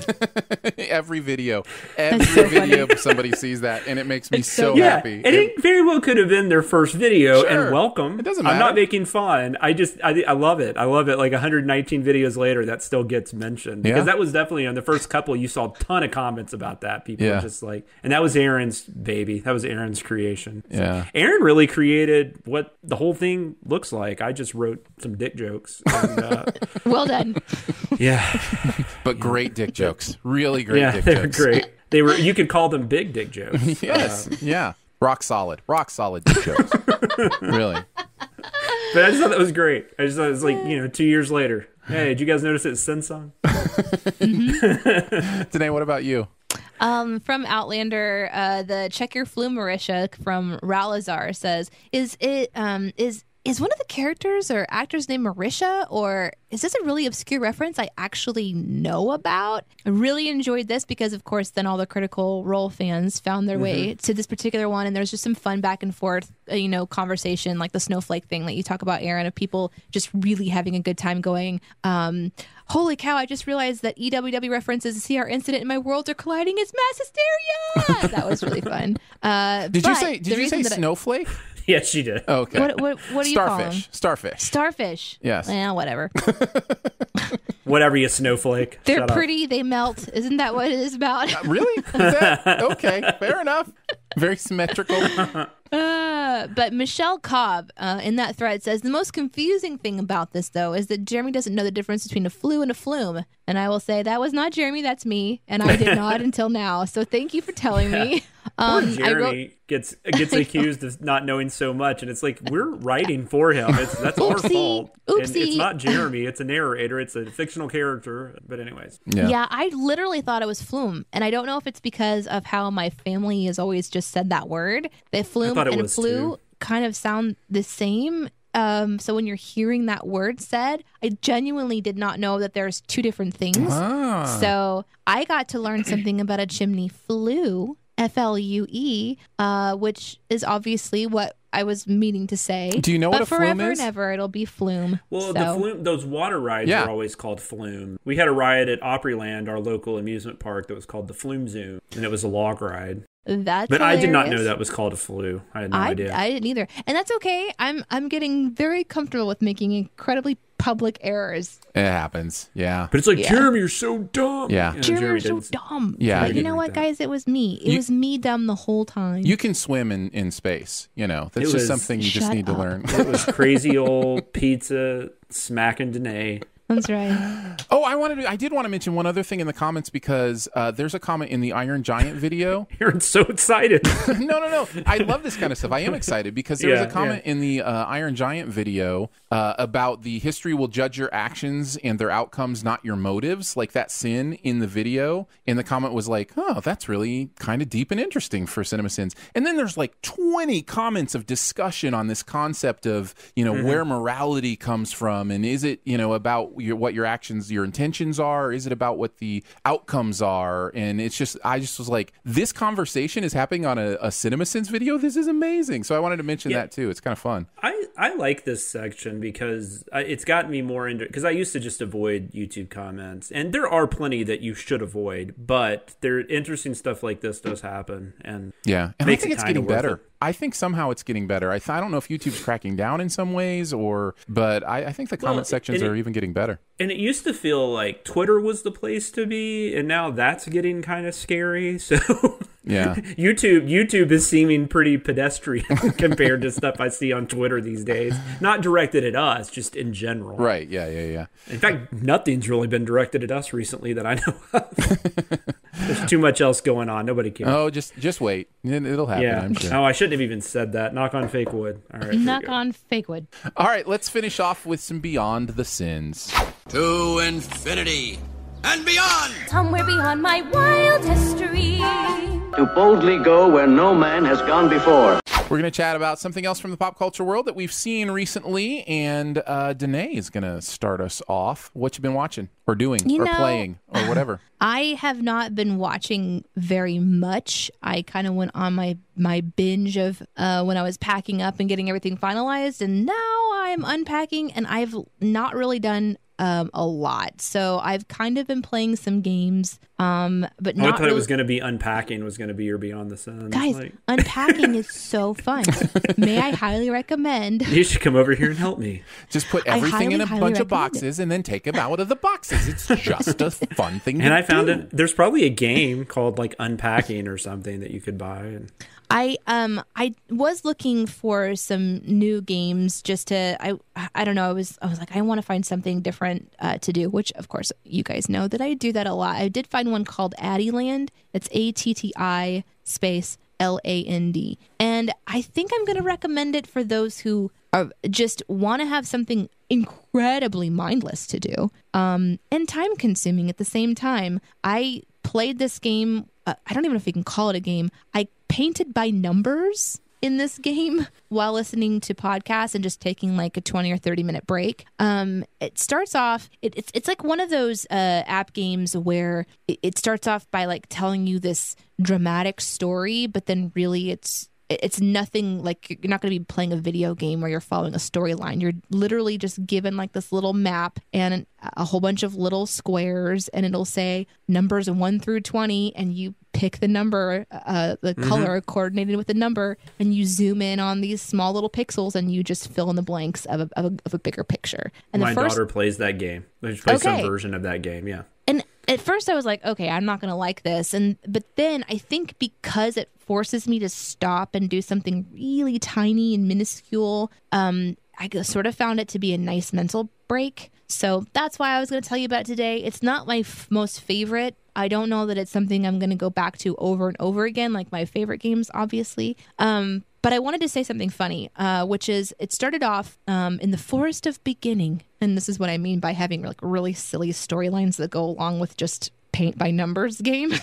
Speaker 2: Every video, every
Speaker 4: That's so
Speaker 2: video, somebody sees that, and it makes me so,
Speaker 1: yeah,
Speaker 2: happy.
Speaker 1: and it very well could have been their first video.
Speaker 2: Sure.
Speaker 1: And welcome.
Speaker 2: It doesn't
Speaker 1: I'm
Speaker 2: matter.
Speaker 1: not making fun. I just, I, I love it. I love it. Like one hundred nineteen videos later, that still gets mentioned because
Speaker 2: Yeah.
Speaker 1: that was definitely on the first couple. You saw a ton of comments about that. People
Speaker 2: Yeah.
Speaker 1: were just like, and that was Aaron's baby. That was Aaron's creation. So
Speaker 2: Yeah.
Speaker 1: Aaron really created what the whole thing looks like. I just wrote some dick jokes. And, uh,
Speaker 4: Well done.
Speaker 1: yeah,
Speaker 2: But great dick jokes, really great
Speaker 1: yeah,
Speaker 2: dick
Speaker 1: they were
Speaker 2: jokes.
Speaker 1: great. They were. You could call them big dick jokes.
Speaker 2: Yes, yeah, rock solid, rock solid dick jokes. Really.
Speaker 1: But I just thought that was great. I just thought it was like, you know, two years later. Hey, did you guys notice it's Samsung?
Speaker 2: Danae, what about you?
Speaker 4: Um, from Outlander, uh, the Check Your Flu Marisha from Ralazar says, "Is it um is is one of the characters or actors named Marisha, or is this a really obscure reference I actually know about?" I really enjoyed this because, of course, then all the Critical Role fans found their way to this particular one, and there's just some fun back and forth, uh, you know, conversation like the snowflake thing that you talk about, Aaron, of people just really having a good time going, um, holy cow, I just realized that E W W references to C R incident in my worlds are colliding. It's mass hysteria. That was really fun. Uh,
Speaker 2: Did you
Speaker 4: but
Speaker 2: say?
Speaker 4: the
Speaker 2: Did you
Speaker 4: reason
Speaker 2: say
Speaker 4: that I-
Speaker 2: snowflake?
Speaker 1: Yes, she did.
Speaker 2: Okay.
Speaker 4: What, what, what do you call them?
Speaker 2: Starfish. Starfish.
Speaker 4: Starfish.
Speaker 2: Yes.
Speaker 4: Yeah, whatever.
Speaker 1: Whatever, you snowflake.
Speaker 4: They're
Speaker 1: Shut up.
Speaker 4: pretty. They melt. Isn't that what it is about?
Speaker 2: Really? Is that okay? Fair enough. Very symmetrical.
Speaker 4: Uh, Uh, but Michelle Cobb uh, in that thread says, the most confusing thing about this, though, is that Jeremy doesn't know the difference between a flu and a flume. And I will say, that was not Jeremy, that's me. And I did not until now. So thank you for telling me.
Speaker 1: Um, Poor Jeremy
Speaker 4: I wrote,
Speaker 1: gets gets accused of not knowing so much, and it's like, we're writing for him. It's That's our fault.
Speaker 4: Oopsie.
Speaker 1: And it's not Jeremy. It's a narrator. It's a fictional character. But anyways.
Speaker 4: Yeah. yeah, I literally thought it was flume. And I don't know if it's because of how my family has always just said that word. That flume and flu too. kind of sound the same. Um, so when you're hearing that word said, I genuinely did not know that there's two different things. Ah. So I got to learn something about a chimney flue. F L U E, uh, which is obviously what I was meaning to say.
Speaker 2: Do you know
Speaker 4: but
Speaker 2: what a flume
Speaker 4: forever
Speaker 2: is?
Speaker 4: and ever, it'll be flume.
Speaker 1: Well,
Speaker 4: so.
Speaker 1: the flume, those water rides
Speaker 2: yeah.
Speaker 1: are always called flume. We had a ride at Opryland, our local amusement park, that was called the Flume Zoom, and it was a log ride.
Speaker 4: That's
Speaker 1: but
Speaker 4: hilarious.
Speaker 1: I did not know that was called a flu. I had no
Speaker 4: I,
Speaker 1: idea.
Speaker 4: I didn't either, and that's okay. I'm I'm getting very comfortable with making incredibly public errors.
Speaker 2: It happens, yeah.
Speaker 1: But it's like,
Speaker 4: yeah.
Speaker 1: Jeremy, you're so dumb.
Speaker 2: Yeah,
Speaker 1: you know,
Speaker 4: Jeremy,
Speaker 1: Jeremy
Speaker 4: you're so dumb.
Speaker 2: Yeah,
Speaker 4: but you know what, guys? It was me. It
Speaker 2: you,
Speaker 4: was me dumb the whole time.
Speaker 2: You can swim in, in space. You know, that's
Speaker 1: it
Speaker 2: just
Speaker 1: was,
Speaker 2: something you just need
Speaker 4: up.
Speaker 2: to learn.
Speaker 1: It was crazy old pizza smacking Danae.
Speaker 4: That's right.
Speaker 2: Oh, I wanted to, I did want to mention one other thing in the comments because uh, there's a comment in the Iron Giant video.
Speaker 1: You're so excited.
Speaker 2: no, no, no. I love this kind of stuff. I am excited because there
Speaker 1: yeah,
Speaker 2: was a comment
Speaker 1: yeah.
Speaker 2: in the uh, Iron Giant video uh, about the history will judge your actions and their outcomes, not your motives, like that sin in the video. And the comment was like, oh, that's really kind of deep and interesting for Cinema Sins. And then there's like twenty comments of discussion on this concept of, you know, mm-hmm. where morality comes from. And is it, you know, about your, what your actions, your intentions are? Or is it about what the outcomes are? And it's just, I just was like, this conversation is happening on a, a CinemaSins video. This is amazing. So I wanted to mention yeah. that too. It's kind of fun.
Speaker 1: I, I like this section because I, it's gotten me more into, because I used to just avoid YouTube comments, and there are plenty that you should avoid, but there interesting stuff like this does happen. And
Speaker 2: yeah, and I think
Speaker 1: it
Speaker 2: it's getting better.
Speaker 1: It.
Speaker 2: I think somehow it's getting better. I, th- I don't know if YouTube's cracking down in some ways, or, but I, I think the comment well, sections
Speaker 1: it,
Speaker 2: are even getting better.
Speaker 1: And it used to feel like Twitter was the place to be, and now that's getting kind of scary. So
Speaker 2: yeah,
Speaker 1: YouTube YouTube is seeming pretty pedestrian compared to stuff I see on Twitter these days. Not directed at us, just in general.
Speaker 2: Right? Yeah, yeah, yeah.
Speaker 1: In fact, nothing's really been directed at us recently that I know of. There's too much else going on. Nobody cares.
Speaker 2: Oh, just just wait. It'll happen.
Speaker 1: Yeah.
Speaker 2: I'm sure.
Speaker 1: Oh, I shouldn't have even said that. Knock on fake wood. All right.
Speaker 4: Knock on fake wood.
Speaker 2: All right, let's finish off with some Beyond the Sins.
Speaker 11: To infinity and beyond.
Speaker 12: Somewhere beyond my wild history.
Speaker 13: To boldly go where no man has gone before.
Speaker 2: We're going to chat about something else from the pop culture world that we've seen recently, and uh, Danae is going to start us off. What you been watching or doing
Speaker 4: you
Speaker 2: or
Speaker 4: know,
Speaker 2: playing or whatever?
Speaker 4: I have not been watching very much. I kind of went on my, my binge of uh, when I was packing up and getting everything finalized, and now I'm unpacking, and I've not really done Um, a lot. So I've kind of been playing some games, um, but not
Speaker 1: I thought
Speaker 4: really...
Speaker 1: it was going to be unpacking was going to be your Beyond the Sins.
Speaker 4: Guys,
Speaker 1: like...
Speaker 4: unpacking is so fun. May I highly recommend.
Speaker 1: You should come over here and help me.
Speaker 2: Just put everything in a bunch of boxes it. and then take them out of the boxes. It's just a fun thing to do.
Speaker 1: And I found it. There's probably a game called like Unpacking or something that you could buy. And...
Speaker 4: I um I was looking for some new games just to I I don't know I was I was like I want to find something different uh, to do, which of course you guys know that I do that a lot. I did find one called Addiland. It's A T T I space L A N D, and I think I'm going to recommend it for those who are just want to have something incredibly mindless to do um, and time consuming at the same time. I played this game. Uh, I don't even know if you can call it a game. I painted by numbers in this game while listening to podcasts and just taking like a twenty or thirty minute break. Um, it starts off, it, it's it's like one of those uh, app games where it, it starts off by like telling you this dramatic story, but then really it's it's nothing like you're not going to be playing a video game where you're following a storyline. You're literally just given like this little map and a whole bunch of little squares, and it'll say numbers one through twenty, and you pick the number, uh, the mm-hmm. color coordinated with the number, and you zoom in on these small little pixels, and you just fill in the blanks of a, of a, of a bigger picture. And
Speaker 1: my
Speaker 4: the first...
Speaker 1: daughter plays that game. She plays
Speaker 4: okay.
Speaker 1: some version of that game, yeah.
Speaker 4: And at first I was like, okay, I'm not going to like this. And but then I think because it forces me to stop and do something really tiny and minuscule, um, I sort of found it to be a nice mental break. So that's why I was going to tell you about it today. It's not my f- most favorite. I don't know that it's something I'm going to go back to over and over again, like my favorite games, obviously. Um, but I wanted to say something funny, uh, which is it started off um, in the Forest of Beginning. And this is what I mean by having like really silly storylines that go along with just paint by numbers game.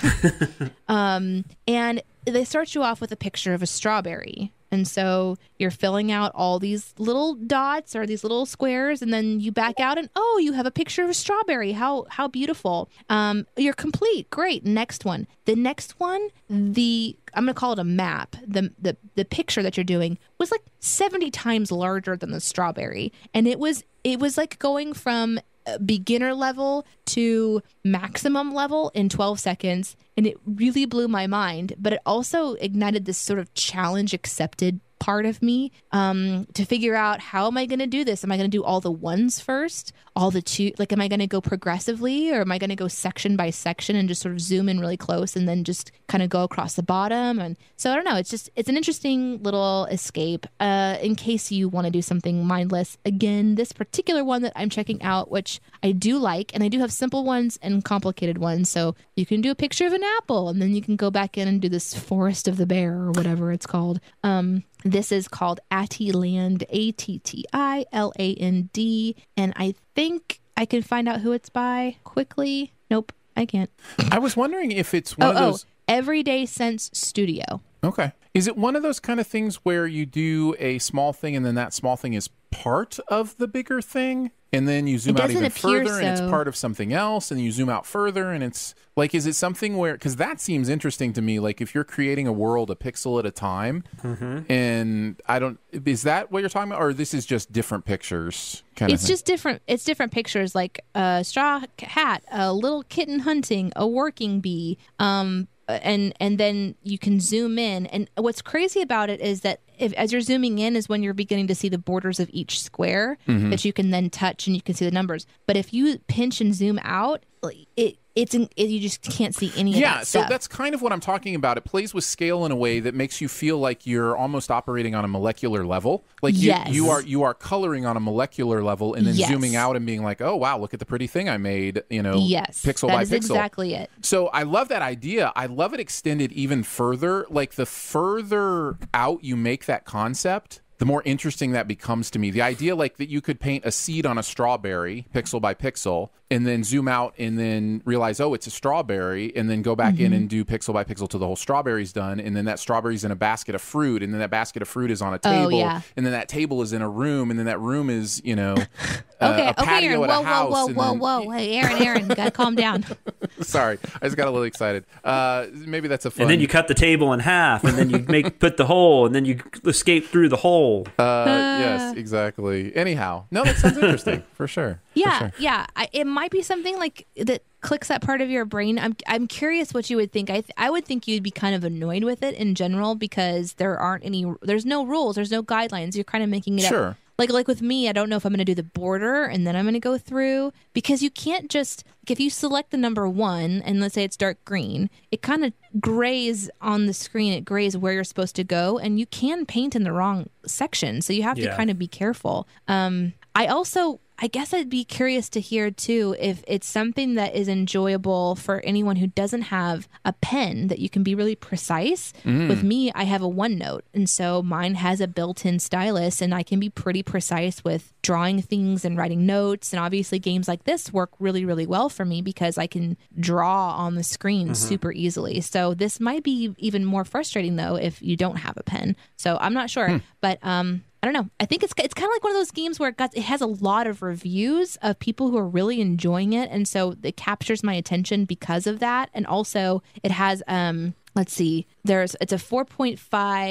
Speaker 4: um, and they start you off with a picture of a strawberry. And so you're filling out all these little dots or these little squares, and then you back out and, oh, you have a picture of a strawberry. How how beautiful. Um, you're complete. Great. Next one. The next one, the I'm going to call it a map. The, the the picture that you're doing was like seventy times larger than the strawberry. And it was it was like going from beginner level to maximum level in twelve seconds, and it really blew my mind. But it also ignited this sort of challenge accepted part of me um to figure out, how am I going to do this? Am I going to do all the ones first, all the two, like am I going to go progressively, or am I going to go section by section and just sort of zoom in really close and then just kind of go across the bottom? And so I don't know, it's just it's an interesting little escape uh in case you want to do something mindless. Again, this particular one that I'm checking out, which I do like, and I do have simple ones and complicated ones, so you can do a picture of an apple and then you can go back in and do this Forest of the Bear or whatever it's called. um This is called Attiland, A T T I L A N D, and I think I can find out who it's by quickly. Nope, I can't.
Speaker 2: I was wondering if it's one
Speaker 4: oh,
Speaker 2: of those...
Speaker 4: Oh, Everyday Sense Studio.
Speaker 2: Okay. Is it one of those kind of things where you do a small thing and then that small thing is part of the bigger thing? And then you zoom out even further so. and it's part of something else, and you zoom out further and it's like, is it something where, because that seems interesting to me, like if you're creating a world a pixel at a time, mm-hmm. and I don't, is that what you're talking about? Or this is just different pictures? Kind
Speaker 4: it's
Speaker 2: of thing?
Speaker 4: just different. It's different pictures, like a straw hat, a little kitten hunting, a working bee, um, and and then you can zoom in. And what's crazy about it is that if, as you're zooming in is when you're beginning to see the borders of each square mm-hmm. that you can then touch and you can see the numbers. But if you pinch and zoom out, it it's in, it, you just can't see any of
Speaker 2: yeah,
Speaker 4: that stuff.
Speaker 2: So that's kind of what I'm talking about. It plays with scale in a way that makes you feel like you're almost operating on a molecular level. Like you,
Speaker 4: yes.
Speaker 2: you are you are coloring on a molecular level and then
Speaker 4: yes.
Speaker 2: zooming out and being like, oh, wow, look at the pretty thing I made, you know,
Speaker 4: yes,
Speaker 2: pixel
Speaker 4: that
Speaker 2: by
Speaker 4: is
Speaker 2: pixel.
Speaker 4: Exactly it.
Speaker 2: So I love that idea. I love it extended even further. Like the further out you make that concept, the more interesting that becomes to me. The idea like that you could paint a seed on a strawberry pixel by pixel and then zoom out and then realize, oh, it's a strawberry, and then go back mm-hmm. in and do pixel by pixel till the whole strawberry's done, and then that strawberry's in a basket of fruit, and then that basket of fruit is on a table,
Speaker 4: oh, yeah.
Speaker 2: and then that table is in a room, and then that room is, you know,
Speaker 4: okay,
Speaker 2: uh, a
Speaker 4: okay,
Speaker 2: patio
Speaker 4: Aaron.
Speaker 2: at
Speaker 4: Whoa,
Speaker 2: a house.
Speaker 4: whoa, whoa, whoa,
Speaker 2: then...
Speaker 4: whoa, hey, Aaron, Aaron, you gotta calm down.
Speaker 2: Sorry, I just got a little excited. Uh, maybe that's a fun...
Speaker 1: And then you cut the table in half, and then you make put the hole, and then you escape through the hole.
Speaker 2: Uh, uh, yes, exactly. Anyhow, no, that sounds interesting for sure.
Speaker 4: Yeah,
Speaker 2: for sure.
Speaker 4: yeah. I, it might be something like that clicks that part of your brain. I'm I'm curious what you would think. I th- I would think you'd be kind of annoyed with it in general because there aren't any. There's no rules. There's no guidelines. You're kind of making it
Speaker 2: sure.
Speaker 4: up. Like like with me, I don't know if I'm going to do the border and then I'm going to go through, because you can't just, like if you select the number one and let's say it's dark green, it kind of grays on the screen. It grays where you're supposed to go, and you can paint in the wrong section. So you have
Speaker 1: yeah.
Speaker 4: to kind of be careful. Um, I also... I guess I'd be curious to hear, too, if it's something that is enjoyable for anyone who doesn't have a pen, that you can be really precise. Mm. With me, I have a OneNote, and so mine has a built-in stylus, and I can be pretty precise with drawing things and writing notes. And obviously, games like this work really, really well for me because I can draw on the screen mm-hmm. super easily. So this might be even more frustrating, though, if you don't have a pen. So I'm not sure, hmm. but... um. I don't know. I think it's it's kind of like one of those games where it got it has a lot of reviews of people who are really enjoying it, and so it captures my attention because of that. And also, it has um, let's see, there's it's a four point five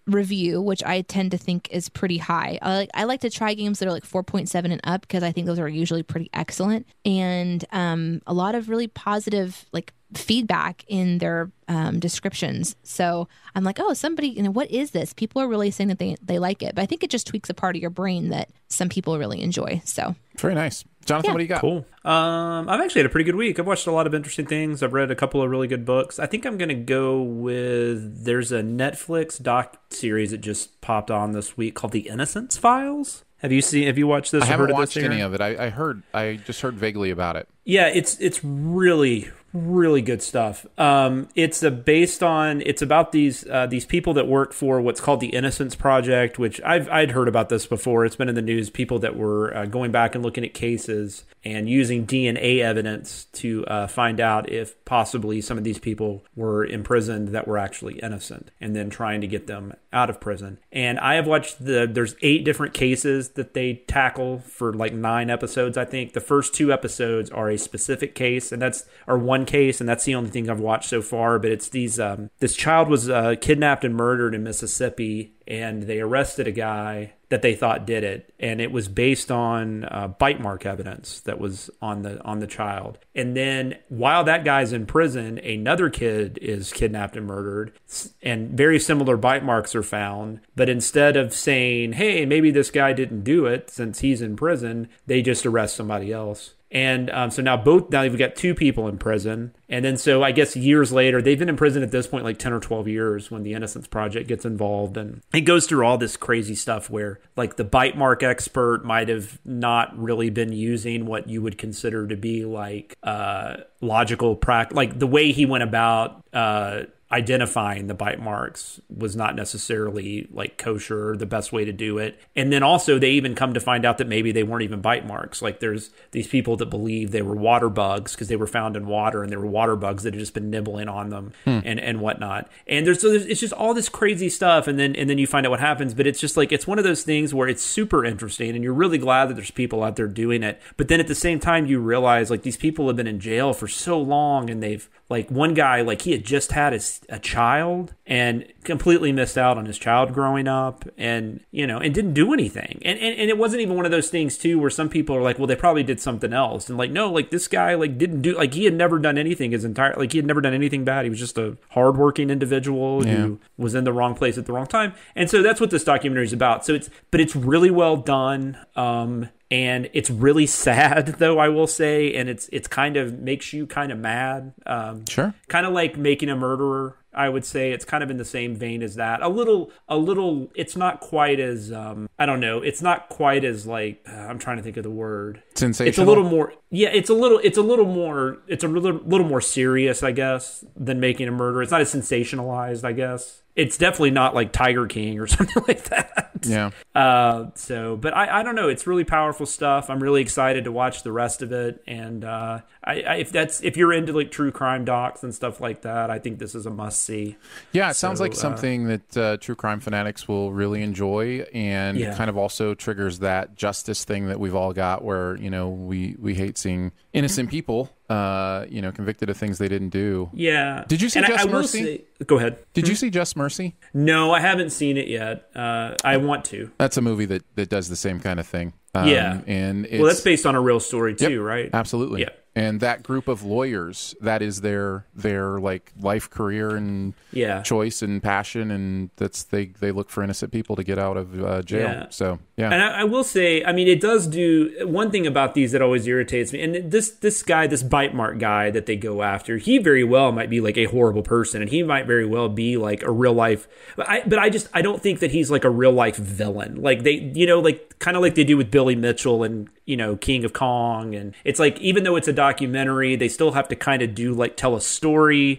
Speaker 4: review, which I tend to think is pretty high. I like, I like to try games that are like four point seven and up because I think those are usually pretty excellent. And um, a lot of really positive like feedback in their um, descriptions. So I'm like, oh, somebody, you know, what is this? People are really saying that they, they like it. But I think it just tweaks a part of your brain that some people really enjoy. So
Speaker 2: very nice. Jonathan,
Speaker 4: yeah.
Speaker 2: what do you got?
Speaker 1: Cool. Um, I've actually had a pretty good week. I've watched a lot of interesting things. I've read a couple of really good books. I think I'm going to go with, there's a Netflix doc series that just popped on this week called The Innocence Files. Have you seen, have you watched this?
Speaker 2: I
Speaker 1: or
Speaker 2: haven't
Speaker 1: heard
Speaker 2: watched
Speaker 1: of this,
Speaker 2: any of it. I, I heard, I just heard vaguely about it.
Speaker 1: Yeah, it's it's really really good stuff. Um, it's a based on it's about these uh, these people that work for what's called the Innocence Project, which I've I'd heard about this before. It's been in the news. People that were uh, going back and looking at cases and using D N A evidence to uh, find out if possibly some of these people were imprisoned that were actually innocent, and then trying to get them out of prison. And I have watched the there's eight different cases that they tackle for like nine episodes. I think the first two episodes are a specific case, and that's or one case, and that's the only thing I've watched so far. But it's these um, this child was uh, kidnapped and murdered in Mississippi, and they arrested a guy that they thought did it, and it was based on uh, bite mark evidence that was on the on the child. And then while that guy's in prison, another kid is kidnapped and murdered, and very similar bite marks are found. But instead of saying, "Hey, maybe this guy didn't do it," since he's in prison, they just arrest somebody else. And um, so now both now you've got two people in prison. And then so I guess years later, they've been in prison at this point like ten or twelve years when the Innocence Project gets involved. And it goes through all this crazy stuff where like the bite mark expert might have not really been using what you would consider to be like uh, logical practice. Like the way he went about uh identifying the bite marks was not necessarily like kosher or the best way to do it. And then also they even come to find out that maybe they weren't even bite marks. Like there's these people that believe they were water bugs because they were found in water, and there were water bugs that had just been nibbling on them hmm. and, and whatnot. And there's, so there's, it's just all this crazy stuff. And then, and then you find out what happens, but it's just like, it's one of those things where it's super interesting and you're really glad that there's people out there doing it. But then at the same time, you realize like these people have been in jail for so long, and they've like one guy, like he had just had his a child and completely missed out on his child growing up, and you know, and didn't do anything. And, and and it wasn't even one of those things too where some people are like, well, they probably did something else, and like, no, like this guy like didn't do, like he had never done anything his entire, like he had never done anything bad. He was just a hardworking individual yeah. who was in the wrong place at the wrong time. And so that's what this documentary is about. So it's but it's really well done. Um And it's really sad, though, I will say, and it's it's kind of makes you kind of mad. Um,
Speaker 2: sure.
Speaker 1: Kind of like Making a Murderer, I would say. It's kind of in the same vein as that. A little, a little. It's not quite as um, I don't know. It's not quite as like uh, I'm trying to think of the word.
Speaker 2: Sensational.
Speaker 1: It's a little more. Yeah, it's a little. It's a little more. It's a little, little more serious, I guess, than Making a Murderer. It's not as sensationalized, I guess. It's definitely not like Tiger King or something like that.
Speaker 2: Yeah.
Speaker 1: Uh, so, but I, I don't know. It's really powerful stuff. I'm really excited to watch the rest of it. And uh, I, I, if that's if you're into like true crime docs and stuff like that, I think this is a must see.
Speaker 2: Yeah, it
Speaker 1: so,
Speaker 2: sounds like something uh, that uh, true crime fanatics will really enjoy, and yeah. kind of also triggers that justice thing that we've all got, where you know we we hate seeing innocent people. Uh, you know, convicted of things they didn't do.
Speaker 1: Yeah.
Speaker 2: Did you see
Speaker 1: and
Speaker 2: Just
Speaker 1: I, I
Speaker 2: Mercy?
Speaker 1: Say, go ahead.
Speaker 2: Did hmm? you see Just Mercy?
Speaker 1: No, I haven't seen it yet. Uh, I want to.
Speaker 2: That's a movie that, that does the same kind of thing. Um,
Speaker 1: yeah.
Speaker 2: And it's,
Speaker 1: well, that's based on a real story too,
Speaker 2: yep,
Speaker 1: right?
Speaker 2: Absolutely.
Speaker 1: Yeah.
Speaker 2: And that group of lawyers, that is their their like life career and
Speaker 1: yeah.
Speaker 2: choice and passion, and that's they they look for innocent people to get out of uh, jail.
Speaker 1: Yeah.
Speaker 2: So yeah.
Speaker 1: And I, I will say, I mean, it does do one thing about these that always irritates me. And this this guy, this bite mark guy that they go after, he very well might be like a horrible person, and he might very well be like a real life. But I but I just I don't think that he's like a real life villain. Like they, you know, like kind of like they do with Billy Mitchell and you know King of Kong, and it's like even though it's a documentary, they still have to kind of do like tell a story.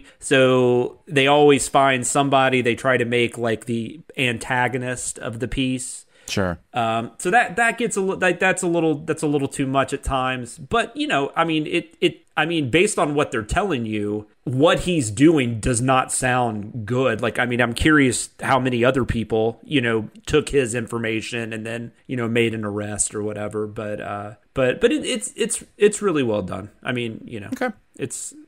Speaker 1: So they always find somebody they try to make like the antagonist of the piece.
Speaker 2: Sure.
Speaker 1: Um, so that that gets a little that, that's a little that's a little too much at times. But you know, I mean, it it I mean, based on what they're telling you, what he's doing does not sound good. Like, I mean, I'm curious how many other people you know took his information and then you know made an arrest or whatever. But uh, but but it, it's it's it's really well done. I mean, you know,
Speaker 2: okay.
Speaker 1: It's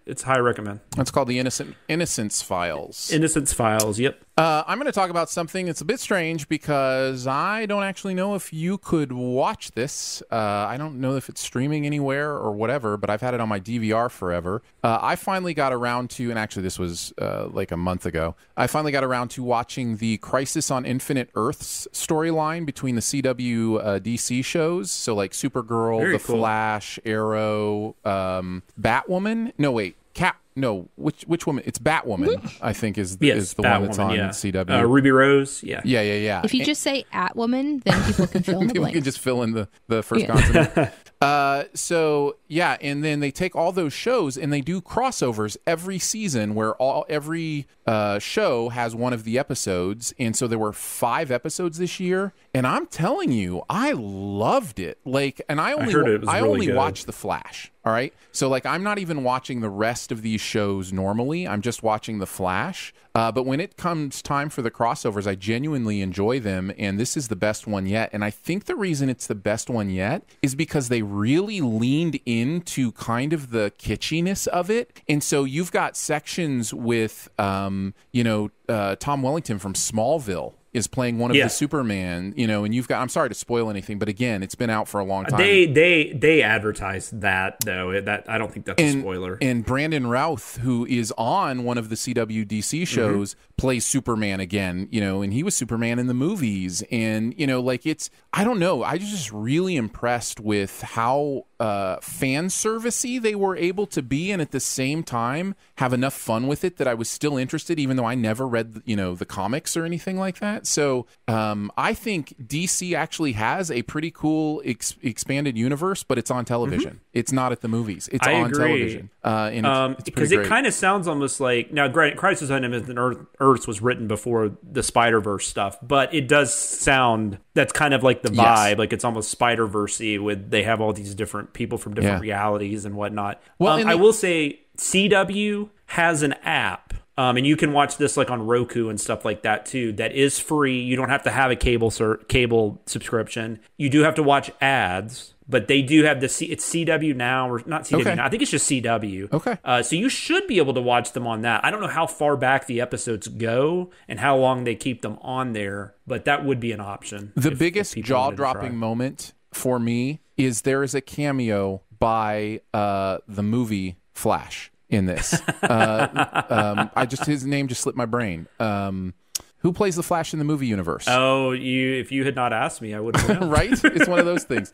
Speaker 1: it's high recommend.
Speaker 2: It's called the Innocent Innocence Files.
Speaker 1: Innocence Files. Yep.
Speaker 2: Uh, I'm going to talk about something that's a bit strange because I don't actually know if you could watch this. Uh, I don't know if it's streaming anywhere or whatever, but I've had it on my D V R forever. Uh, I finally got around to, and actually this was uh, like a month ago, I finally got around to watching the Crisis on Infinite Earths storyline between the C W uh, D C shows. So like Supergirl,
Speaker 1: Very
Speaker 2: The
Speaker 1: cool.
Speaker 2: Flash, Arrow, um, Batwoman. No, wait. Cap. No, which which woman? It's Batwoman. I think is
Speaker 1: Yes,
Speaker 2: is the one that's
Speaker 1: Batwoman,
Speaker 2: on
Speaker 1: yeah.
Speaker 2: C W.
Speaker 1: Uh, Ruby Rose. Yeah.
Speaker 2: Yeah, yeah, yeah.
Speaker 4: If you just say Atwoman, then people can fill in the
Speaker 2: People
Speaker 4: blanks.
Speaker 2: can just fill in the, the first
Speaker 4: Yeah.
Speaker 2: consonant. uh, so, yeah, and then they take all those shows and they do crossovers every season where all every uh, show has one of the episodes. And so there were five episodes this year. And I'm telling you, I loved it. Like, and I only,
Speaker 1: heard it was
Speaker 2: I
Speaker 1: really
Speaker 2: only
Speaker 1: good.
Speaker 2: watched The Flash. All right. So, like, I'm not even watching the rest of these shows normally. I'm just watching The Flash. Uh, but when it comes time for the crossovers, I genuinely enjoy them. And this is the best one yet. And I think the reason it's the best one yet is because they really leaned into kind of the kitschiness of it. And so you've got sections with, um, you know, uh, Tom Wellington from Smallville is playing one of
Speaker 1: Yeah.
Speaker 2: the Superman, you know, and you've got, I'm sorry to spoil anything, but again, it's been out for a long time.
Speaker 1: They they they advertised that though. That I don't think that's
Speaker 2: and,
Speaker 1: a spoiler.
Speaker 2: And Brandon Routh, who is on one of the C W D C shows, mm-hmm. plays Superman again, you know, and he was Superman in the movies. And, you know, like it's, I don't know, I was just really impressed with how uh, fan servicey they were able to be, and at the same time have enough fun with it that I was still interested, even though I never read, you know, the comics or anything like that. So um, I think D C actually has a pretty cool ex- expanded universe, but it's on television. Mm-hmm. It's not at the movies. It's
Speaker 1: I
Speaker 2: on
Speaker 1: agree.
Speaker 2: television. Uh, and
Speaker 1: um,
Speaker 2: it's, it's
Speaker 1: because it kind of sounds almost like, now granted, Crisis on Infinite Earth, Earths was written before the Spider-Verse stuff, but it does sound, that's kind of like the vibe. Yes. Like it's almost Spider-Verse-y with, they have all these different people from different yeah. realities and whatnot. Well, um, and I the- will say C W has an app. Um, and you can watch this like on Roku and stuff like that too. That is free. You don't have to have a cable sur- cable subscription. You do have to watch ads, but they do have the C- it's C W Now or not C W
Speaker 2: okay.
Speaker 1: Now. I think it's just C W.
Speaker 2: Okay.
Speaker 1: Uh, so you should be able to watch them on that. I don't know how far back the episodes go and how long they keep them on there, but that would be an option.
Speaker 2: The
Speaker 1: if,
Speaker 2: biggest
Speaker 1: if
Speaker 2: jaw-dropping moment for me is there is a cameo by uh, the movie Flash. In this, uh, um, I just his name just slipped my brain. Um, who plays the Flash in the movie universe?
Speaker 1: Oh, you! If you had not asked me, I would have known.
Speaker 2: Right? It's one of those things.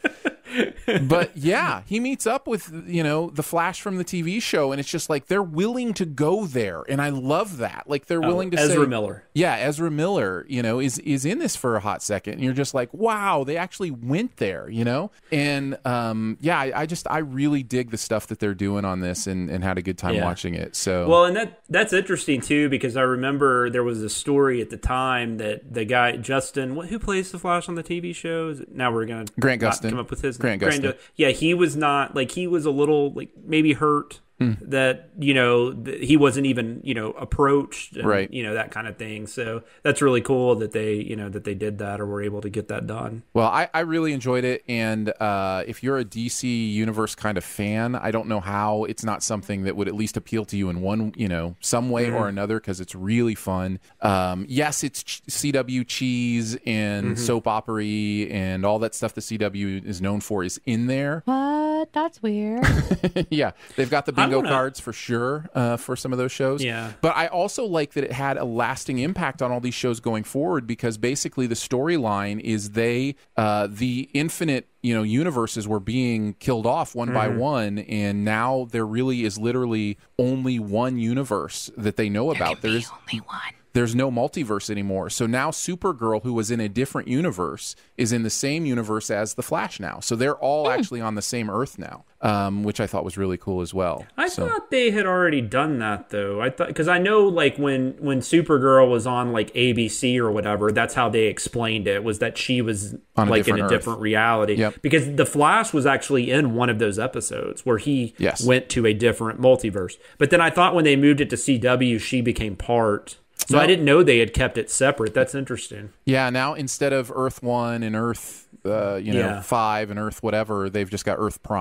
Speaker 2: But yeah, he meets up with, you know, the Flash from the T V show, and it's just like they're willing to go there, and I love that. Like they're willing to
Speaker 1: oh, Ezra
Speaker 2: say,
Speaker 1: Miller.
Speaker 2: Yeah, Ezra Miller, you know, is is in this for a hot second, and you're just like, wow, they actually went there, you know. And um, yeah, I, I just I really dig the stuff that they're doing on this, and, and had a good time
Speaker 1: yeah.
Speaker 2: watching it. So
Speaker 1: well, and that that's interesting too, because I remember there was a story at the time that the guy Justin, what, who plays the Flash on the T V shows? Now we're gonna
Speaker 2: Grant Gustin.
Speaker 1: come up with his
Speaker 2: Grant
Speaker 1: name.
Speaker 2: Gustin.
Speaker 1: Grant, yeah, he was not like he was a little like maybe hurt. Mm. That, you know, th- he wasn't even, you know, approached, and,
Speaker 2: right?
Speaker 1: You know, that kind of thing. So that's really cool that they, you know, that they did that or were able to get that done.
Speaker 2: Well, I, I really enjoyed it, and uh, if you're a D C Universe kind of fan, I don't know how it's not something that would at least appeal to you in one, you know, some way mm-hmm. or another, because it's really fun. Um, yes, it's ch- C W cheese and mm-hmm. soap opera and all that stuff the C W is known for is in there.
Speaker 4: What? That's weird.
Speaker 2: Yeah, they've got the bingo
Speaker 1: wanna...
Speaker 2: cards for sure uh, for some of those shows.
Speaker 1: Yeah.
Speaker 2: But I also like that it had a lasting impact on all these shows going forward, because basically the storyline is they, uh, the infinite, you know, universes were being killed off one mm-hmm. by one, and now there really is literally only one universe that they know about.
Speaker 4: There
Speaker 2: There's
Speaker 4: only one.
Speaker 2: There's no multiverse anymore. So now Supergirl, who was in a different universe, is in the same universe as the Flash now. So they're all mm. actually on the same Earth now, um, which I thought was really cool as well.
Speaker 1: I
Speaker 2: so.
Speaker 1: thought they had already done that, though. I thought, because I know, like when when Supergirl was on like A B C or whatever, that's how they explained it, was that she was
Speaker 2: on
Speaker 1: like
Speaker 2: a
Speaker 1: in a
Speaker 2: Earth.
Speaker 1: different reality.
Speaker 2: Yep.
Speaker 1: Because the Flash was actually in one of those episodes where he
Speaker 2: yes.
Speaker 1: went to a different multiverse. But then I thought when they moved it to C W, she became part. So
Speaker 2: no.
Speaker 1: I didn't know they had kept it separate. That's interesting.
Speaker 2: Yeah, now instead of Earth one and Earth, uh, you know,
Speaker 1: yeah.
Speaker 2: five and Earth whatever, they've just got Earth Prime.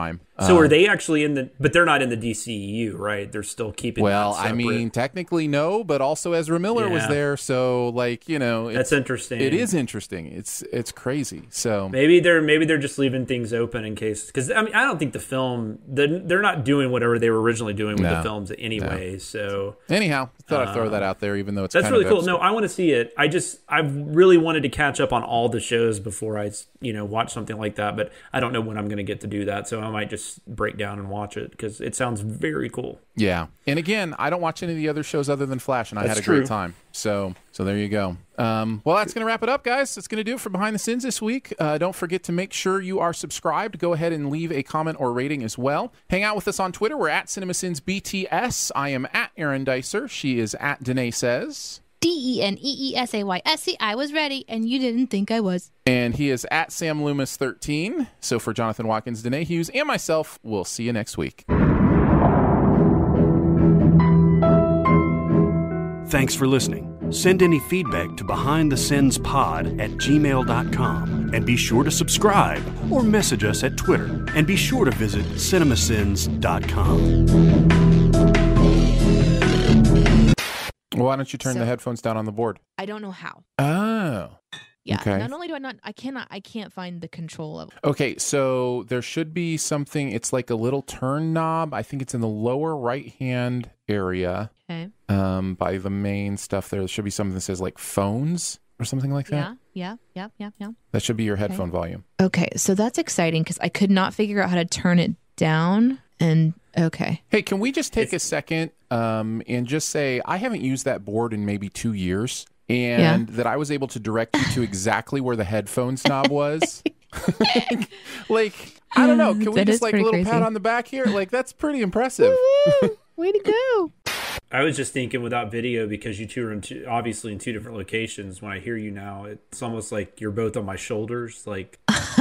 Speaker 1: So
Speaker 2: uh,
Speaker 1: are they actually in the? But they're not in the D C E U, right? They're still keeping.
Speaker 2: Well,
Speaker 1: that
Speaker 2: I mean, technically no, but also Ezra Miller
Speaker 1: Yeah.
Speaker 2: was there, so like you know, it's,
Speaker 1: That's interesting.
Speaker 2: It is interesting. It's it's crazy. So
Speaker 1: maybe they're maybe they're just leaving things open in case, because I mean I don't think the film they're, they're not doing whatever they were originally doing with
Speaker 2: No.
Speaker 1: the films anyway.
Speaker 2: No.
Speaker 1: So
Speaker 2: anyhow, thought I'd throw
Speaker 1: um,
Speaker 2: that out there, even though it's
Speaker 1: that's
Speaker 2: kind
Speaker 1: really
Speaker 2: of
Speaker 1: cool.
Speaker 2: obscure.
Speaker 1: No, I want to see it. I just I've really wanted to catch up on all the shows before I you know watch something like that, but I don't know when I'm going to get to do that. So I might just break down and watch it because it sounds very cool.
Speaker 2: Yeah, and again, I don't watch any of the other shows other than Flash, and I
Speaker 1: That's
Speaker 2: had a great
Speaker 1: true.
Speaker 2: time. So, so there you go. Um, well, that's going to wrap it up, guys. That's going to do it for Behind the Sins this week. Uh, don't forget to make sure you are subscribed. Go ahead and leave a comment or rating as well. Hang out with us on Twitter. We're at CinemaSinsBTS. I am at Aaron Dicer. She is at Danae Says.
Speaker 4: D E N E E S A Y S C. I was ready, and you didn't think I was.
Speaker 2: And he is at Sam Loomis thirteen. So for Jonathan Watkins, Danae Hughes, and myself, we'll see you next week.
Speaker 3: Thanks for listening. Send any feedback to behindthesinspod at gmail dot com. And be sure to subscribe or message us at Twitter. And be sure to visit cinemasins dot com.
Speaker 2: Why don't you turn
Speaker 4: So-
Speaker 2: the headphones down on the board?
Speaker 4: I don't know how.
Speaker 2: Oh.
Speaker 4: Yeah.
Speaker 2: Okay.
Speaker 4: Not only do I not, I cannot, I can't find the control of.
Speaker 2: Okay, so there should be something. It's like a little turn knob. I think it's in the lower right-hand area
Speaker 4: Okay.
Speaker 2: um, by the main stuff there. There should be something that says like phones or something like that.
Speaker 4: Yeah. Yeah. Yeah. Yeah. Yeah.
Speaker 2: That should be your headphone volume.
Speaker 4: Okay. So that's exciting because I could not figure out how to turn it down. And okay.
Speaker 2: Hey, can we just take a second um, and just say I haven't used that board in maybe two years, and that I was able to direct you to exactly where the headphones knob was? Like, I don't know. Can we
Speaker 4: That
Speaker 2: just
Speaker 4: is
Speaker 2: like a
Speaker 4: pretty
Speaker 2: little
Speaker 4: crazy.
Speaker 2: pat on the back here? Like, that's pretty impressive.
Speaker 4: Way to go.
Speaker 1: I was just thinking without video, because you two are in two, obviously in two different locations. When I hear you now, it's almost like you're both on my shoulders, like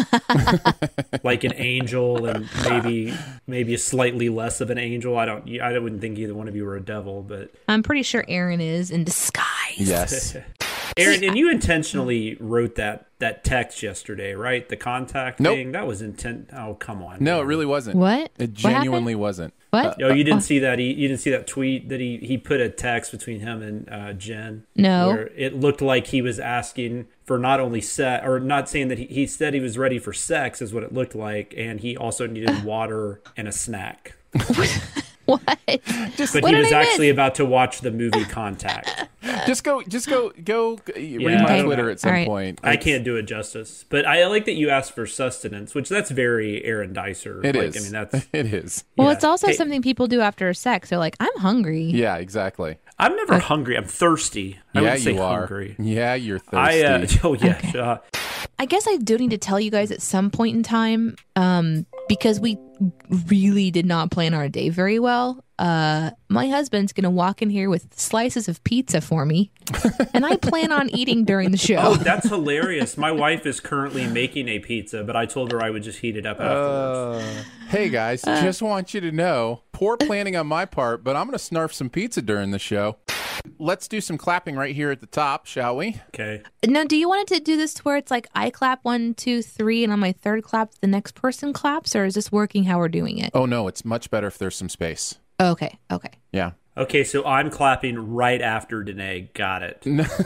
Speaker 1: like an angel, and maybe maybe a slightly less of an angel. I don't. I wouldn't think either one of you were a devil, but
Speaker 4: I'm pretty sure Aaron is in disguise.
Speaker 2: Yes.
Speaker 1: Aaron, and you intentionally wrote that that text yesterday, right? The contact
Speaker 2: Nope.
Speaker 1: thing. That was intent. Oh, come on.
Speaker 2: No, it really wasn't.
Speaker 4: What?
Speaker 2: It
Speaker 4: What
Speaker 2: genuinely
Speaker 4: happened?
Speaker 2: wasn't.
Speaker 4: What?
Speaker 1: Oh, you didn't
Speaker 4: Uh,
Speaker 1: see that? He, you didn't see that tweet that he, he put a text between him and uh, Jen?
Speaker 4: No.
Speaker 1: Where it looked like he was asking for not only sex, or not saying that he, he said he was ready for sex, is what it looked like, and he also needed water and a snack.
Speaker 4: What?
Speaker 2: Just,
Speaker 1: But
Speaker 4: What
Speaker 1: he
Speaker 4: did
Speaker 1: was
Speaker 4: I miss?
Speaker 1: actually about to watch the movie Contact.
Speaker 2: just go, just go, go. Read
Speaker 1: Yeah,
Speaker 2: my
Speaker 1: I don't
Speaker 2: Twitter
Speaker 1: know.
Speaker 2: at some
Speaker 4: All right.
Speaker 2: point.
Speaker 1: I
Speaker 2: It's-
Speaker 1: can't do it justice. But I like that you asked for sustenance, which that's very Aaron Dicer.
Speaker 2: It
Speaker 1: like,
Speaker 2: is.
Speaker 1: I mean, that's.
Speaker 2: It is.
Speaker 4: Well,
Speaker 1: Yeah.
Speaker 4: it's also
Speaker 1: Hey.
Speaker 4: something people do after sex. They're like, I'm hungry.
Speaker 2: Yeah, exactly.
Speaker 1: I'm never hungry. I'm thirsty. I
Speaker 2: yeah,
Speaker 1: wouldn't say
Speaker 2: you are.
Speaker 1: hungry.
Speaker 2: Yeah, you're
Speaker 1: I
Speaker 2: thirsty.
Speaker 1: uh, oh yeah.
Speaker 4: Okay.
Speaker 1: uh,
Speaker 4: I guess I do need to tell you guys at some point in time, um, because we really did not plan our day very well. Uh, my husband's gonna walk in here with slices of pizza for me, and I plan on eating during the show.
Speaker 1: Oh, that's hilarious. My wife is currently making a pizza, but I told her I would just heat it up afterwards.
Speaker 2: Uh, hey guys,
Speaker 4: Uh.
Speaker 2: just want you to know, poor planning on my part, but I'm going to snarf some pizza during the show. Let's do some clapping right here at the top, shall we?
Speaker 1: Okay.
Speaker 4: Now, do you want it to do this to where it's like I clap one, two, three, and on my third clap, the next person claps, or is this working how we're doing it?
Speaker 2: Oh no, it's much better if there's some space.
Speaker 4: Okay, okay.
Speaker 2: Yeah.
Speaker 1: Okay, so I'm clapping right after Danae. Got it.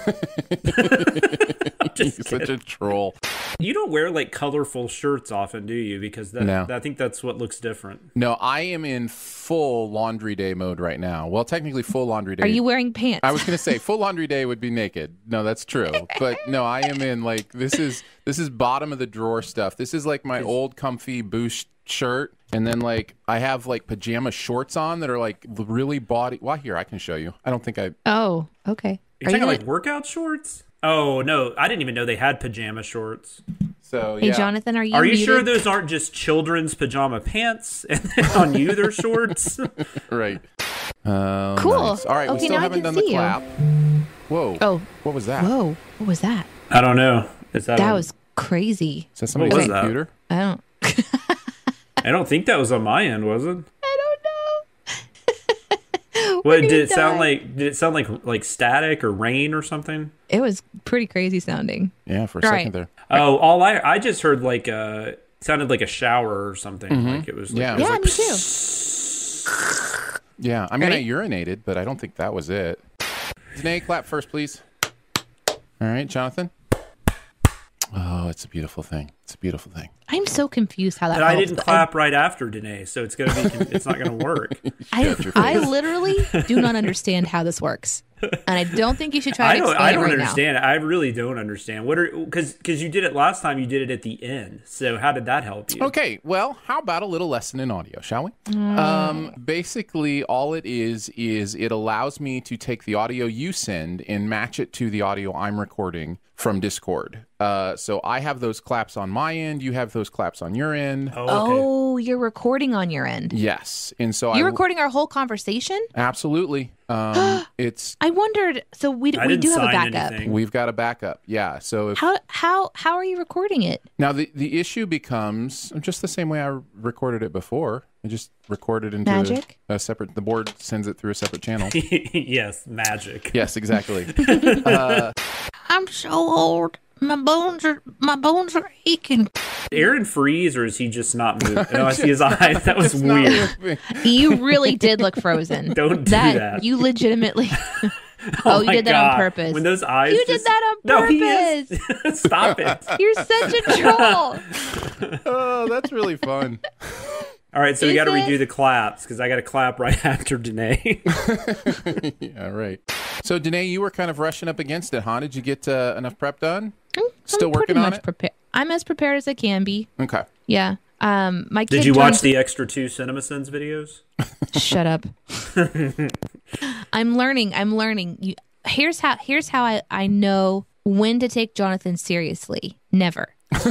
Speaker 2: You're such a troll.
Speaker 1: You don't wear like colorful shirts often, do you? Because that,
Speaker 2: No.
Speaker 1: I think that's what looks different.
Speaker 2: No, I am in full laundry day mode right now. Well, technically full laundry day.
Speaker 4: Are you wearing pants?
Speaker 2: I was going to say full laundry day would be naked. No, that's true. But no, I am in like this is this is bottom of the drawer stuff. This is like my old comfy Boost shirt, and then like I have like pajama shorts on that are like really body. Well, here I can show you. I don't think I.
Speaker 4: Oh, okay.
Speaker 1: You're
Speaker 4: Are
Speaker 1: talking
Speaker 4: you
Speaker 1: like workout shorts? Oh no, I didn't even know they had pajama shorts.
Speaker 2: So
Speaker 4: Hey,
Speaker 2: yeah.
Speaker 4: Jonathan, are you
Speaker 1: Are you
Speaker 4: muted?
Speaker 1: sure those aren't just children's pajama pants, and then on you they're shorts?
Speaker 2: Right. Oh,
Speaker 4: Cool.
Speaker 2: nice. All right, we
Speaker 4: Okay,
Speaker 2: still
Speaker 4: now I
Speaker 2: haven't
Speaker 4: can
Speaker 2: done the
Speaker 4: see you.
Speaker 2: clap. Whoa.
Speaker 4: Oh.
Speaker 2: What was that?
Speaker 4: Whoa, what was that?
Speaker 1: I don't know. Is that
Speaker 4: That
Speaker 1: on-
Speaker 4: was crazy.
Speaker 2: Is that somebody's
Speaker 1: What was that?
Speaker 2: computer?
Speaker 4: I don't.
Speaker 1: I don't think that was on my end, was it?
Speaker 4: I don't know.
Speaker 1: What
Speaker 4: We're
Speaker 1: did
Speaker 4: gonna
Speaker 1: it sound
Speaker 4: die.
Speaker 1: like? Did it sound like like static or rain or something?
Speaker 4: It was pretty crazy sounding.
Speaker 2: Yeah, for a
Speaker 4: All
Speaker 2: second
Speaker 4: right.
Speaker 2: there.
Speaker 1: Oh, all I I just heard like uh sounded like a shower or something.
Speaker 2: Mm-hmm.
Speaker 1: Like it was. Like,
Speaker 2: yeah,
Speaker 1: it was
Speaker 4: yeah,
Speaker 1: like,
Speaker 4: me too.
Speaker 2: Yeah, I mean,
Speaker 4: Ready?
Speaker 2: I urinated, but I don't think that was it. Danae, clap first, please. All right, Jonathan. Oh, it's a beautiful thing. It's a beautiful thing.
Speaker 4: I'm so confused how that.
Speaker 1: But I
Speaker 4: helps,
Speaker 1: didn't
Speaker 4: but
Speaker 1: clap right after Danae, so it's gonna be. It's not gonna work.
Speaker 4: I, I literally do not understand how this works, and I don't think you should try
Speaker 1: I
Speaker 4: to
Speaker 1: don't.
Speaker 4: explain
Speaker 1: I
Speaker 4: it
Speaker 1: don't
Speaker 4: right
Speaker 1: understand. Now. I really don't understand. What are because because you did it last time. You did it at the end. So how did that help you?
Speaker 2: Okay, well, how about a little lesson in audio, shall we?
Speaker 4: Mm.
Speaker 2: Um, basically, all it is is it allows me to take the audio you send and match it to the audio I'm recording from Discord. Uh, so I have those claps on my end. You have those claps on your end.
Speaker 1: Oh, okay.
Speaker 4: Oh, you're recording on your end.
Speaker 2: Yes, and so
Speaker 4: You're
Speaker 2: I,
Speaker 4: recording our whole conversation.
Speaker 2: Absolutely. Um, it's.
Speaker 4: I wondered. So we
Speaker 1: I
Speaker 4: we
Speaker 1: didn't
Speaker 4: do have a
Speaker 1: sign
Speaker 4: backup.
Speaker 1: anything.
Speaker 2: We've got a backup. Yeah. So if
Speaker 4: How how how are you recording it?
Speaker 2: now the the issue becomes just the same way I recorded it before. I just recorded into
Speaker 4: Magic?
Speaker 2: A, a separate. The board sends it through a separate channel.
Speaker 1: Yes, magic.
Speaker 2: Yes, exactly. uh,
Speaker 4: I'm so old. My bones are my bones are aching.
Speaker 1: Aaron freeze, or is he just not moving? Oh, I see his eyes. That was
Speaker 2: It's not
Speaker 1: weird.
Speaker 2: moving.
Speaker 4: You really did look frozen.
Speaker 1: Don't do
Speaker 4: that.
Speaker 1: that.
Speaker 4: You legitimately. Oh, you
Speaker 1: my
Speaker 4: did that
Speaker 1: God.
Speaker 4: on purpose.
Speaker 1: When those eyes.
Speaker 4: You did
Speaker 1: just-
Speaker 4: that on
Speaker 1: No, he
Speaker 4: purpose.
Speaker 1: is. Stop it.
Speaker 4: You're such a troll.
Speaker 2: Oh, that's really fun.
Speaker 1: All right, so we
Speaker 4: Is
Speaker 1: got to
Speaker 4: it?
Speaker 1: redo the claps because I got to clap right after Danae.
Speaker 2: Yeah, right. So, Danae, you were kind of rushing up against it, huh? Did you get uh, enough prep done?
Speaker 4: I'm,
Speaker 2: Still
Speaker 4: I'm
Speaker 2: working
Speaker 4: pretty
Speaker 2: on
Speaker 4: much
Speaker 2: it?
Speaker 4: prepared. I'm as prepared as I can be.
Speaker 2: Okay.
Speaker 4: Yeah. Um, my kid
Speaker 1: Did you watch
Speaker 4: joins-
Speaker 1: the extra two CinemaSins videos?
Speaker 4: Shut up. I'm learning. I'm learning. You, here's how. Here's how I, I know when to take Jonathan seriously. Never.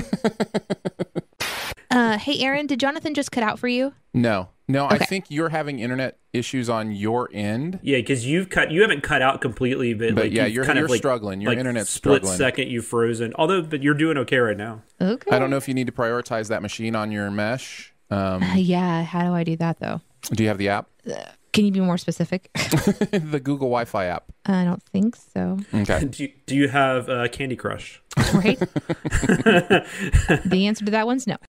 Speaker 4: uh, hey, Aaron, did Jonathan just cut out for you?
Speaker 2: No, no.
Speaker 4: Okay.
Speaker 2: I think you're having internet issues on your end.
Speaker 1: Yeah, because you've cut. You haven't cut out completely, but,
Speaker 2: But
Speaker 1: like
Speaker 2: yeah,
Speaker 1: you've
Speaker 2: you're-
Speaker 1: kind
Speaker 2: you're
Speaker 1: of like,
Speaker 2: struggling. Your
Speaker 1: like
Speaker 2: internet's
Speaker 1: split
Speaker 2: struggling.
Speaker 1: second you've frozen. Although, but you're doing okay right now.
Speaker 4: Okay.
Speaker 2: I don't know if you need to prioritize that machine on your mesh. Um,
Speaker 4: Uh, yeah. How do I do that though?
Speaker 2: do you have the app?
Speaker 4: Can you be more specific?
Speaker 2: The Google Wi-Fi app.
Speaker 4: I don't think so.
Speaker 2: Okay.
Speaker 1: Do you, do you have uh, Candy Crush?
Speaker 4: Right? The answer to that one's no.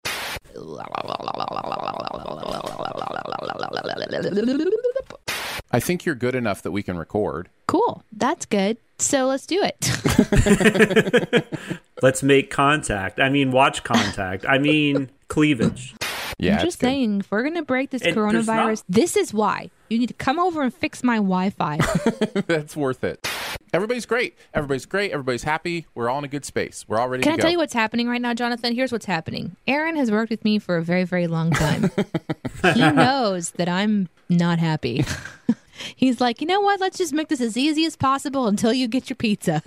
Speaker 2: I think you're good enough that we can record.
Speaker 4: Cool. That's good. So let's do it.
Speaker 1: Let's make contact. I mean, watch contact. I mean, cleavage.
Speaker 2: Yeah,
Speaker 4: I'm just
Speaker 2: it's good.
Speaker 4: saying, if we're going to break this
Speaker 1: And there's
Speaker 4: coronavirus,
Speaker 1: not-
Speaker 4: this is why. You need to come over and fix my Wi-Fi.
Speaker 2: That's worth it. Everybody's great. Everybody's great. Everybody's happy. We're all in a good space. We're all ready
Speaker 4: Can
Speaker 2: to
Speaker 4: I
Speaker 2: go.
Speaker 4: tell you what's happening right now, Jonathan? Here's what's happening. Aaron has worked with me for a very, very long time. He knows that I'm not happy. He's like, you know what? Let's just make this as easy as possible until you get your pizza.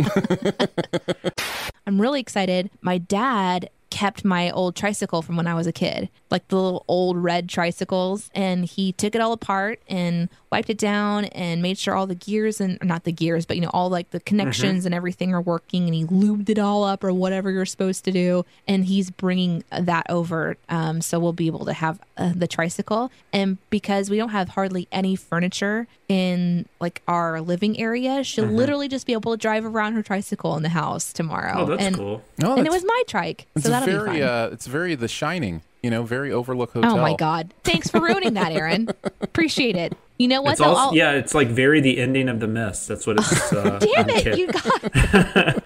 Speaker 4: I'm really excited. My dad kept my old tricycle from when I was a kid, like the little old red tricycles, and he took it all apart and wiped it down and made sure all the gears and or not the gears, but you know, all like the connections and everything are working, and he lubed it all up or whatever you're supposed to do, and he's bringing that over, um, so we'll be able to have uh, the tricycle. And because we don't have hardly any furniture in like our living area, she'll literally just be able to drive around her tricycle in the house tomorrow.
Speaker 1: Oh, that's
Speaker 4: and,
Speaker 1: cool.
Speaker 2: Oh,
Speaker 4: and it
Speaker 2: that's-
Speaker 4: was my trike,
Speaker 2: It's
Speaker 4: so that'll be
Speaker 2: very,
Speaker 4: fun.
Speaker 2: uh, it's very The Shining. You know, very Overlook Hotel.
Speaker 4: Oh my God! Thanks for ruining that, Aaron. Appreciate it. You know what?
Speaker 1: It's
Speaker 4: though?
Speaker 1: also,
Speaker 4: I'll-
Speaker 1: yeah, it's like very the ending of The Mist. That's what it's. Uh,
Speaker 4: Damn
Speaker 1: I'm a
Speaker 4: it!
Speaker 1: kid.
Speaker 4: You got.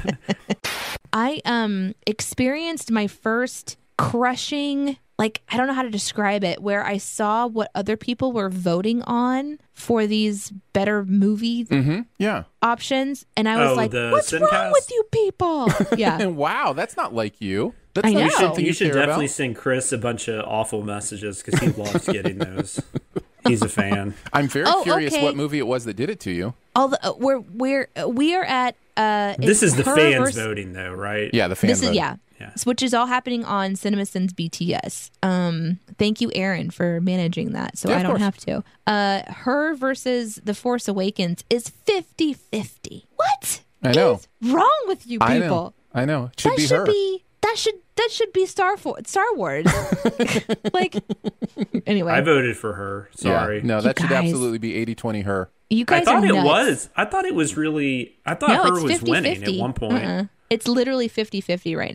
Speaker 4: I um experienced my first crushing. Like, I don't know how to describe it, where I saw what other people were voting on for these better movie
Speaker 2: Mm-hmm. Yeah.
Speaker 4: options, and I was
Speaker 1: Oh,
Speaker 4: like,
Speaker 1: the
Speaker 4: "What's wrong
Speaker 1: Sincast?
Speaker 4: with you people?" Yeah.
Speaker 2: And wow, that's not like you. That's
Speaker 4: I
Speaker 2: not
Speaker 4: know.
Speaker 2: something
Speaker 1: You
Speaker 2: you,
Speaker 1: should
Speaker 2: care
Speaker 1: definitely
Speaker 2: about.
Speaker 1: send Chris a bunch of awful messages because he loves getting those. He's a fan.
Speaker 2: I'm very
Speaker 4: Oh,
Speaker 2: curious
Speaker 4: okay.
Speaker 2: what movie it was that did it to you.
Speaker 4: All the uh, we're we're uh, we are at uh.
Speaker 1: This
Speaker 4: it's
Speaker 1: is the
Speaker 4: her
Speaker 1: fans
Speaker 4: versus-
Speaker 1: voting, though, right?
Speaker 2: Yeah, the fan
Speaker 4: This is
Speaker 2: vote.
Speaker 4: yeah.
Speaker 1: Yeah.
Speaker 4: Which is all happening on CinemaSins B T S. Um, thank you, Aaron, for managing that, so
Speaker 2: Yeah,
Speaker 4: I
Speaker 2: of
Speaker 4: don't
Speaker 2: course.
Speaker 4: have to. Uh, her versus The Force Awakens is fifty-fifty. What
Speaker 2: I know.
Speaker 4: is wrong with you people?
Speaker 2: I know. I know. It should
Speaker 4: that
Speaker 2: be
Speaker 4: should
Speaker 2: her.
Speaker 4: be that should that should be Star For- Star Wars. Like anyway,
Speaker 1: I voted for her. Sorry.
Speaker 2: Yeah. No, that should
Speaker 4: guys.
Speaker 2: absolutely be eighty twenty her.
Speaker 4: you
Speaker 1: I
Speaker 4: guys
Speaker 1: thought
Speaker 4: are
Speaker 1: it
Speaker 4: nuts.
Speaker 1: was. I thought it was really. I thought
Speaker 4: No,
Speaker 1: her
Speaker 4: it's
Speaker 1: was
Speaker 4: fifty-fifty.
Speaker 1: winning at one point.
Speaker 4: Uh-uh. It's literally fifty-fifty right now.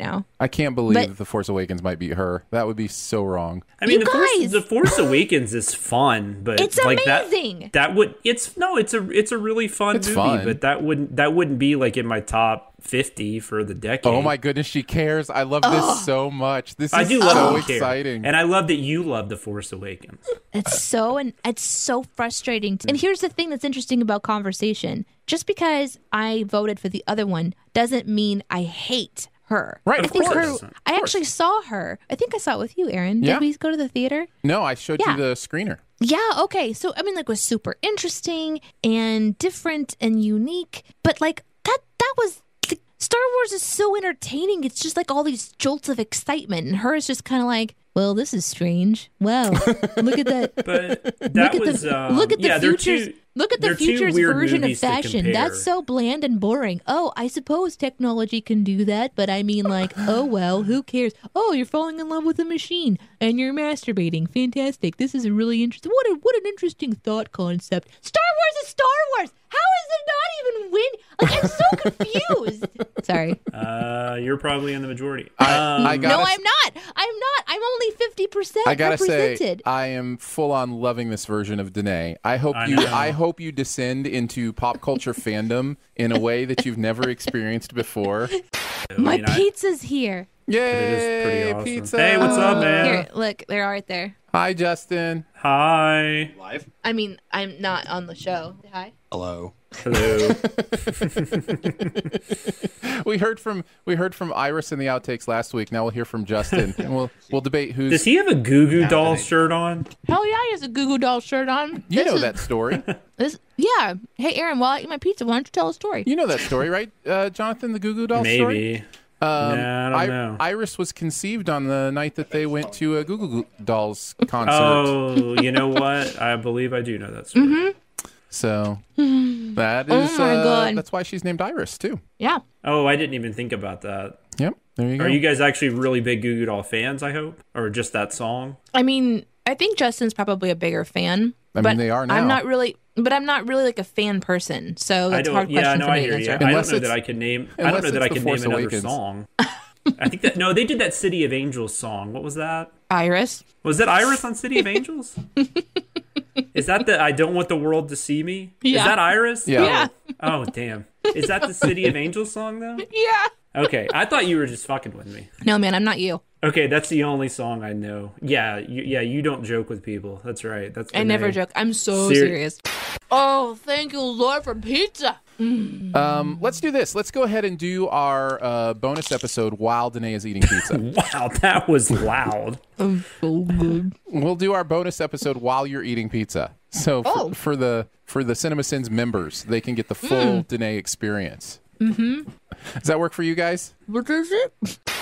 Speaker 2: I can't believe
Speaker 4: But-
Speaker 2: that The Force Awakens might beat her. That would be so wrong.
Speaker 1: I mean,
Speaker 4: You
Speaker 1: the Force,
Speaker 4: guys!
Speaker 1: the Force Awakens is fun, but
Speaker 4: It's
Speaker 1: like
Speaker 4: amazing!
Speaker 1: that, that would it's no, it's a it's a really fun
Speaker 2: It's
Speaker 1: movie,
Speaker 2: fun.
Speaker 1: but that wouldn't that wouldn't be like in my top fifty for the decade.
Speaker 2: Oh my goodness, she cares. I love this so much. This is
Speaker 1: I do love
Speaker 2: so
Speaker 1: that you care.
Speaker 2: exciting.
Speaker 1: And I love that you love The Force Awakens.
Speaker 4: It's so and it's so frustrating. And here's the thing that's interesting about conversation. Just because I voted for the other one doesn't mean I hate her.
Speaker 2: Right,
Speaker 4: I
Speaker 2: of
Speaker 4: think
Speaker 2: course.
Speaker 4: her I actually saw her. I think I saw it with you, Aaron. Did
Speaker 2: Yeah.
Speaker 4: we go to the theater?
Speaker 2: No, I showed
Speaker 4: Yeah.
Speaker 2: you the screener.
Speaker 4: Yeah, okay. So I mean like it was super interesting and different and unique, but like that that was like, Star Wars is so entertaining. It's just like all these jolts of excitement and her is just kind of like, well, this is strange. Wow. Look at that.
Speaker 1: But that
Speaker 4: look at
Speaker 1: was
Speaker 4: the
Speaker 1: um,
Speaker 4: look at the
Speaker 1: yeah, they're
Speaker 4: futures.
Speaker 1: two-
Speaker 4: Look at the
Speaker 1: they're two
Speaker 4: future's
Speaker 1: weird
Speaker 4: version of
Speaker 1: movies to
Speaker 4: fashion.
Speaker 1: compare.
Speaker 4: That's so bland and boring. Oh, I suppose technology can do that, but I mean, like, oh well, who cares? Oh, you're falling in love with a machine and you're masturbating. Fantastic. This is a really interesting. What a what an interesting thought concept. Star Wars is Star Wars. How is it not even win? Like, I'm so confused. Sorry.
Speaker 1: Uh, you're probably in the majority.
Speaker 2: I,
Speaker 1: Um,
Speaker 2: I gotta,
Speaker 4: No, I'm not. I'm not. I'm only fifty percent
Speaker 2: I gotta say,
Speaker 4: represented.
Speaker 2: I am full on loving this version of Danae. I hope
Speaker 1: I
Speaker 2: you,
Speaker 1: know.
Speaker 2: I hope you descend into pop culture fandom in a way that you've never experienced before.
Speaker 1: I
Speaker 4: My
Speaker 1: mean, I-
Speaker 4: pizza's here.
Speaker 2: Yay,
Speaker 1: It is pretty awesome.
Speaker 2: pizza!
Speaker 1: Hey, what's up, man?
Speaker 4: Here, look, they're all right there.
Speaker 2: Hi, Justin.
Speaker 1: Hi.
Speaker 14: Live?
Speaker 4: I mean, I'm not on the show. Hi.
Speaker 14: Hello.
Speaker 1: Hello.
Speaker 2: We heard from we heard from Iris in the outtakes last week. Now we'll hear from Justin, and we'll we'll debate who's.
Speaker 1: Does he have a Goo Goo Doll shirt on?
Speaker 4: Hell yeah, he has a Goo Goo Doll shirt on.
Speaker 2: You
Speaker 4: This
Speaker 2: know
Speaker 4: is-
Speaker 2: that story.
Speaker 4: This, yeah. Hey, Aaron, while I eat my pizza, why don't you tell a story?
Speaker 2: You know that story, right, uh, Jonathan? The Goo Goo Doll story.
Speaker 1: Maybe.
Speaker 2: Um,
Speaker 1: Nah, I don't
Speaker 2: I-
Speaker 1: know.
Speaker 2: Iris was conceived on the night that they went to a Goo Goo Dolls concert.
Speaker 1: Oh, you know what? I believe I do know that story.
Speaker 4: Mm-hmm.
Speaker 2: So that is
Speaker 4: Oh my
Speaker 2: uh,
Speaker 4: God.
Speaker 2: that's why she's named Iris too.
Speaker 4: Yeah.
Speaker 1: Oh, I didn't even think about that.
Speaker 2: Yep, there you go.
Speaker 1: Are you guys actually really big Goo Goo Doll fans, I hope? Or just that song?
Speaker 4: I mean, I think Justin's probably a bigger fan.
Speaker 2: I mean,
Speaker 4: but
Speaker 2: they are now.
Speaker 4: I'm not really, but I'm not really like a fan person. So
Speaker 1: I
Speaker 4: that's a
Speaker 1: don't.
Speaker 4: hard
Speaker 1: Yeah,
Speaker 4: question
Speaker 1: no,
Speaker 4: for
Speaker 1: I
Speaker 4: me
Speaker 1: hear
Speaker 4: to
Speaker 1: you.
Speaker 4: answer.
Speaker 1: I don't
Speaker 2: Unless
Speaker 1: know that
Speaker 2: it's-
Speaker 1: I could name. I don't
Speaker 2: unless
Speaker 1: know that
Speaker 2: it's
Speaker 1: I
Speaker 2: The
Speaker 1: could
Speaker 2: Force
Speaker 1: name another
Speaker 2: Awakens.
Speaker 1: song. I think that no, they did that City of Angels song. What was that?
Speaker 4: Iris.
Speaker 1: Was that Iris on City of Angels? Is that the I Don't Want the World to See Me?
Speaker 4: Yeah.
Speaker 1: Is that Iris?
Speaker 2: Yeah.
Speaker 4: Yeah.
Speaker 1: Oh, damn. Is that the City of Angels song, though?
Speaker 4: Yeah.
Speaker 1: Okay, I thought you were just fucking with me.
Speaker 4: No, man, I'm not you.
Speaker 1: Okay, that's the only song I know. Yeah, you, yeah, you don't joke with people. That's right. That's
Speaker 4: I never
Speaker 1: Danae.
Speaker 4: joke. I'm so
Speaker 1: Ser-
Speaker 4: serious. Oh, thank you, Lord, for pizza.
Speaker 2: Um, let's do this. Let's go ahead and do our uh, bonus episode while Danae is eating pizza.
Speaker 1: Wow, that was loud.
Speaker 4: I'm so good.
Speaker 2: We'll do our bonus episode while you're eating pizza. So f-
Speaker 4: Oh.
Speaker 2: for the for the Cinema Sins members, they can get the full Danae experience.
Speaker 4: Mm-hmm.
Speaker 2: Does that work for you guys?
Speaker 4: What is it?